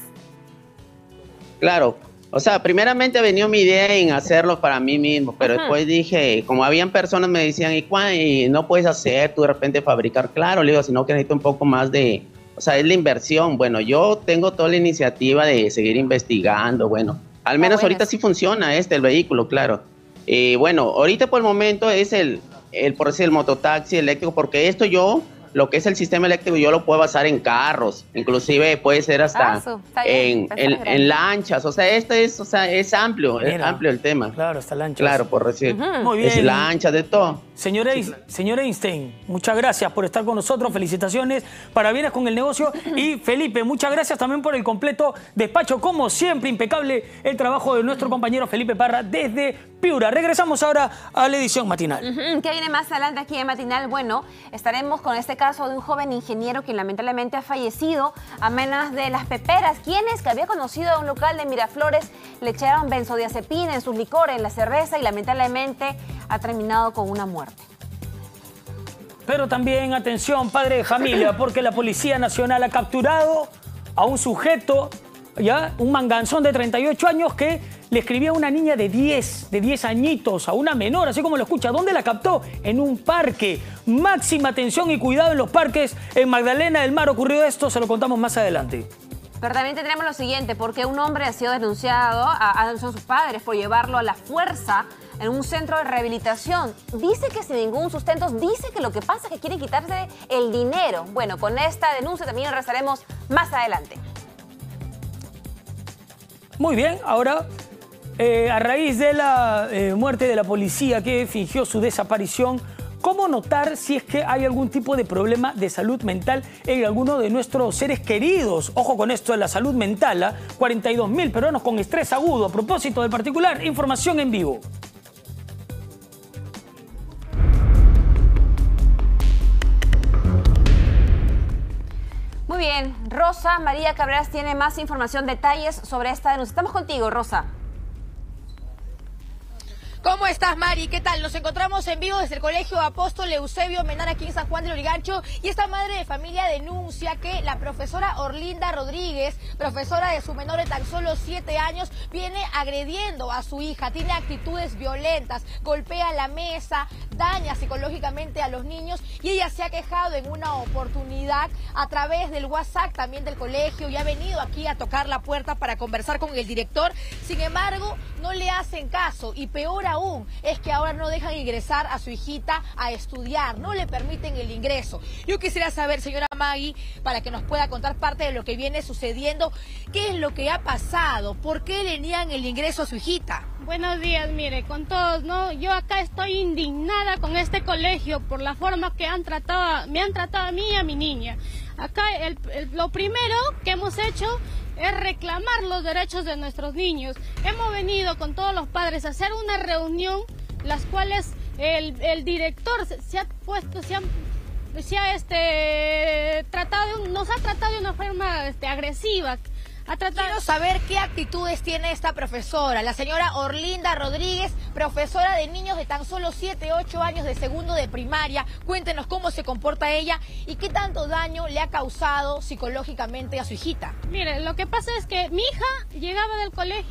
S: Claro. O sea, primeramente venía mi idea en hacerlo para mí mismo, pero
A: Ujú.
S: después dije, como habían personas me decían, ¿y cuán? Y no puedes hacer tú de repente fabricar. Claro, le digo, sino que necesito un poco más de, o sea, es la inversión. Bueno, yo tengo toda la iniciativa de seguir investigando, bueno, al menos
A: bueno,
S: ahorita sí funciona este, el vehículo, claro. Y bueno, ahorita por el momento es el, el, por decir, el mototaxi eléctrico, porque esto yo, lo que es el sistema eléctrico, yo lo puedo basar en carros, inclusive puede ser hasta
A: Ah, su, está bien,
S: en,
A: está
S: en,
A: grande.
S: en lanchas, o sea, esto es, o sea, es amplio, es
B: Mira.
S: amplio el tema.
B: Claro, está lancha.
S: Claro, por decir,
A: Ujú.
B: Muy
S: es
B: bien.
S: lancha, de todo.
B: Señor, Eis- señor Einstein, muchas gracias por estar con nosotros. Felicitaciones, parabienes con el negocio. Y Felipe, muchas gracias también por el completo despacho. Como siempre, impecable el trabajo de nuestro compañero Felipe Parra desde Piura. Regresamos ahora a la edición matinal.
A: Ujú, ¿qué viene más adelante aquí en Matinal? Bueno, estaremos con este caso de un joven ingeniero que lamentablemente ha fallecido a manos de las peperas, quienes que había conocido a un local de Miraflores le echaron benzodiazepina en sus licores, en la cerveza y lamentablemente ha terminado con una muerte.
B: Pero también, atención, padre de familia, porque la Policía Nacional ha capturado a un sujeto, ya, un manganzón de treinta y ocho años que le escribía a una niña de diez, de diez añitos, a una menor, así como lo escucha. ¿Dónde la captó? En un parque. Máxima atención y cuidado en los parques. En Magdalena del Mar ocurrió esto, se lo contamos más adelante.
A: Pero también tenemos lo siguiente, porque un hombre ha sido denunciado, a, a son sus padres, por llevarlo a la fuerza en un centro de rehabilitación. Dice que sin ningún sustento, dice que lo que pasa es que quieren quitarse el dinero. Bueno, con esta denuncia también regresaremos más adelante.
B: Muy bien, ahora, eh, a raíz de la eh, muerte de la policía que fingió su desaparición, ¿cómo notar si es que hay algún tipo de problema de salud mental en alguno de nuestros seres queridos? Ojo con esto de la salud mental, ¿ah? cuarenta y dos mil peruanos con estrés agudo. A propósito del particular, información en vivo.
A: Muy bien, Rosa María Cabreras tiene más información, detalles sobre esta denuncia. Estamos contigo, Rosa.
C: ¿Cómo estás, Mari? ¿Qué tal? Nos encontramos en vivo desde el Colegio Apóstol Eusebio Menard aquí en San Juan del Lurigancho y esta madre de familia denuncia que la profesora Orlinda Rodríguez, profesora de su menor de tan solo siete años, viene agrediendo a su hija, tiene actitudes violentas, golpea la mesa, daña psicológicamente a los niños y ella se ha quejado en una oportunidad a través del WhatsApp también del colegio y ha venido aquí a tocar la puerta para conversar con el director. Sin embargo, no le hacen caso y peor aún es que ahora no dejan ingresar a su hijita a estudiar, no le permiten el ingreso. Yo quisiera saber, señora Maggie, para que nos pueda contar parte de lo que viene sucediendo, qué es lo que ha pasado, por qué le niegan el ingreso a su hijita.
T: Buenos días, mire, con todos, ¿no? Yo acá estoy indignada con este colegio por la forma que han tratado, me han tratado a mí y a mi niña. Acá el, el, lo primero que hemos hecho es reclamar los derechos de nuestros niños. Hemos venido con todos los padres a hacer una reunión, las cuales el, el director se, se ha puesto, se ha, se ha este, tratado, nos ha tratado de una forma este, agresiva. Ha tratado...
C: Quiero saber qué actitudes tiene esta profesora, la señora Orlinda Rodríguez, profesora de niños de tan solo siete, ocho años de segundo de primaria. Cuéntenos cómo se comporta ella y qué tanto daño le ha causado psicológicamente a su hijita.
T: Mire, lo que pasa es que mi hija llegaba del colegio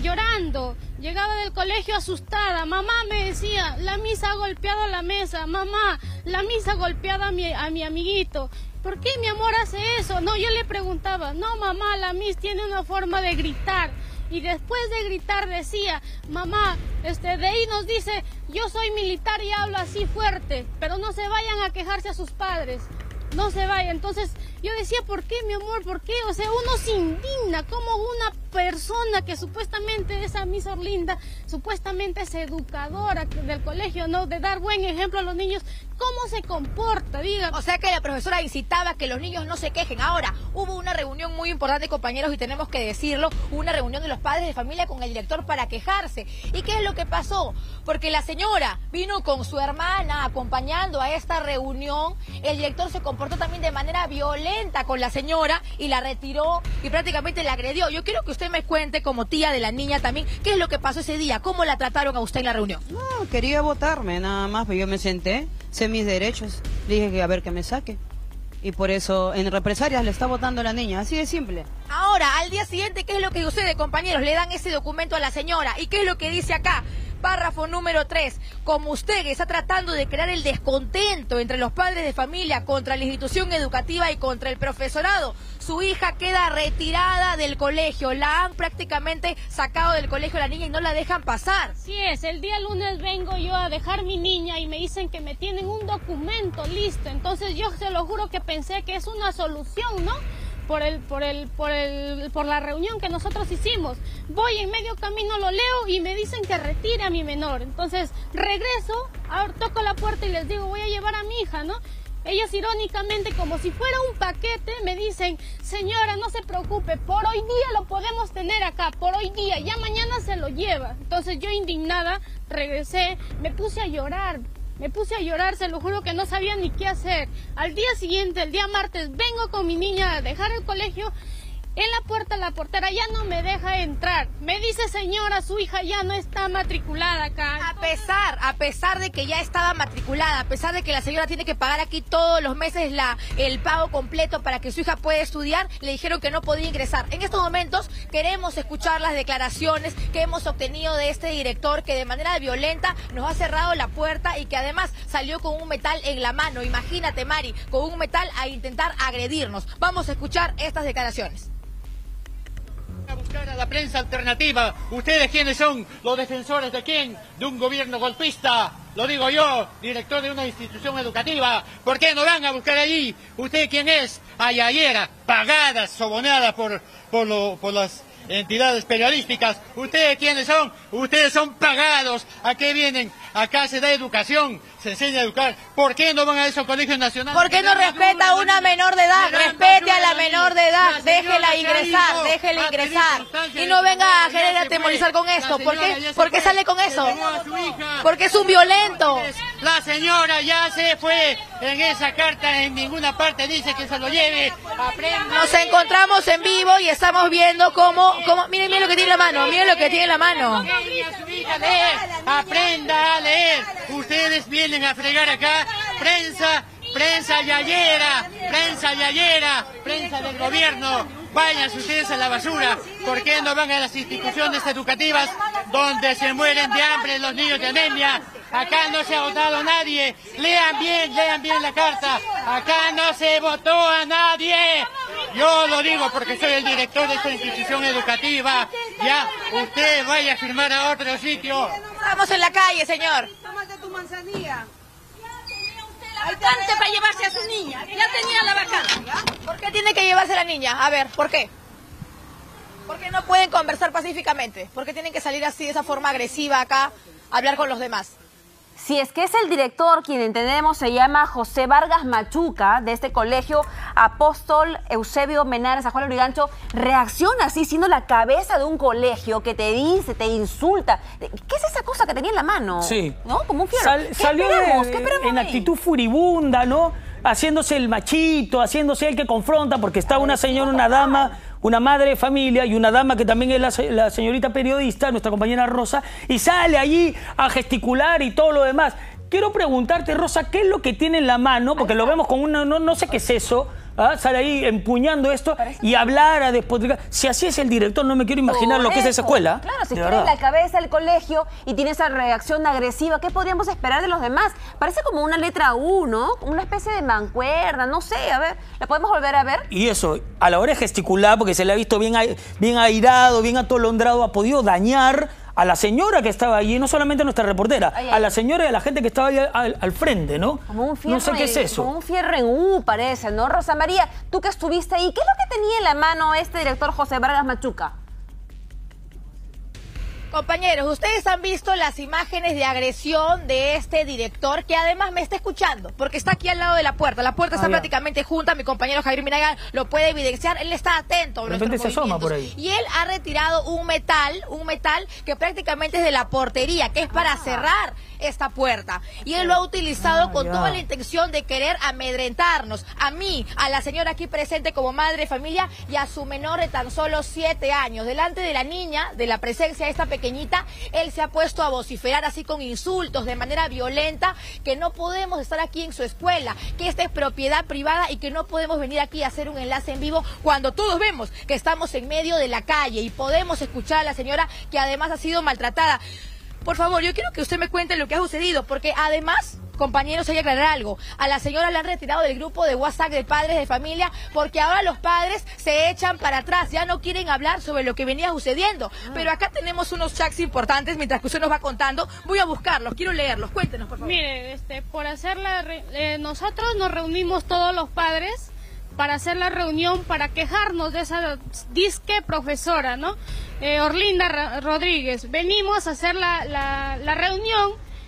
T: llorando. Llegaba del colegio asustada. Mamá me decía, la misa ha golpeado la mesa. Mamá, la misa ha golpeado a mi, a mi amiguito. ¿Por qué mi amor hace eso? No, yo le preguntaba, no mamá, la Miss tiene una forma de gritar. Y después de gritar decía, mamá, este, de ahí nos dice, yo soy militar y hablo así fuerte, pero no se vayan a quejarse a sus padres. No se vayan. Entonces yo decía, ¿por qué, mi amor? ¿Por qué? O sea, uno se indigna como una persona que supuestamente esa Miss Orlinda, supuestamente es educadora del colegio, ¿no? De dar buen ejemplo a los niños, ¿cómo se comporta? Diga.
C: O sea que la profesora incitaba que los niños no se quejen. Ahora, hubo una reunión muy importante, compañeros, y tenemos que decirlo, una reunión de los padres de familia con el director para quejarse. ¿Y qué es lo que pasó? Porque la señora vino con su hermana acompañando a esta reunión, el director se comportó también de manera violenta con la señora y la retiró y prácticamente la agredió. Yo quiero que usted me cuente, como tía de la niña también, qué es lo que pasó ese día, cómo la trataron a usted en la reunión.
U: No, quería votarme nada más, pero yo me senté, sé mis derechos, dije que a ver que me saque. Y por eso en represalias le está votando a la niña, así de simple.
C: Ahora, al día siguiente, ¿qué es lo que sucede, compañeros? Le dan ese documento a la señora. ¿Y qué es lo que dice acá? Párrafo número tres. Como usted está tratando de crear el descontento entre los padres de familia contra la institución educativa y contra el profesorado, su hija queda retirada del colegio. La han prácticamente sacado del colegio a la niña y no la dejan pasar.
T: Así es, el día lunes vengo yo a dejar mi niña y me dicen que me tienen un documento listo. Entonces yo se lo juro que pensé que es una solución, ¿no? Por el, por el, por el, por la reunión que nosotros hicimos. Voy en medio camino, lo leo y me dicen que retire a mi menor. Entonces regreso, ahora toco la puerta y les digo, voy a llevar a mi hija, ¿no? Ellas irónicamente, como si fuera un paquete, me dicen, señora, no se preocupe, por hoy día lo podemos tener acá, por hoy día, ya mañana se lo lleva. Entonces yo indignada regresé, me puse a llorar. Me puse a llorar, se lo juro que no sabía ni qué hacer. Al día siguiente, el día martes, vengo con mi niña a dejar el colegio. En la puerta, la portera ya no me deja entrar. Me dice, señora, su hija ya no está matriculada acá.
C: A pesar, a pesar de que ya estaba matriculada, a pesar de que la señora tiene que pagar aquí todos los meses la, el pago completo para que su hija pueda estudiar, le dijeron que no podía ingresar. En estos momentos queremos escuchar las declaraciones que hemos obtenido de este director que de manera violenta nos ha cerrado la puerta y que además salió con un metal en la mano. Imagínate, Mari, con un metal a intentar agredirnos. Vamos a escuchar estas declaraciones.
V: A buscar a la prensa alternativa. ¿Ustedes quiénes son? ¿Los defensores de quién? ¿De un gobierno golpista? Lo digo yo, director de una institución educativa. ¿Por qué no van a buscar allí? ¿Usted quién es? Ayayera, pagadas, sobonadas por, por, lo, por las entidades periodísticas. ¿Ustedes quiénes son? Ustedes son pagados. ¿A qué vienen? Acá se da educación, se enseña a educar. ¿Por qué no van a esos colegios nacionales?
C: ¿Por qué no respeta a una menor de edad? Respete a la menor de edad, déjela ingresar, déjela ingresar. Y no venga a querer atemorizar con esto. ¿Por qué? ¿Por qué sale con eso? Porque es un violento.
V: La señora ya se fue. En esa carta en ninguna parte dice que se lo lleve. Aprenda.
C: Nos encontramos en vivo y estamos viendo cómo, cómo miren, miren lo que tiene en la mano, miren lo que tiene en la mano.
V: Aprenda a leer. Ustedes vienen a fregar acá. Prensa, prensa yayera, prensa yayera, prensa del gobierno. Vayan ustedes a la basura. ¿Por qué no van a las instituciones educativas donde se mueren de hambre los niños de anemia? Acá no se ha votado a nadie. Lean bien, lean bien la carta. Acá no se votó a nadie. Yo lo digo porque soy el director de esta institución educativa. Ya, usted vaya a firmar a otro sitio.
C: Estamos en la calle, señor.
O: Tómate tu manzanilla.
C: Vacante para llevarse a su niña. Ya tenía la vacante. ¿Por qué tiene que llevarse a la niña? A ver, ¿por qué? ¿Por qué no pueden conversar pacíficamente? ¿Por qué tienen que salir así de esa forma agresiva acá a hablar con los demás? Si es que es el director, quien entendemos se llama José Vargas Machuca, de este colegio Apóstol Eusebio Menares, San Juan de Lurigancho, reacciona así, siendo la cabeza de un colegio que te dice, te insulta. ¿Qué es esa cosa que tenía en la mano?
B: Sí.
C: ¿No? Como un fiero.
B: Sal,
C: ¿Qué
B: salió
C: esperamos?
B: de,
C: ¿Qué esperamos
B: en
C: ahí?
B: actitud furibunda, ¿no? Haciéndose el machito, haciéndose el que confronta, porque está una señora, una dama, una madre de familia y una dama que también es la, la señorita periodista, nuestra compañera Rosa, y sale allí a gesticular y todo lo demás. Quiero preguntarte, Rosa, ¿qué es lo que tiene en la mano? Porque lo vemos con una, no, no sé qué es eso, ¿ah? Sale ahí empuñando esto y hablar a despotricar. Si así es el director, no me quiero imaginar
A: Por
B: lo que es esa
A: eso.
B: escuela.
A: Claro, si
B: de
A: tú
B: verdad.
A: eres la cabeza del colegio y tiene esa reacción agresiva, ¿qué podríamos esperar de los demás? Parece como una letra U, ¿no? Una especie de mancuerna, no sé, a ver, ¿la podemos volver a ver?
B: Y eso, a la hora de gesticular, porque se le ha visto bien, ai- bien airado, bien atolondrado, ha podido dañar a la señora que estaba allí, no solamente a nuestra reportera,
A: Ay, ay.
B: a la señora y a la gente que estaba ahí al, al frente, ¿no?
A: Como un fierro
B: No sé qué
A: en-
B: es eso.
A: Como un fierro en U parece, ¿no? Rosa María, tú que estuviste ahí, ¿qué es lo que tenía en la mano este director José Vargas Machuca?
C: Compañeros, ustedes han visto las imágenes de agresión de este director que además me está escuchando, porque está aquí al lado de la puerta. La puerta está
B: Ah, ya.
C: prácticamente junta, mi compañero Javier Minaga lo puede evidenciar, él está atento a
B: De
C: nuestros
B: repente se asoma por ahí.
C: movimientos. Y él ha retirado un metal, un metal que prácticamente es de la portería, que es para cerrar esta puerta. Y él lo ha utilizado
B: Ah,
C: con
B: ya.
C: toda la intención de querer amedrentarnos, a mí, a la señora aquí presente como madre de familia y a su menor de tan solo siete años. Delante de la niña, de la presencia de esta pequeñita, él se ha puesto a vociferar así con insultos de manera violenta, que no podemos estar aquí en su escuela, que esta es propiedad privada y que no podemos venir aquí a hacer un enlace en vivo cuando todos vemos que estamos en medio de la calle y podemos escuchar a la señora que además ha sido maltratada. Por favor, yo quiero que usted me cuente lo que ha sucedido, porque además, compañeros, hay que aclarar algo. A la señora la han retirado del grupo de WhatsApp de padres de familia porque ahora los padres se echan para atrás, ya no quieren hablar sobre lo que venía sucediendo. Pero acá tenemos unos chats importantes, mientras que usted nos va contando. Voy a buscarlos, quiero leerlos. Cuéntenos, por favor.
T: Mire, este, por hacer la re- eh, nosotros nos reunimos todos los padres para hacer la reunión, para quejarnos de esa disque profesora, ¿no? Eh, Orlinda Ra- Rodríguez. Venimos a hacer la, la, la reunión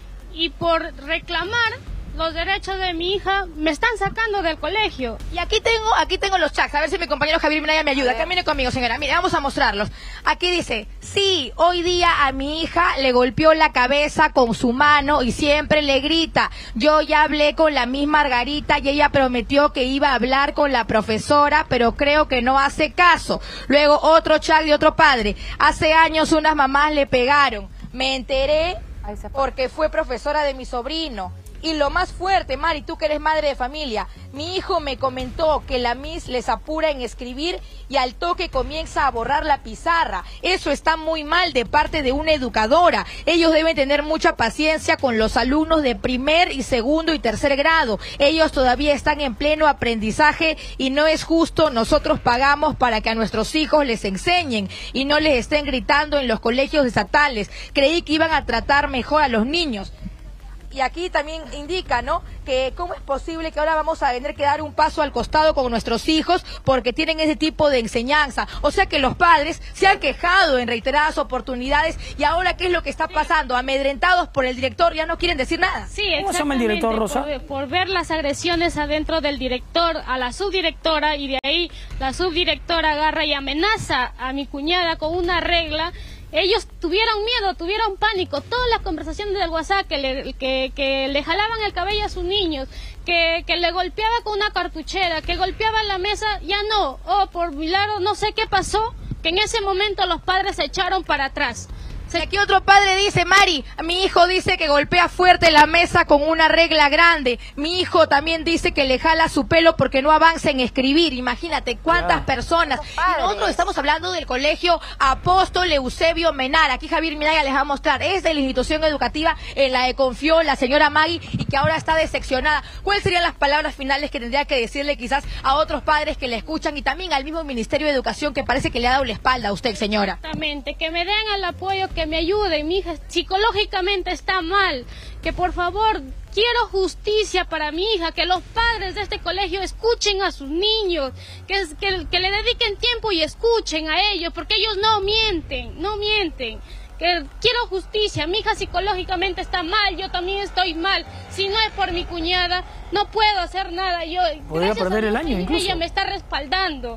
T: y por reclamar los derechos de mi hija me están sacando del colegio.
C: Y aquí tengo, aquí tengo los chats, a ver si mi compañero Javier Minaya me ayuda. Camine conmigo, señora. Mire, vamos a mostrarlos. Aquí dice, sí, hoy día a mi hija le golpeó la cabeza con su mano y siempre le grita. Yo ya hablé con la misma Margarita y ella prometió que iba a hablar con la profesora, pero creo que no hace caso. Luego otro chat de otro padre. Hace años unas mamás le pegaron. Me enteré porque fue profesora de mi sobrino. Y lo más fuerte, Mari, tú que eres madre de familia, mi hijo me comentó que la Miss les apura en escribir y al toque comienza a borrar la pizarra. Eso está muy mal de parte de una educadora. Ellos deben tener mucha paciencia con los alumnos de primer y segundo y tercer grado. Ellos todavía están en pleno aprendizaje y no es justo. Nosotros pagamos para que a nuestros hijos les enseñen y no les estén gritando en los colegios estatales. Creí que iban a tratar mejor a los niños. Y aquí también indica, ¿no?, que cómo es posible que ahora vamos a tener que dar un paso al costado con nuestros hijos porque tienen ese tipo de enseñanza. O sea que los padres se han quejado en reiteradas oportunidades y ahora ¿qué es lo que está pasando? Amedrentados por el director, ya no quieren decir nada.
T: Sí,
B: ¿Cómo se llama el director, Rosa?
T: Por, por ver las agresiones adentro del director a la subdirectora y de ahí la subdirectora agarra y amenaza a mi cuñada con una regla. Ellos tuvieron miedo, tuvieron pánico. Todas las conversaciones del WhatsApp que le, que, que le jalaban el cabello a sus niños, que, que le golpeaba con una cartuchera, que golpeaba la mesa, ya no. Oh, por milagro, no sé qué pasó, que en ese momento los padres se echaron para atrás.
C: Aquí otro padre dice, Mari, mi hijo dice que golpea fuerte la mesa con una regla grande. Mi hijo también dice que le jala su pelo porque no avanza en escribir. Imagínate cuántas
B: Ya.
C: personas. Y nosotros estamos hablando del colegio Apóstol Eusebio Menara. Aquí Javier Minaya les va a mostrar. Es de la institución educativa en la que confió la señora Maggie y que ahora está decepcionada. ¿Cuáles serían las palabras finales que tendría que decirle quizás a otros padres que le escuchan y también al mismo Ministerio de Educación que parece que le ha dado la espalda a usted, señora?
T: Exactamente, que me den el apoyo, que me ayuden, mi hija psicológicamente está mal, que por favor quiero justicia para mi hija, que los padres de este colegio escuchen a sus niños, que, que, que le dediquen tiempo y escuchen a ellos, porque ellos no mienten, no mienten. Que quiero justicia, mi hija psicológicamente está mal, yo también estoy mal. Si no es por mi cuñada, no puedo hacer nada. Yo
B: Podría perder el año incluso.
T: Ella me está respaldando.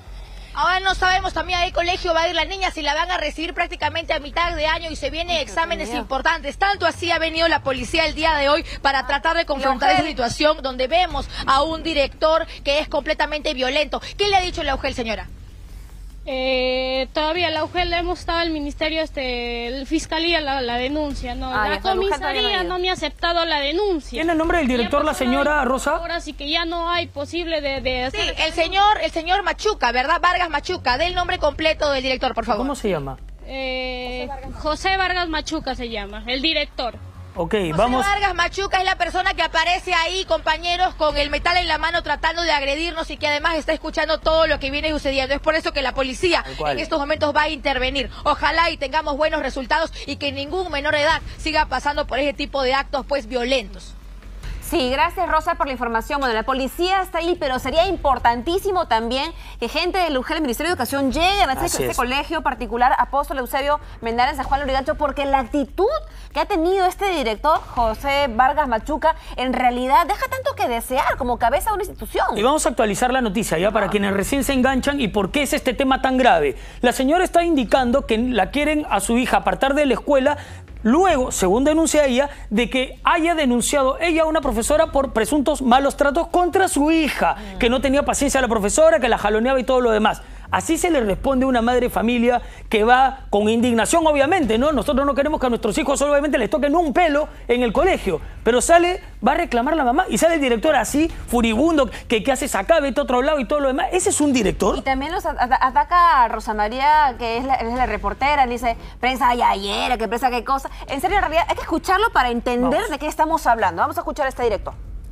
C: Ahora no sabemos también a qué colegio va a ir la niña, si la van a recibir prácticamente a mitad de año y se vienen exámenes importantes. Tanto así ha venido la policía el día de hoy para tratar de confrontar esa situación donde vemos a un director que es completamente violento. ¿Qué le ha dicho la UGEL, señora?
T: Eh, todavía la U G E L hemos estado al ministerio, este, fiscalía la, la denuncia, no,
A: ah,
T: la comisaría no me ha aceptado la denuncia.
B: ¿Tiene el nombre del director la señora Rosa?
T: Ahora sí que ya no hay posible de, de hacer.
C: Sí, el señor, el señor Machuca, ¿verdad? Vargas Machuca, del nombre completo del director, por favor.
B: ¿Cómo se llama?
T: Eh, José Vargas Machuca se llama, el director.
B: Ok,
C: José
B: vamos.
C: Vargas Machuca es la persona que aparece ahí, compañeros, con el metal en la mano tratando de agredirnos y que además está escuchando todo lo que viene sucediendo. Es por eso que la policía en estos momentos va a intervenir. Ojalá y tengamos buenos resultados y que ningún menor de edad siga pasando por ese tipo de actos pues violentos.
A: Sí, gracias Rosa por la información. Bueno, la policía está ahí, pero sería importantísimo también que gente del U G E L, el Ministerio de Educación, lleguen a este, este colegio particular Apóstol Eusebio Mendara en San Juan de Lurigancho, porque la actitud que ha tenido este director, José Vargas Machuca, en realidad deja tanto que desear como cabeza de una institución.
B: Y vamos a actualizar la noticia ya para quienes recién se enganchan y por qué es este tema tan grave. La señora está indicando que la quieren a su hija apartar de la escuela. Luego, según denuncia ella, de que haya denunciado ella a una profesora por presuntos malos tratos contra su hija, mm. que no tenía paciencia a la profesora, que la jaloneaba y todo lo demás. Así se le responde a una madre de familia que va con indignación, obviamente, ¿no? Nosotros no queremos que a nuestros hijos obviamente les toquen un pelo en el colegio, pero sale, va a reclamar la mamá y sale el director así, furibundo, que, que hace acá, vete a otro lado y todo lo demás. ¿Ese es un director?
A: Y también los ataca a Rosa María, que es la, es la reportera, le dice, prensa yayera, que prensa qué cosa. En serio, en realidad hay que escucharlo para entender Vamos. de qué estamos hablando. Vamos a escuchar a este director.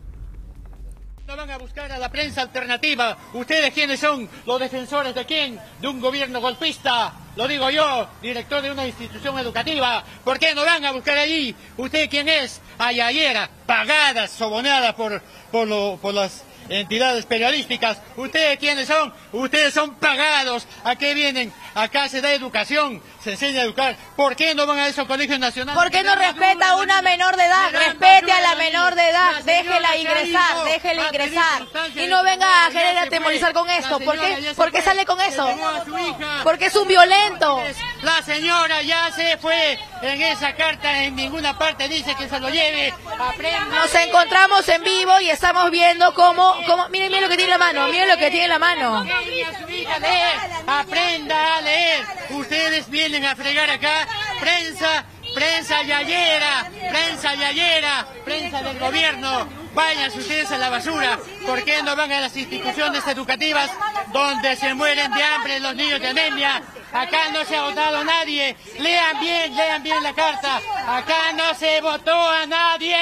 V: No van a buscar a la prensa alternativa. ¿Ustedes quiénes son? ¿Los defensores de quién? ¿De un gobierno golpista? Lo digo yo, director de una institución educativa. ¿Por qué no van a buscar allí? ¿Usted quién es? Ayayera, pagadas, sobonadas por, por, lo, por las entidades periodísticas. ¿Ustedes quiénes son? Ustedes son pagados. ¿A qué vienen? Acá se da educación, se enseña a educar. ¿Por qué no van a esos colegios nacionales?
C: ¿Por qué no respeta a una menor de edad? Respete a la menor de edad, déjela ingresar, déjela ingresar. Y no venga a querer atemorizar con esto. ¿Por qué? ¿Por qué sale con eso? Porque es un violento.
V: La señora ya se fue. En esa carta en ninguna parte dice que se lo lleve. Aprenda.
C: Nos encontramos en vivo y estamos viendo cómo, cómo miren, miren lo que tiene en la mano, miren lo que tiene en la mano.
V: Aprenda a leer. Ustedes vienen a fregar acá prensa, prensa yayera, prensa yayera, prensa del gobierno. Vayan ustedes a la basura. ¿Por qué no van a las instituciones educativas donde se mueren de hambre los niños de anemia? Acá no se ha votado a nadie. Lean bien, lean bien la carta. Acá no se votó a nadie.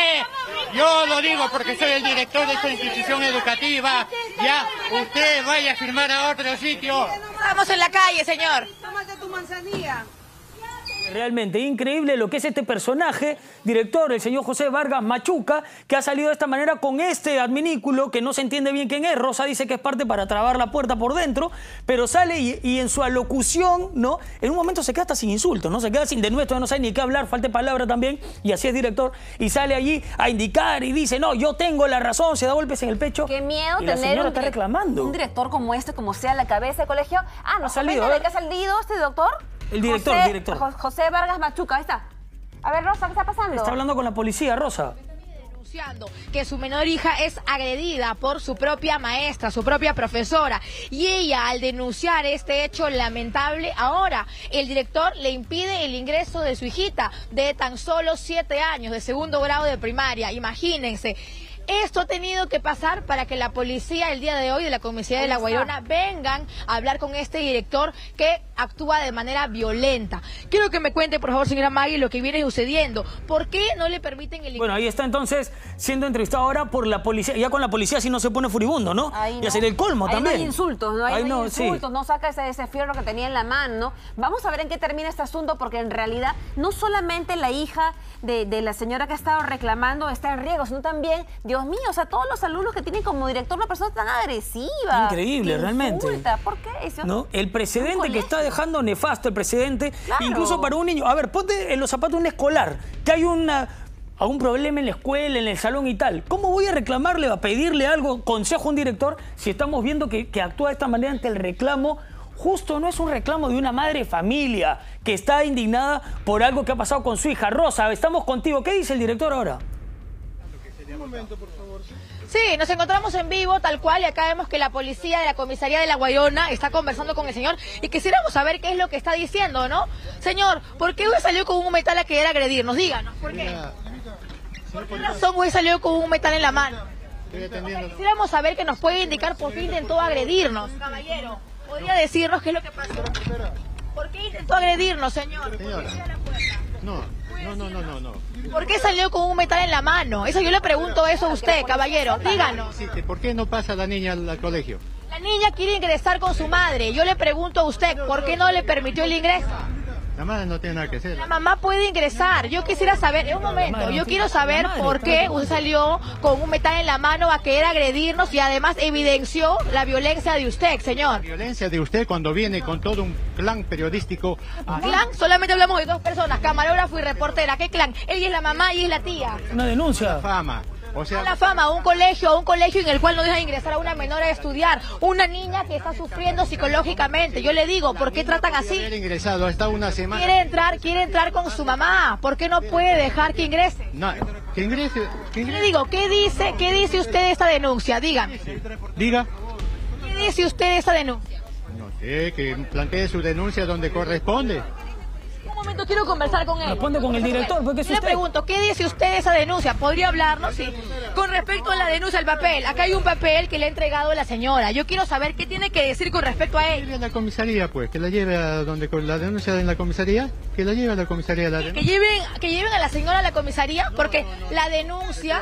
V: Yo lo digo porque soy el director de esta institución educativa. Ya, usted vaya a firmar a otro sitio.
C: Estamos en la calle, señor.
O: Tómate tu manzanilla.
B: Realmente increíble lo que es este personaje, director, el señor José Vargas Machuca, que ha salido de esta manera con este adminículo que no se entiende bien quién es. Rosa dice que es parte para trabar la puerta por dentro, pero sale y, y en su alocución, ¿no? En un momento se queda hasta sin insultos, ¿no? Se queda sin denuesto, no sabe ni qué hablar, falta de palabra también, y así es director, y sale allí a indicar y dice, no, yo tengo la razón, se da golpes en el pecho.
A: Qué miedo
B: y
A: tener
B: la señora
A: un,
B: está reclamando.
A: un director como este, como sea la cabeza del colegio. Ah, ¿no
B: salido,
A: sorprende de qué ha salido este doctor?
B: El director,
A: José,
B: director.
A: José Vargas Machuca, ahí está. A ver, Rosa, ¿qué está pasando?
B: Está hablando con la policía, Rosa.
C: Denunciando que su menor hija es agredida por su propia maestra, su propia profesora. Y ella, al denunciar este hecho lamentable, ahora el director le impide el ingreso de su hijita de tan solo siete años, de segundo grado de primaria. Imagínense. Esto ha tenido que pasar para que la policía el día de hoy de la comisaría de La Guairona vengan a hablar con este director que actúa de manera violenta. Quiero que me cuente, por favor, señora Maggie, lo que viene sucediendo. ¿Por qué no le permiten el ingreso?
B: Bueno, ahí está entonces siendo entrevistado ahora por la policía. Ya con la policía sí no se pone furibundo, ¿no?
A: Ahí no.
B: Y hacer el colmo
A: ahí
B: también.
A: No hay insultos, no hay,
B: ahí
A: no hay
B: no,
A: insultos,
B: sí.
A: no saca ese, ese fierro que tenía en la mano, ¿no? Vamos a ver en qué termina este asunto, porque en realidad no solamente la hija de, de la señora que ha estado reclamando está en riesgo, sino también, Dios mío, o sea, todos los alumnos que tienen como director una persona tan agresiva.
B: Increíble, realmente.
A: Insulta. ¿Por qué eso?
B: ¿No? El precedente que está dejando nefasto, el precedente,
A: claro.
B: incluso para un niño. A ver, ponte en los zapatos de un escolar, que hay una... algún problema en la escuela, en el salón y tal. ¿Cómo voy a reclamarle, a pedirle algo, consejo a un director, si estamos viendo que, que actúa de esta manera ante el reclamo? Justo no es un reclamo de una madre de familia que está indignada por algo que ha pasado con su hija. Rosa, estamos contigo. ¿Qué dice el director ahora?
G: Un momento, por favor.
C: Sí, nos encontramos en vivo, tal cual, y acá vemos que la policía de la comisaría de La Guayona está conversando con el señor y quisiéramos saber qué es lo que está diciendo, ¿no? Señor, ¿por qué usted salió con un metal a querer agredirnos? Díganos, ¿por qué? ¿Por qué razón usted salió con un metal en la mano? Quisiéramos saber que nos puede indicar por qué intentó agredirnos, caballero. ¿Podría decirnos qué es lo que pasó? ¿Por qué intentó agredirnos, señor?
G: Señora. No, no, no, no, no, no.
C: ¿Por qué salió con un metal en la mano? Eso yo le pregunto eso a usted, caballero. Díganos.
G: ¿Por qué no pasa la niña al, al colegio?
C: La niña quiere ingresar con su madre. Yo le pregunto a usted, ¿por qué no le permitió el ingreso?
G: La madre no tiene nada que hacer.
C: La mamá puede ingresar. Yo quisiera saber, un momento, yo quiero saber por qué usted salió con un metal en la mano a querer agredirnos y además evidenció la violencia de usted, señor.
G: La violencia de usted cuando viene con todo un clan periodístico.
C: ¿Un clan? Solamente hablamos de dos personas, camarógrafo y reportera. ¿Qué clan? Ella es la mamá y es la tía.
B: Una denuncia.
G: Fama. O sea,
C: a la fama, a un colegio, a un colegio en el cual no dejan ingresar a una menor a estudiar, una niña que está sufriendo psicológicamente. Yo le digo, ¿por qué tratan así?
G: Ingresado hasta una semana.
C: Quiere entrar, quiere entrar con su mamá. ¿Por qué no puede dejar que ingrese?
G: No, que ingrese. Que ingrese.
C: Le digo, ¿qué dice, qué dice usted de esta denuncia? Dígame.
G: Diga.
C: ¿Qué dice usted de esta denuncia?
G: No sé, que plantee su denuncia donde corresponde.
C: Un momento, quiero conversar con él.
B: Responde con el director, porque es
C: Yo le
B: usted.
C: pregunto, ¿qué dice usted de esa denuncia? ¿Podría hablarnos? Sí. Con respecto a la denuncia, el papel. Acá hay un papel que le ha entregado la señora. Yo quiero saber qué tiene que decir con respecto a él.
G: Que la lleve a la comisaría, pues, que la lleve a donde con la denuncia en la comisaría, que la lleve a la comisaría la denuncia.
C: Que lleven, que lleven a la señora a la comisaría, porque la denuncia.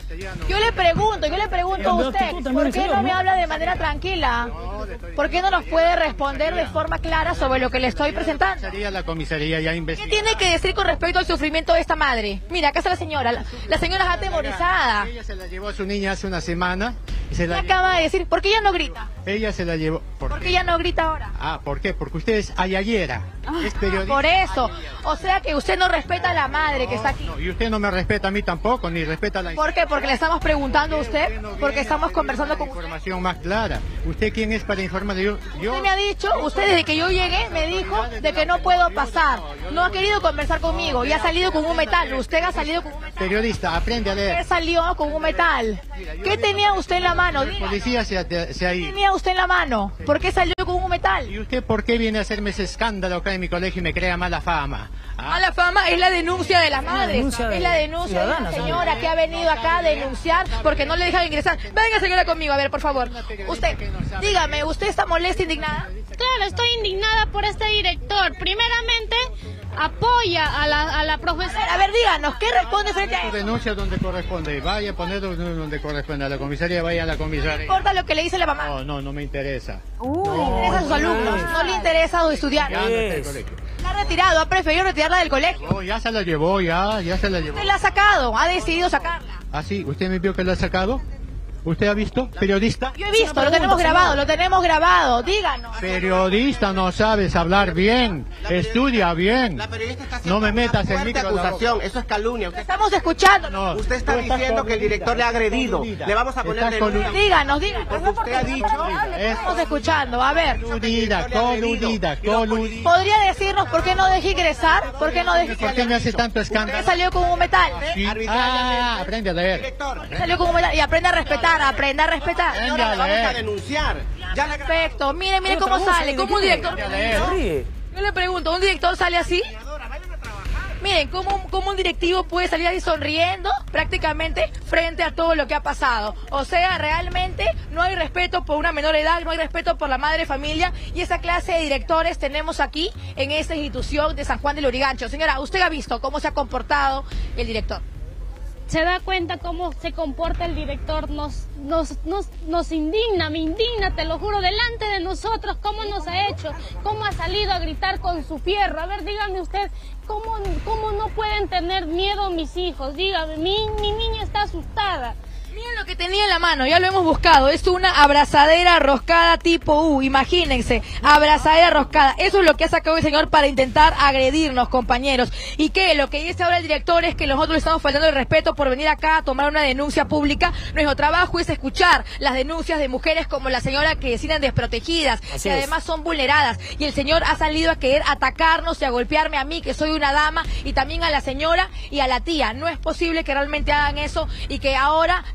C: Yo le pregunto, yo le pregunto a usted, ¿por qué no me habla de manera tranquila? ¿Por qué no nos puede responder de forma clara sobre lo que le estoy presentando?
G: Sería la comisaría ya investigada.
C: ¿Qué tiene que decir con respecto al sufrimiento de esta madre? Mira, acá está la señora. La, la señora está atemorizada.
G: Ella se la llevó a su niña hace una semana. Y se
C: ¿Qué
G: la
C: acaba de decir? ¿Por qué ella no grita?
G: Ella se la llevó. ¿Por,
C: ¿Por qué ella no grita ahora?
G: Ah, ¿por qué? Porque usted es ayayera.
C: Ah,
G: es periodista.
C: por eso. O sea que usted no respeta a la madre que está aquí.
G: No, y usted no me respeta a mí tampoco, ni respeta a la...
C: ¿Por qué? Porque le estamos preguntando a usted, porque estamos conversando con usted.
G: Información más clara. ¿Usted quién es para informarle? Yo, yo...
C: Usted me ha dicho, usted desde que yo llegué me dijo de que no puedo pasar. No ha querido conversar conmigo y ha salido con un metal. Usted ha salido con un metal.
G: Periodista, aprende a leer.
C: Usted salió con un metal. ¿Qué tenía usted en la mano?
G: El policía se ha, se ha ido.
C: ¿Qué tenía usted en la mano? ¿Por qué salió con un metal?
G: ¿Y usted por qué viene a hacerme ese escándalo acá en mi colegio y me crea mala fama?
C: ¿Ah? Mala fama es la denuncia de la madre.
B: denuncia de
C: es la denuncia de la señora que ha venido acá a denunciar porque no le dejan ingresar. Venga, señora, conmigo, a ver, por favor. Usted, dígame, ¿usted está molesta, indignada?
T: Claro, estoy indignada por este director. Primeramente, apoya a la, a la profesora.
C: A ver, díganos, ¿qué responde frente a
G: Su
C: eso?
G: denuncia donde corresponde. Vaya a ponerlo donde corresponde. A la comisaría, vaya a la comisaría.
C: ¿No importa lo que le dice la mamá?
G: No, no, no me interesa.
C: Uh, no le interesa a sus alumnos, no le interesa a sus estudiantes.
G: Ya no está en el colegio.
C: La ha retirado, ha preferido retirarla del colegio.
G: Oh, ya se la llevó, ya, ya se la llevó.
C: Usted la ha sacado, ha decidido sacarla.
G: Ah, sí, ¿usted me vio que lo ha sacado? ¿Usted ha visto? ¿Periodista?
C: Yo he visto, lo tenemos grabado, lo tenemos grabado, díganos.
G: Periodista, no sabes hablar bien, estudia bien. No me metas en micro.
M: acusación, eso es calumnia. Usted
C: Estamos escuchando.
G: No,
M: Usted está diciendo que el director le ha agredido. Le vamos a poner denuncia.
C: Díganos, díganos.
M: Porque usted ha dicho.
C: Estamos escuchando, a ver.
G: Coludida, coludida, coludida.
C: ¿Podría decirnos por qué no dejé ingresar? ¿Por qué no dejé
G: ¿Por qué me hace tanto escándalo?
C: Usted salió con un metal.
G: Sí. Ah, aprende a leer.
C: Salió con un metal y aprende a respetar, aprende a respetar.
G: Aprende a
M: Vamos a
G: leer.
M: denunciar. Ya le
C: Perfecto. Mire, mire cómo sale, como un director. Yo le pregunto, ¿un director sale así? Miren, ¿cómo, ¿cómo un directivo puede salir ahí sonriendo prácticamente frente a todo lo que ha pasado? O sea, realmente no hay respeto por una menor edad, no hay respeto por la madre de familia y esa clase de directores tenemos aquí en esta institución de San Juan del Lurigancho. Señora, ¿usted ha visto cómo se ha comportado el director?
T: Se da cuenta cómo se comporta el director, nos, nos, nos, nos indigna, me indigna, te lo juro, delante de nosotros, cómo nos ha hecho, cómo ha salido a gritar con su fierro. A ver, dígame usted, ¿cómo, cómo no pueden tener miedo mis hijos? Dígame, mi, mi niña está asustada.
C: Miren lo que tenía en la mano, ya lo hemos buscado, es una abrazadera roscada tipo U, imagínense, abrazadera roscada, eso es lo que ha sacado el señor para intentar agredirnos, compañeros. ¿Y qué? Lo que dice ahora el director es que nosotros le estamos faltando el respeto por venir acá a tomar una denuncia pública. Nuestro trabajo es escuchar las denuncias de mujeres como la señora que deciden desprotegidas,
B: Así
C: que
B: es.
C: además son vulneradas, y el señor ha salido a querer atacarnos y a golpearme a mí, que soy una dama, y también a la señora y a la tía. No es posible que realmente hagan eso y que ahora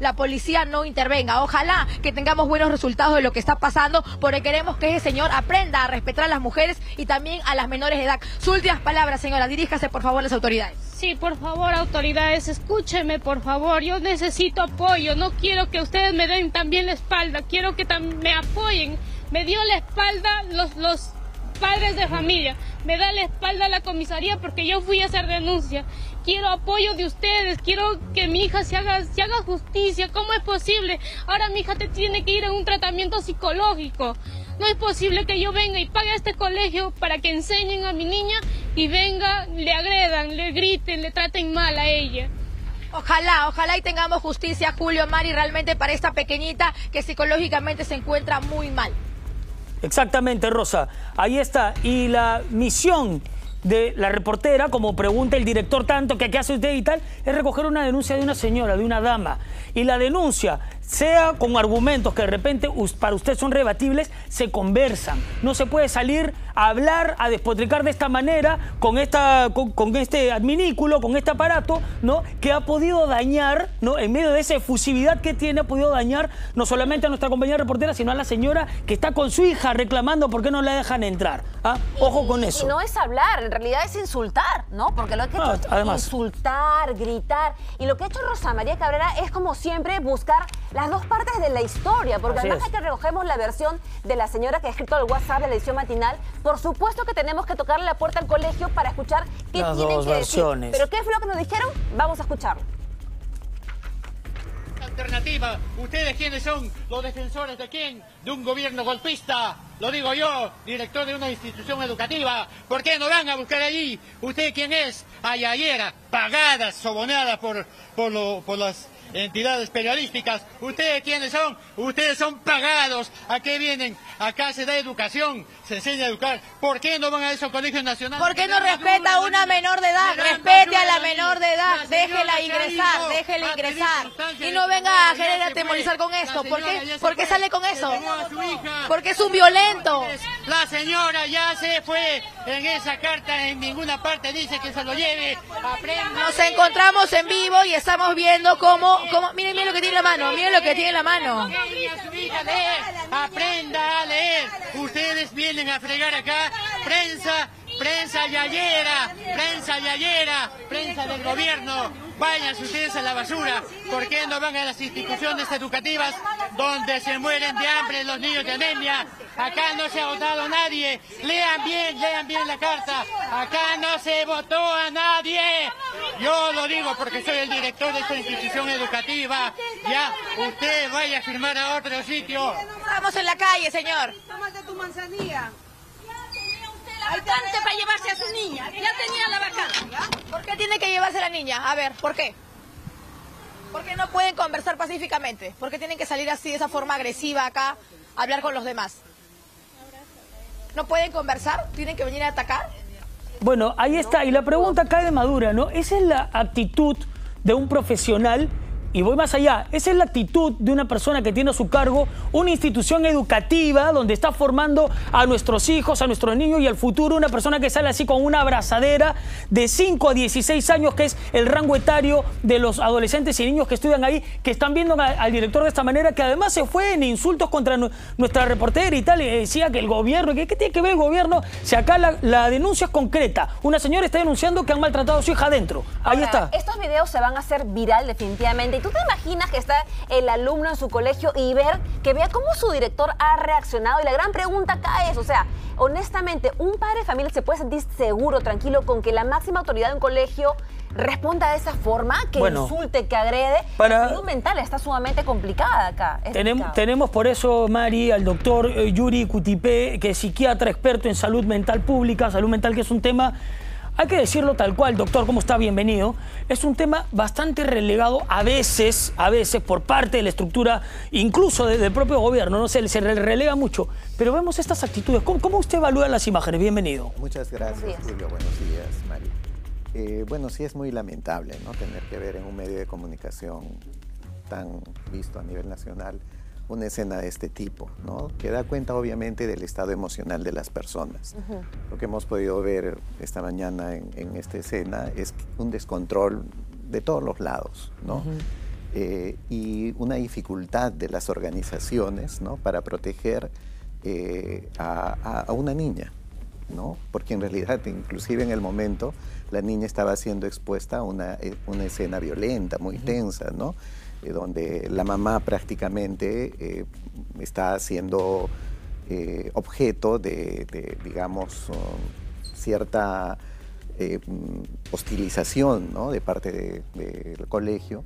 C: la policía no intervenga. Ojalá que tengamos buenos resultados de lo que está pasando, porque queremos que ese señor aprenda a respetar a las mujeres y también a las menores de edad. Sus últimas palabras, señora, diríjase por favor a las autoridades.
T: Sí, por favor, autoridades, escúcheme, por favor. Yo necesito apoyo. No quiero que ustedes me den también la espalda. Quiero que me apoyen. Me dio la espalda los, los padres de familia. Me da la espalda la comisaría porque yo fui a hacer denuncia. Quiero apoyo de ustedes. Quiero que mi hija se haga, se haga justicia. ¿Cómo es posible? Ahora mi hija te tiene que ir a un tratamiento psicológico. No es posible que yo venga y pague a este colegio para que enseñen a mi niña y venga, le agredan, le griten, le traten mal a ella.
C: Ojalá, ojalá y tengamos justicia, Julio, Mari, realmente para esta pequeñita que psicológicamente se encuentra muy mal.
B: Exactamente, Rosa. Ahí está. Y la misión de la reportera, como pregunta el director tanto que qué hace usted y tal, es recoger una denuncia de una señora, de una dama. Y la denuncia, sea con argumentos que de repente para usted son rebatibles, se conversan. No se puede salir a hablar, a despotricar de esta manera, con, esta, con, con este adminículo, con este aparato, ¿no? Que ha podido dañar, ¿no? En medio de esa efusividad que tiene, ha podido dañar no solamente a nuestra compañera reportera, sino a la señora que está con su hija reclamando por qué no la dejan entrar. ¿Ah? Ojo con eso.
A: Y no es hablar, en realidad es insultar, ¿no? Porque lo que ha hecho
B: no,
A: es insultar, gritar. Y lo que ha hecho Rosa María Cabrera es, como siempre, buscar las dos partes de la historia, porque
B: Así
A: además
B: es.
A: de que recogemos la versión de la señora que ha escrito el WhatsApp de la edición matinal, por supuesto que tenemos que tocarle la puerta al colegio para escuchar qué
B: Las
A: tienen
B: dos
A: que
B: versiones.
A: decir. ¿Pero qué fue lo que nos dijeron? Vamos a escucharlo.
V: Alternativa, ¿ustedes quiénes son? ¿Los defensores de quién? ¿De un gobierno golpista? Lo digo yo, director de una institución educativa. ¿Por qué no van a buscar allí? ¿Usted quién es? Ayayera, pagadas, sobonadas por, por, lo, por las entidades periodísticas. ¿Ustedes quiénes son? Ustedes son pagados. ¿A qué vienen? Acá se da educación, se enseña a educar. ¿Por qué no van a esos colegios nacionales?
C: ¿Por qué no respeta a una menor de edad? Respete a la menor de edad, déjela ingresar, déjela ingresar. Y no venga a querer atemorizar con esto. ¿Por qué? ¿Por qué sale con eso? Porque es un violento.
V: La señora ya se fue. En esa carta en ninguna parte dice que se lo lleve. Aprenda.
C: Nos encontramos en vivo y estamos viendo cómo, cómo miren, miren lo que tiene en la mano, miren lo que tiene en la mano.
V: Aprenda a leer. Ustedes vienen a fregar acá prensa, prensa yayera, prensa yayera, prensa del gobierno. Vayan ustedes a la basura. ¿Por qué no van a las instituciones educativas donde se mueren de hambre los niños de anemia? Acá no se ha votado a nadie. Lean bien, lean bien la carta. Acá no se votó a nadie. Yo lo digo porque soy el director de esta institución educativa. Ya, usted vaya a firmar a otro sitio.
C: Estamos en la calle, señor.
O: Tómate tu manzanilla.
C: Vacante para llevarse a su niña. Ya tenía la vacante. ¿Por qué tiene que llevarse a la niña? A ver, ¿por qué? ¿Por qué no pueden conversar pacíficamente? ¿Por qué tienen que salir así de esa forma agresiva acá a hablar con los demás? ¿No pueden conversar? ¿Tienen que venir a atacar?
B: Bueno, ahí está. Y la pregunta cae de madura, ¿no? Esa es la actitud de un profesional. Y voy más allá, esa es la actitud de una persona que tiene a su cargo una institución educativa donde está formando a nuestros hijos, a nuestros niños y al futuro, una persona que sale así con una abrazadera de cinco a dieciséis años, que es el rango etario de los adolescentes y niños que estudian ahí, que están viendo a, al director de esta manera, que además se fue en insultos contra nu nuestra reportera y tal, y decía que el gobierno, que ¿qué tiene que ver el gobierno? Si acá la, la denuncia es concreta, una señora está denunciando que han maltratado a su hija adentro. Ahí
A: Ahora,
B: está.
A: Estos videos se van a hacer viral definitivamente. ¿Tú te imaginas que está el alumno en su colegio y ver, que vea cómo su director ha reaccionado? Y la gran pregunta acá es, o sea, honestamente, ¿un padre de familia se puede sentir seguro, tranquilo, con que la máxima autoridad de un colegio responda de esa forma, que
B: bueno,
A: insulte, que agrede?
B: para...
A: La salud mental está sumamente complicada acá. Es
B: Tenemos, tenemos por eso, Mari, al doctor eh, Yuri Cutipé, que es psiquiatra experto en salud mental pública, salud mental, que es un tema... Hay que decirlo tal cual, doctor, ¿cómo está? Bienvenido. Es un tema bastante relegado a veces, a veces, por parte de la estructura, incluso de, del propio gobierno, no se, se relega mucho. Pero vemos estas actitudes. ¿Cómo, cómo usted evalúa las imágenes? Bienvenido.
D: Muchas gracias, Julio. Buenos días, Mari. Eh, bueno, sí es muy lamentable, ¿no?, tener que ver en un medio de comunicación tan visto a nivel nacional una escena de este tipo, ¿no?, que da cuenta obviamente del estado emocional de las personas. Uh-huh. Lo que hemos podido ver esta mañana en, en esta escena es un descontrol de todos los lados, ¿no? Uh-huh. eh, y una dificultad de las organizaciones, ¿no?, para proteger eh, a, a, a una niña, ¿no? Porque en realidad, inclusive en el momento, la niña estaba siendo expuesta a una, una escena violenta, muy tensa, ¿no? Eh, donde la mamá prácticamente eh, está siendo eh, objeto de, de digamos, uh, cierta eh, hostilización, ¿no?, de parte del de, de colegio.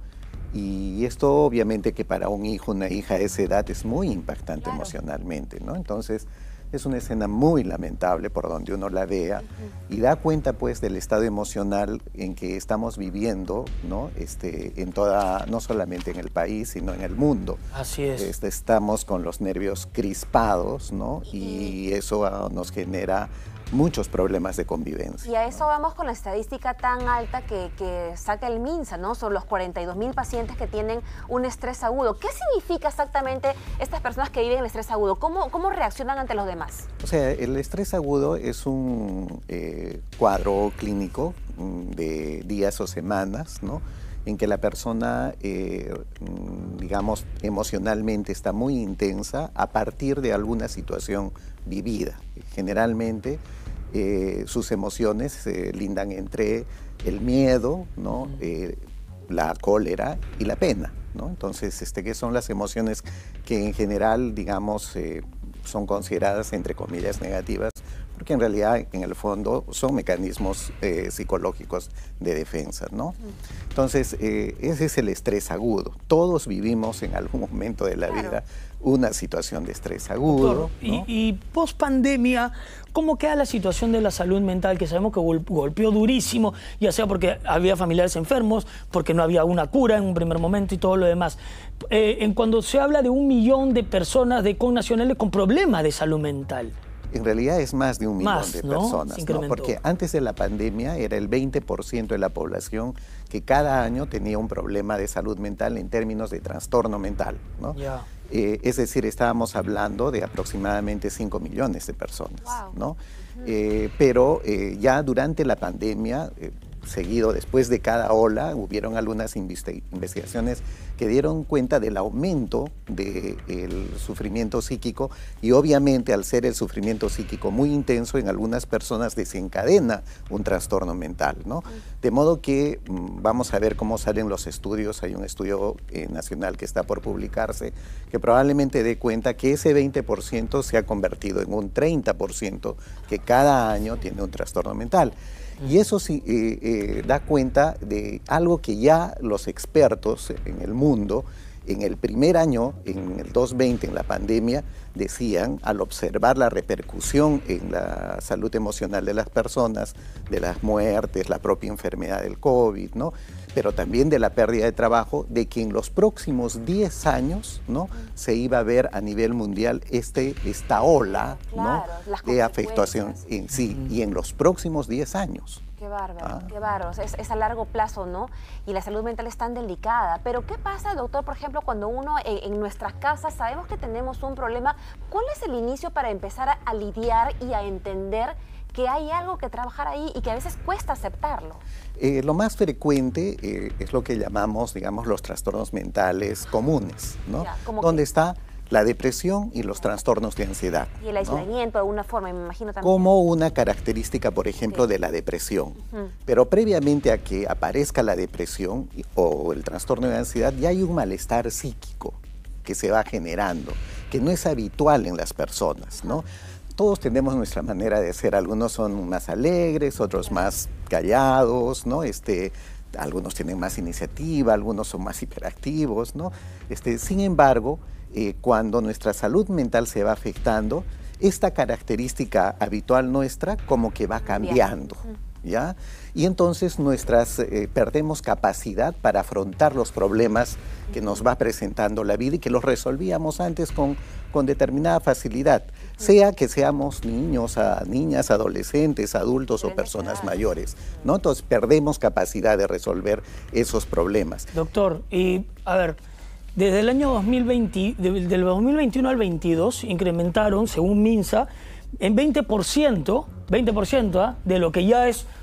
D: Y esto obviamente que para un hijo, una hija de esa edad es muy impactante claro. emocionalmente, ¿no? Entonces es una escena muy lamentable por donde uno la vea uh-huh. y da cuenta pues del estado emocional en que estamos viviendo, ¿no? Este, en toda, no solamente en el país, sino en el mundo.
B: Así es.
D: Este, estamos con los nervios crispados, ¿no? Y eso uh, nos genera muchos problemas de convivencia.
A: Y a eso vamos con la estadística tan alta que, que saca el MINSA, ¿no? Son los cuarenta y dos mil pacientes que tienen un estrés agudo. ¿Qué significa exactamente estas personas que viven el estrés agudo? ¿Cómo, cómo reaccionan ante los demás?
D: O sea, el estrés agudo es un eh, cuadro clínico de días o semanas, ¿no?, en que la persona, eh, digamos, emocionalmente está muy intensa a partir de alguna situación vivida. Generalmente eh, sus emociones se lindan entre el miedo, ¿no?, eh, la cólera y la pena, ¿no? Entonces, este, ¿qué son las emociones que en general, digamos, eh, son consideradas, entre comillas, negativas? Porque en realidad, en el fondo, son mecanismos eh, psicológicos de defensa, ¿no? Entonces, eh, ese es el estrés agudo. Todos vivimos en algún momento de la claro. vida una situación de estrés agudo.
B: Doctor, ¿no? Y, y post pandemia, ¿cómo queda la situación de la salud mental? Que sabemos que gol golpeó durísimo, ya sea porque había familiares enfermos, porque no había una cura en un primer momento y todo lo demás. Eh, en cuando se habla de un millón de personas de connacionales con problemas de salud mental.
D: En realidad es más de un millón
B: más,
D: de
B: ¿no?
D: personas, ¿no? Porque antes de la pandemia era el veinte por ciento de la población que cada año tenía un problema de salud mental en términos de trastorno mental, ¿no?
B: Yeah.
D: Eh, es decir, estábamos hablando de aproximadamente cinco millones de personas, wow. ¿no? Uh-huh. eh, pero eh, ya durante la pandemia, eh, seguido después de cada ola, hubieron algunas investigaciones que dieron cuenta del aumento del sufrimiento psíquico y obviamente al ser el sufrimiento psíquico muy intenso en algunas personas desencadena un trastorno mental, ¿no? De modo que vamos a ver cómo salen los estudios. Hay un estudio eh, nacional que está por publicarse que probablemente dé cuenta que ese veinte por ciento se ha convertido en un treinta por ciento que cada año tiene un trastorno mental. Y eso sí eh, eh, da cuenta de algo que ya los expertos en el mundo, en el primer año, en el dos mil veinte, en la pandemia, decían, al observar la repercusión en la salud emocional de las personas, de las muertes, la propia enfermedad del COVID, ¿no?, pero también de la pérdida de trabajo, de que en los próximos diez años, ¿no?, se iba a ver a nivel mundial este, esta ola, claro, ¿no?, de afectación en sí, uh-huh. y en los próximos diez años.
A: Qué bárbaro, ah. qué bárbaro. Es, es a largo plazo, ¿no? Y la salud mental es tan delicada. Pero ¿qué pasa, doctor, por ejemplo, cuando uno en, en nuestras casas sabemos que tenemos un problema? ¿Cuál es el inicio para empezar a, a lidiar y a entender que hay algo que trabajar ahí y que a veces cuesta aceptarlo?
D: Eh, lo más frecuente eh, es lo que llamamos, digamos, los trastornos mentales comunes, ¿no? Ya, donde que... está la depresión y los trastornos de ansiedad.
A: Y el aislamiento, ¿no?, de alguna forma, me imagino también.
D: Como una característica, por ejemplo, okay. de la depresión. Uh-huh. Pero previamente a que aparezca la depresión o el trastorno de ansiedad, ya hay un malestar psíquico que se va generando, que no es habitual en las personas, ¿no? Todos tenemos nuestra manera de ser. Algunos son más alegres, otros más callados, ¿no? Este... Algunos tienen más iniciativa, algunos son más hiperactivos, ¿no? Este, sin embargo, eh, cuando nuestra salud mental se va afectando, esta característica habitual nuestra como que va cambiando, ¿ya? Y entonces nuestras, eh, perdemos capacidad para afrontar los problemas que nos va presentando la vida y que los resolvíamos antes con, con determinada facilidad, sea que seamos niños, a, niñas, adolescentes, adultos o personas mayores, ¿no? Entonces perdemos capacidad de resolver esos problemas.
B: Doctor, y a ver, desde el año dos mil veinte, del dos mil veintiuno al veintidós, incrementaron, según MINSA, en veinte por ciento, veinte por ciento ¿eh? de lo que ya es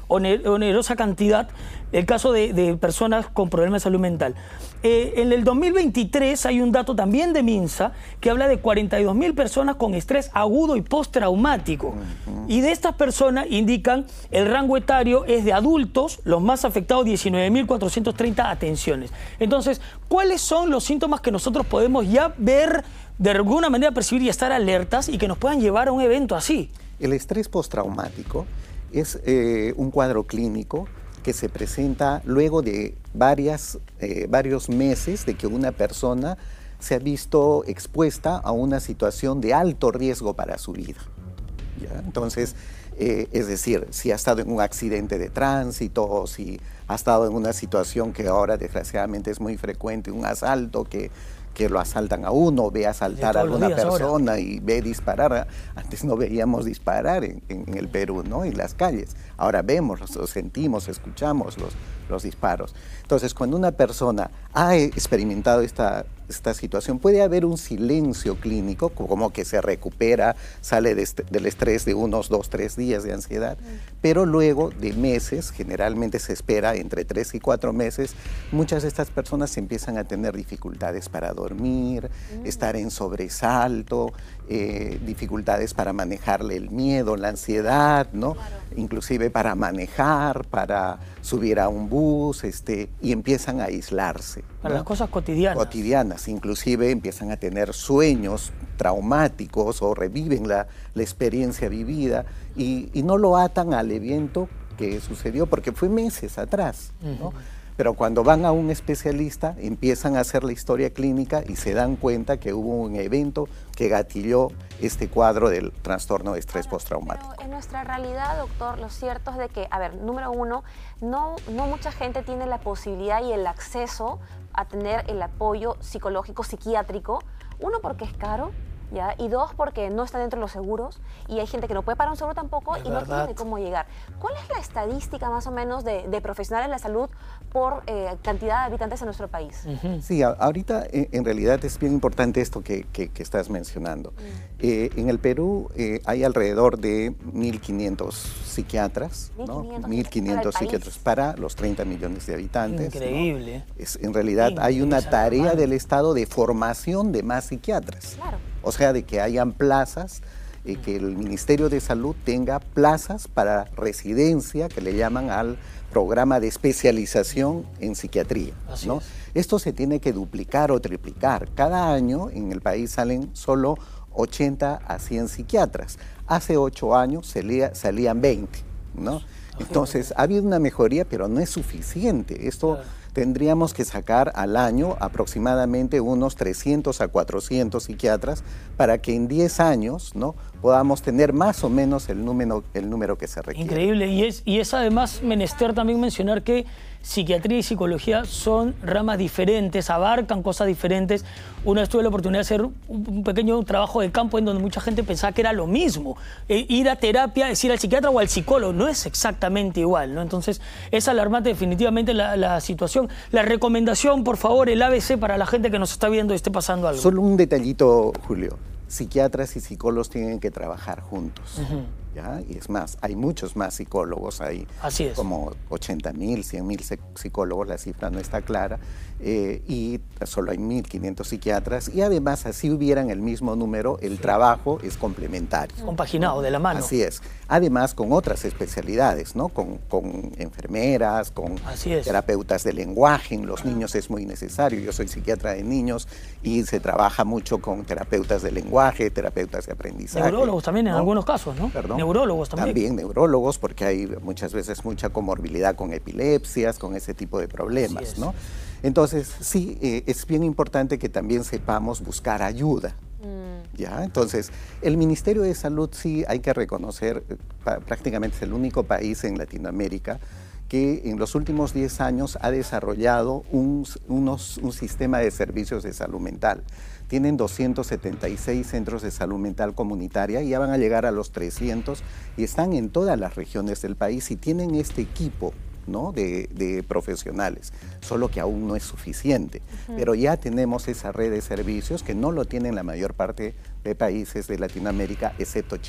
B: onerosa cantidad el caso de, de personas con problemas de salud mental. Eh, en el dos mil veintitrés hay un dato también de MINSA que habla de cuarenta y dos mil personas con estrés agudo y postraumático. Uh-huh. Y de estas personas indican el rango etario es de adultos, los más afectados diecinueve mil cuatrocientas treinta atenciones. Entonces, ¿cuáles son los síntomas que nosotros podemos ya ver, de alguna manera percibir y estar alertas y que nos puedan llevar a un evento así?
D: El estrés postraumático es eh, un cuadro clínico que se presenta luego de varias, eh, varios meses de que una persona se ha visto expuesta a una situación de alto riesgo para su vida. ¿Ya? Entonces, eh, es decir, si ha estado en un accidente de tránsito o si ha estado en una situación que ahora desgraciadamente es muy frecuente, un asalto que... que lo asaltan a uno, ve asaltar a alguna persona ahora. Y ve disparar. Antes no veíamos disparar en, en el Perú, ¿no? En las calles. Ahora vemos, los sentimos, escuchamos los, los disparos. Entonces, cuando una persona ha experimentado esta, esta situación, puede haber un silencio clínico, como que se recupera, sale de este, del estrés de unos dos, tres días de ansiedad, pero luego de meses, generalmente se espera entre tres y cuatro meses, muchas de estas personas empiezan a tener dificultades para dormir, mm. estar en sobresalto, eh, dificultades para manejarle el miedo, la ansiedad, ¿no? Claro. Inclusive para manejar, para subir a un bus, este, y empiezan a aislarse.
B: Para
D: ¿no?
B: las cosas cotidianas.
D: Cotidianas, inclusive empiezan a tener sueños traumáticos o reviven la, la experiencia vivida y, y no lo atan al evento que sucedió porque fue meses atrás, ¿no? Uh-huh. Pero cuando van a un especialista empiezan a hacer la historia clínica y se dan cuenta que hubo un evento que gatilló este cuadro del trastorno de estrés Ahora, postraumático.
A: Pero en nuestra realidad, doctor, lo cierto es de que, a ver, número uno, no, no mucha gente tiene la posibilidad y el acceso a tener el apoyo psicológico, psiquiátrico. Uno, porque es caro. ¿Ya? Y dos, porque no está dentro de los seguros y hay gente que no puede pagar un seguro tampoco y no tiene cómo llegar. ¿Cuál es la estadística más o menos de, de profesionales de la salud por eh, cantidad de habitantes en nuestro país?
D: Uh-huh. Sí, a, ahorita en, en realidad es bien importante esto que, que, que estás mencionando. Uh-huh. eh, en el Perú eh, hay alrededor de mil quinientos psiquiatras, mil quinientos ¿no? psiquiatras para los treinta millones de habitantes.
B: Increíble.
D: ¿no? Es, en realidad Increíble. Hay una tarea del Estado de formación de más psiquiatras.
A: Claro.
D: O sea, de que hayan plazas, eh, que el Ministerio de Salud tenga plazas para residencia, que le llaman al programa de especialización en psiquiatría, ¿no? Esto se tiene que duplicar o triplicar. Cada año en el país salen solo ochenta a cien psiquiatras. Hace ocho años salía, salían veinte, ¿no? Entonces, ha habido una mejoría, pero no es suficiente. Esto... Claro. Tendríamos que sacar al año aproximadamente unos trescientos a cuatrocientos psiquiatras para que en diez años, ¿no? podamos tener más o menos el número, el número que se requiere.
B: Increíble. Y es, y es además menester también mencionar que psiquiatría y psicología son ramas diferentes, abarcan cosas diferentes. Una vez tuve la oportunidad de hacer un, un pequeño trabajo de campo en donde mucha gente pensaba que era lo mismo. Eh, ir a terapia, es ir al psiquiatra o al psicólogo, no es exactamente igual, ¿no? Entonces, es alarmante definitivamente la, la situación. La recomendación, por favor, el A B C para la gente que nos está viendo y esté pasando algo.
D: Solo un detallito, Julio. Psiquiatras y psicólogos tienen que trabajar juntos. Uh-huh. ¿Ya? Y es más, hay muchos más psicólogos, hay
B: Así es.
D: como ochenta mil, cien mil psicólogos, la cifra no está clara, eh, y solo hay mil quinientos psiquiatras, y además, así hubieran el mismo número, el sí. trabajo es complementario.
B: Compaginado, de la mano.
D: Así es. Además, con otras especialidades, ¿no? Con, con enfermeras, con terapeutas de lenguaje, en los niños es muy necesario. Yo soy psiquiatra de niños y se trabaja mucho con terapeutas de lenguaje, terapeutas de aprendizaje.
B: Neurólogos también en
D: ¿no?
B: algunos casos, ¿no?
D: Perdón.
B: Neurólogos también.
D: También neurólogos, porque hay muchas veces mucha comorbilidad con epilepsias, con ese tipo de problemas, ¿no? Entonces, sí, eh, es bien importante que también sepamos buscar ayuda. Mm. ¿Ya? Entonces, el Ministerio de Salud sí hay que reconocer, prácticamente es el único país en Latinoamérica que en los últimos diez años ha desarrollado un, unos, un sistema de servicios de salud mental. Tienen doscientos setenta y seis centros de salud mental comunitaria y ya van a llegar a los trescientos y están en todas las regiones del país y tienen este equipo, ¿no? de, de profesionales, solo que aún no es suficiente. Uh-huh. Pero ya tenemos esa red de servicios que no lo tienen la mayor parte de países de Latinoamérica, excepto Chile.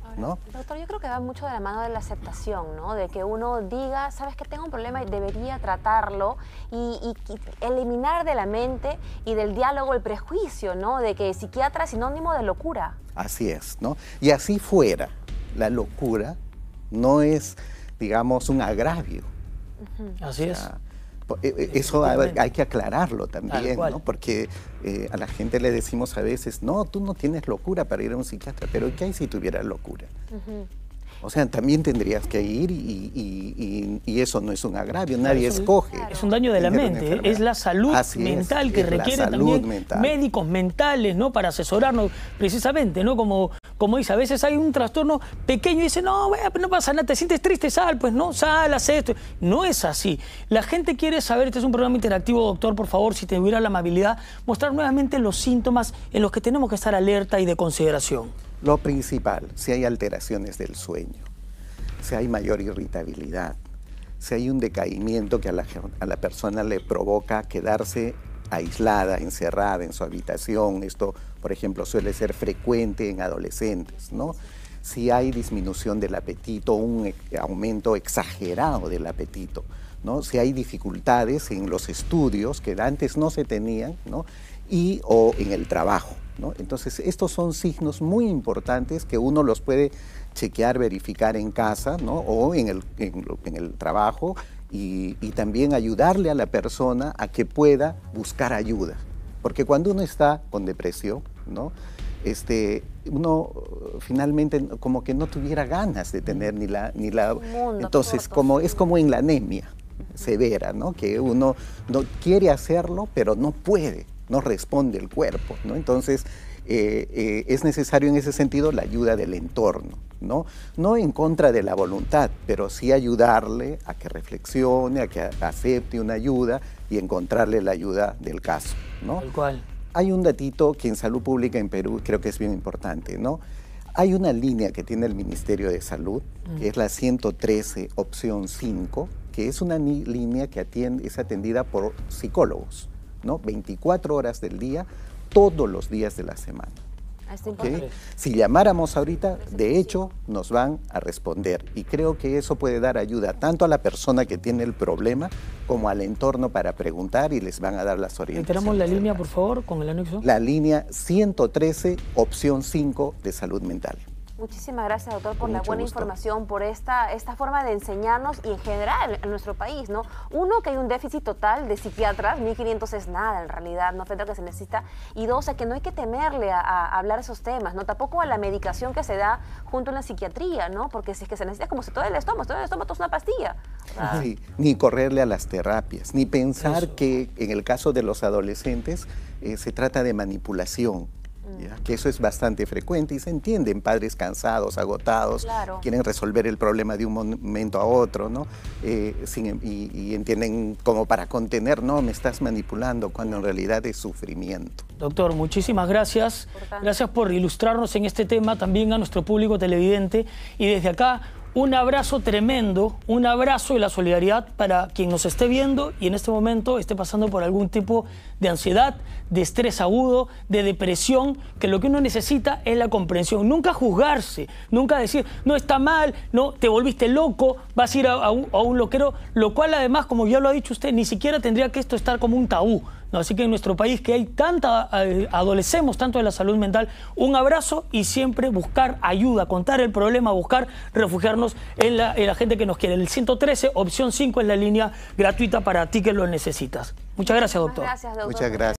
D: ¿no?
A: Doctor, yo creo que va mucho de la mano de la aceptación, ¿no? De que uno diga, sabes que tengo un problema y debería tratarlo y, y, y eliminar de la mente y del diálogo el prejuicio, ¿no? De que psiquiatra es sinónimo de locura.
D: Así es, ¿no? Y así fuera, la locura no es, digamos, un agravio.
B: Uh-huh. Así o sea,
D: es. Eso hay, hay que aclararlo también, ¿no? Porque eh, a la gente le decimos a veces, no, tú no tienes locura para ir a un psiquiatra, pero ¿qué hay si tuvieras locura? Uh-huh. O sea, también tendrías que ir y, y, y, y eso no es un agravio, nadie
B: es,
D: escoge.
B: Es un daño de la mente, es la salud Así mental es, que es requiere también mental. médicos mentales, ¿no? Para asesorarnos precisamente, ¿no? Como, como dice, a veces hay un trastorno pequeño y dice, no, bueno, no pasa nada, te sientes triste, sal, pues no, sal, haz esto. No es así. La gente quiere saber, este es un programa interactivo, doctor, por favor, si te hubiera la amabilidad, mostrar nuevamente los síntomas en los que tenemos que estar alerta y de consideración.
D: Lo principal, si hay alteraciones del sueño, si hay mayor irritabilidad, si hay un decaimiento que a la, a la persona le provoca quedarse aislada, encerrada en su habitación, esto, por ejemplo, suele ser frecuente en adolescentes, ¿no? Si hay disminución del apetito, un aumento exagerado del apetito, ¿no? Si hay dificultades en los estudios que antes no se tenían, ¿no? Y o en el trabajo, ¿no? Entonces, estos son signos muy importantes que uno los puede chequear, verificar en casa, ¿no? O en el, en, en el trabajo y, y también ayudarle a la persona a que pueda buscar ayuda. Porque cuando uno está con depresión, ¿no? Este, uno finalmente como que no tuviera ganas de tener ni la... Ni la entonces, como, es como en la anemia severa, ¿no? Que uno no quiere hacerlo, pero no puede. No responde el cuerpo, ¿no? Entonces, eh, eh, es necesario en ese sentido la ayuda del entorno, ¿no? No en contra de la voluntad, pero sí ayudarle a que reflexione, a que acepte una ayuda y encontrarle la ayuda del caso, ¿no?
B: Tal cual.
D: Hay un datito que en Salud Pública en Perú creo que es bien importante, ¿no? Hay una línea que tiene el Ministerio de Salud, mm. que es la ciento trece, opción cinco, que es una línea que atiende, es atendida por psicólogos, ¿no? veinticuatro horas del día, todos los días de la semana. ¿Okay? Si llamáramos ahorita, de hecho, nos van a responder. Y creo que eso puede dar ayuda tanto a la persona que tiene el problema como al entorno para preguntar y les van a dar las orientaciones.
B: ¿Enteramos la línea, por favor, con el anexo?
D: La línea ciento trece, opción cinco de salud mental.
A: Muchísimas gracias, doctor, por
D: Con
A: la buena
D: gusto.
A: información, por esta, esta forma de enseñarnos y en general en nuestro país, ¿no? Uno, que hay un déficit total de psiquiatras, mil quinientos es nada en realidad, no frente a lo que se necesita. Y dos, a que no hay que temerle a, a hablar esos temas, ¿no? Tampoco a la medicación que se da junto en la psiquiatría, ¿no? Porque si es que se necesita, como si todo el estómago, todo el estómago es una pastilla.
D: Ah. Sí, ni correrle a las terapias, ni pensar Eso. que en el caso de los adolescentes eh, se trata de manipulación. ¿Ya? Que eso es bastante frecuente y se entienden, padres cansados, agotados, claro. quieren resolver el problema de un momento a otro, ¿no? Eh, sin, y, y entienden como para contener, no, me estás manipulando, cuando en realidad es sufrimiento.
B: Doctor, muchísimas gracias. Importante. Gracias por ilustrarnos en este tema también a nuestro público televidente y desde acá un abrazo tremendo, un abrazo y la solidaridad para quien nos esté viendo y en este momento esté pasando por algún tipo de ansiedad, de estrés agudo, de depresión, que lo que uno necesita es la comprensión. Nunca juzgarse, nunca decir, no, está mal, no, te volviste loco, vas a ir a, a, un, a un loquero, lo cual además, como ya lo ha dicho usted, ni siquiera tendría que esto estar como un tabú. ¿No? Así que en nuestro país que hay tanta, eh, adolecemos tanto de la salud mental, un abrazo y siempre buscar ayuda, contar el problema, buscar refugiarnos en la, en la gente que nos quiere. El ciento trece, opción cinco es la línea gratuita para ti que lo necesitas. Muchas gracias, doctor.
A: Gracias, doctor.
D: Muchas gracias.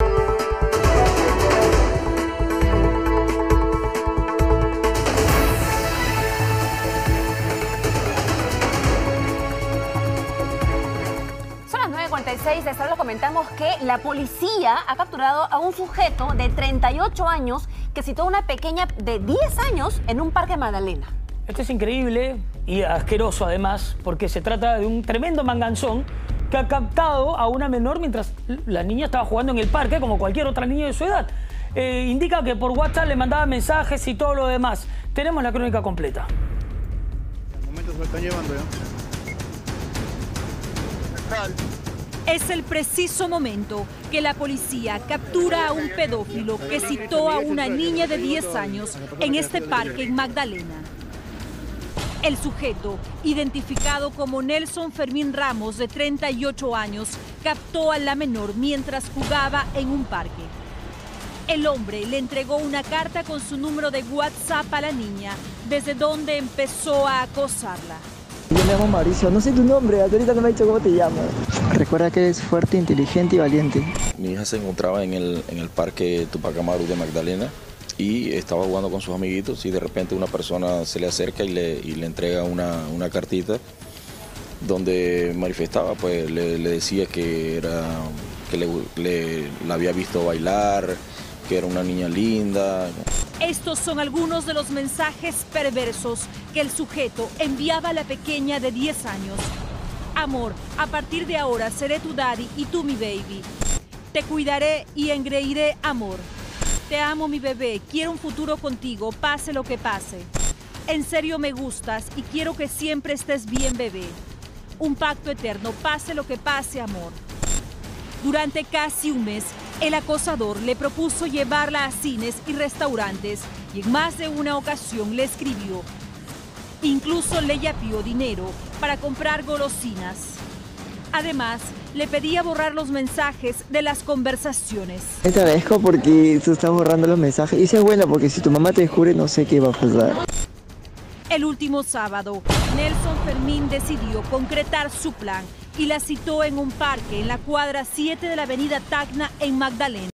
A: cuarenta y seis, les lo comentamos que la policía ha capturado a un sujeto de treinta y ocho años que citó a una pequeña de diez años en un parque Magdalena.
B: Esto es increíble y asqueroso además, porque se trata de un tremendo manganzón que ha captado a una menor mientras la niña estaba jugando en el parque como cualquier otra niña de su edad. Eh, indica que por WhatsApp le mandaba mensajes y todo lo demás. Tenemos la crónica completa.
I: Al momento se lo están llevando ya.
F: Es el preciso momento que la policía captura a un pedófilo que citó a una niña de diez años en este parque en Magdalena. El sujeto, identificado como Nelson Fermín Ramos, de treinta y ocho años, captó a la menor mientras jugaba en un parque. El hombre le entregó una carta con su número de WhatsApp a la niña, desde donde empezó a acosarla.
K: Yo me llamo Mauricio, no sé tu nombre, hasta ahorita no me ha dicho cómo te llamas. Recuerda que eres fuerte, inteligente y valiente.
L: Mi hija se encontraba en el, en el parque Tupac Amaru de Magdalena y estaba jugando con sus amiguitos y de repente una persona se le acerca y le, y le entrega una, una cartita donde manifestaba, pues le, le decía que, era, que le, le, la había visto bailar, que era una niña linda.
F: Estos son algunos de los mensajes perversos que el sujeto enviaba a la pequeña de diez años. Amor, a partir de ahora seré tu daddy y tú mi baby. Te cuidaré y engreiré amor. Te amo mi bebé, quiero un futuro contigo, pase lo que pase. En serio me gustas y quiero que siempre estés bien bebé. Un pacto eterno, pase lo que pase amor. Durante casi un mes, el acosador le propuso llevarla a cines y restaurantes y en más de una ocasión le escribió. Incluso le yapió dinero para comprar golosinas. Además, le pedía borrar los mensajes de las conversaciones.
K: Te agradezco porque tú estás borrando los mensajes. Y eso es bueno porque si tu mamá te descubre no sé qué va a pasar.
F: El último sábado, Nelson Fermín decidió concretar su plan y la citó en un parque en la cuadra siete de la avenida Tacna en Magdalena.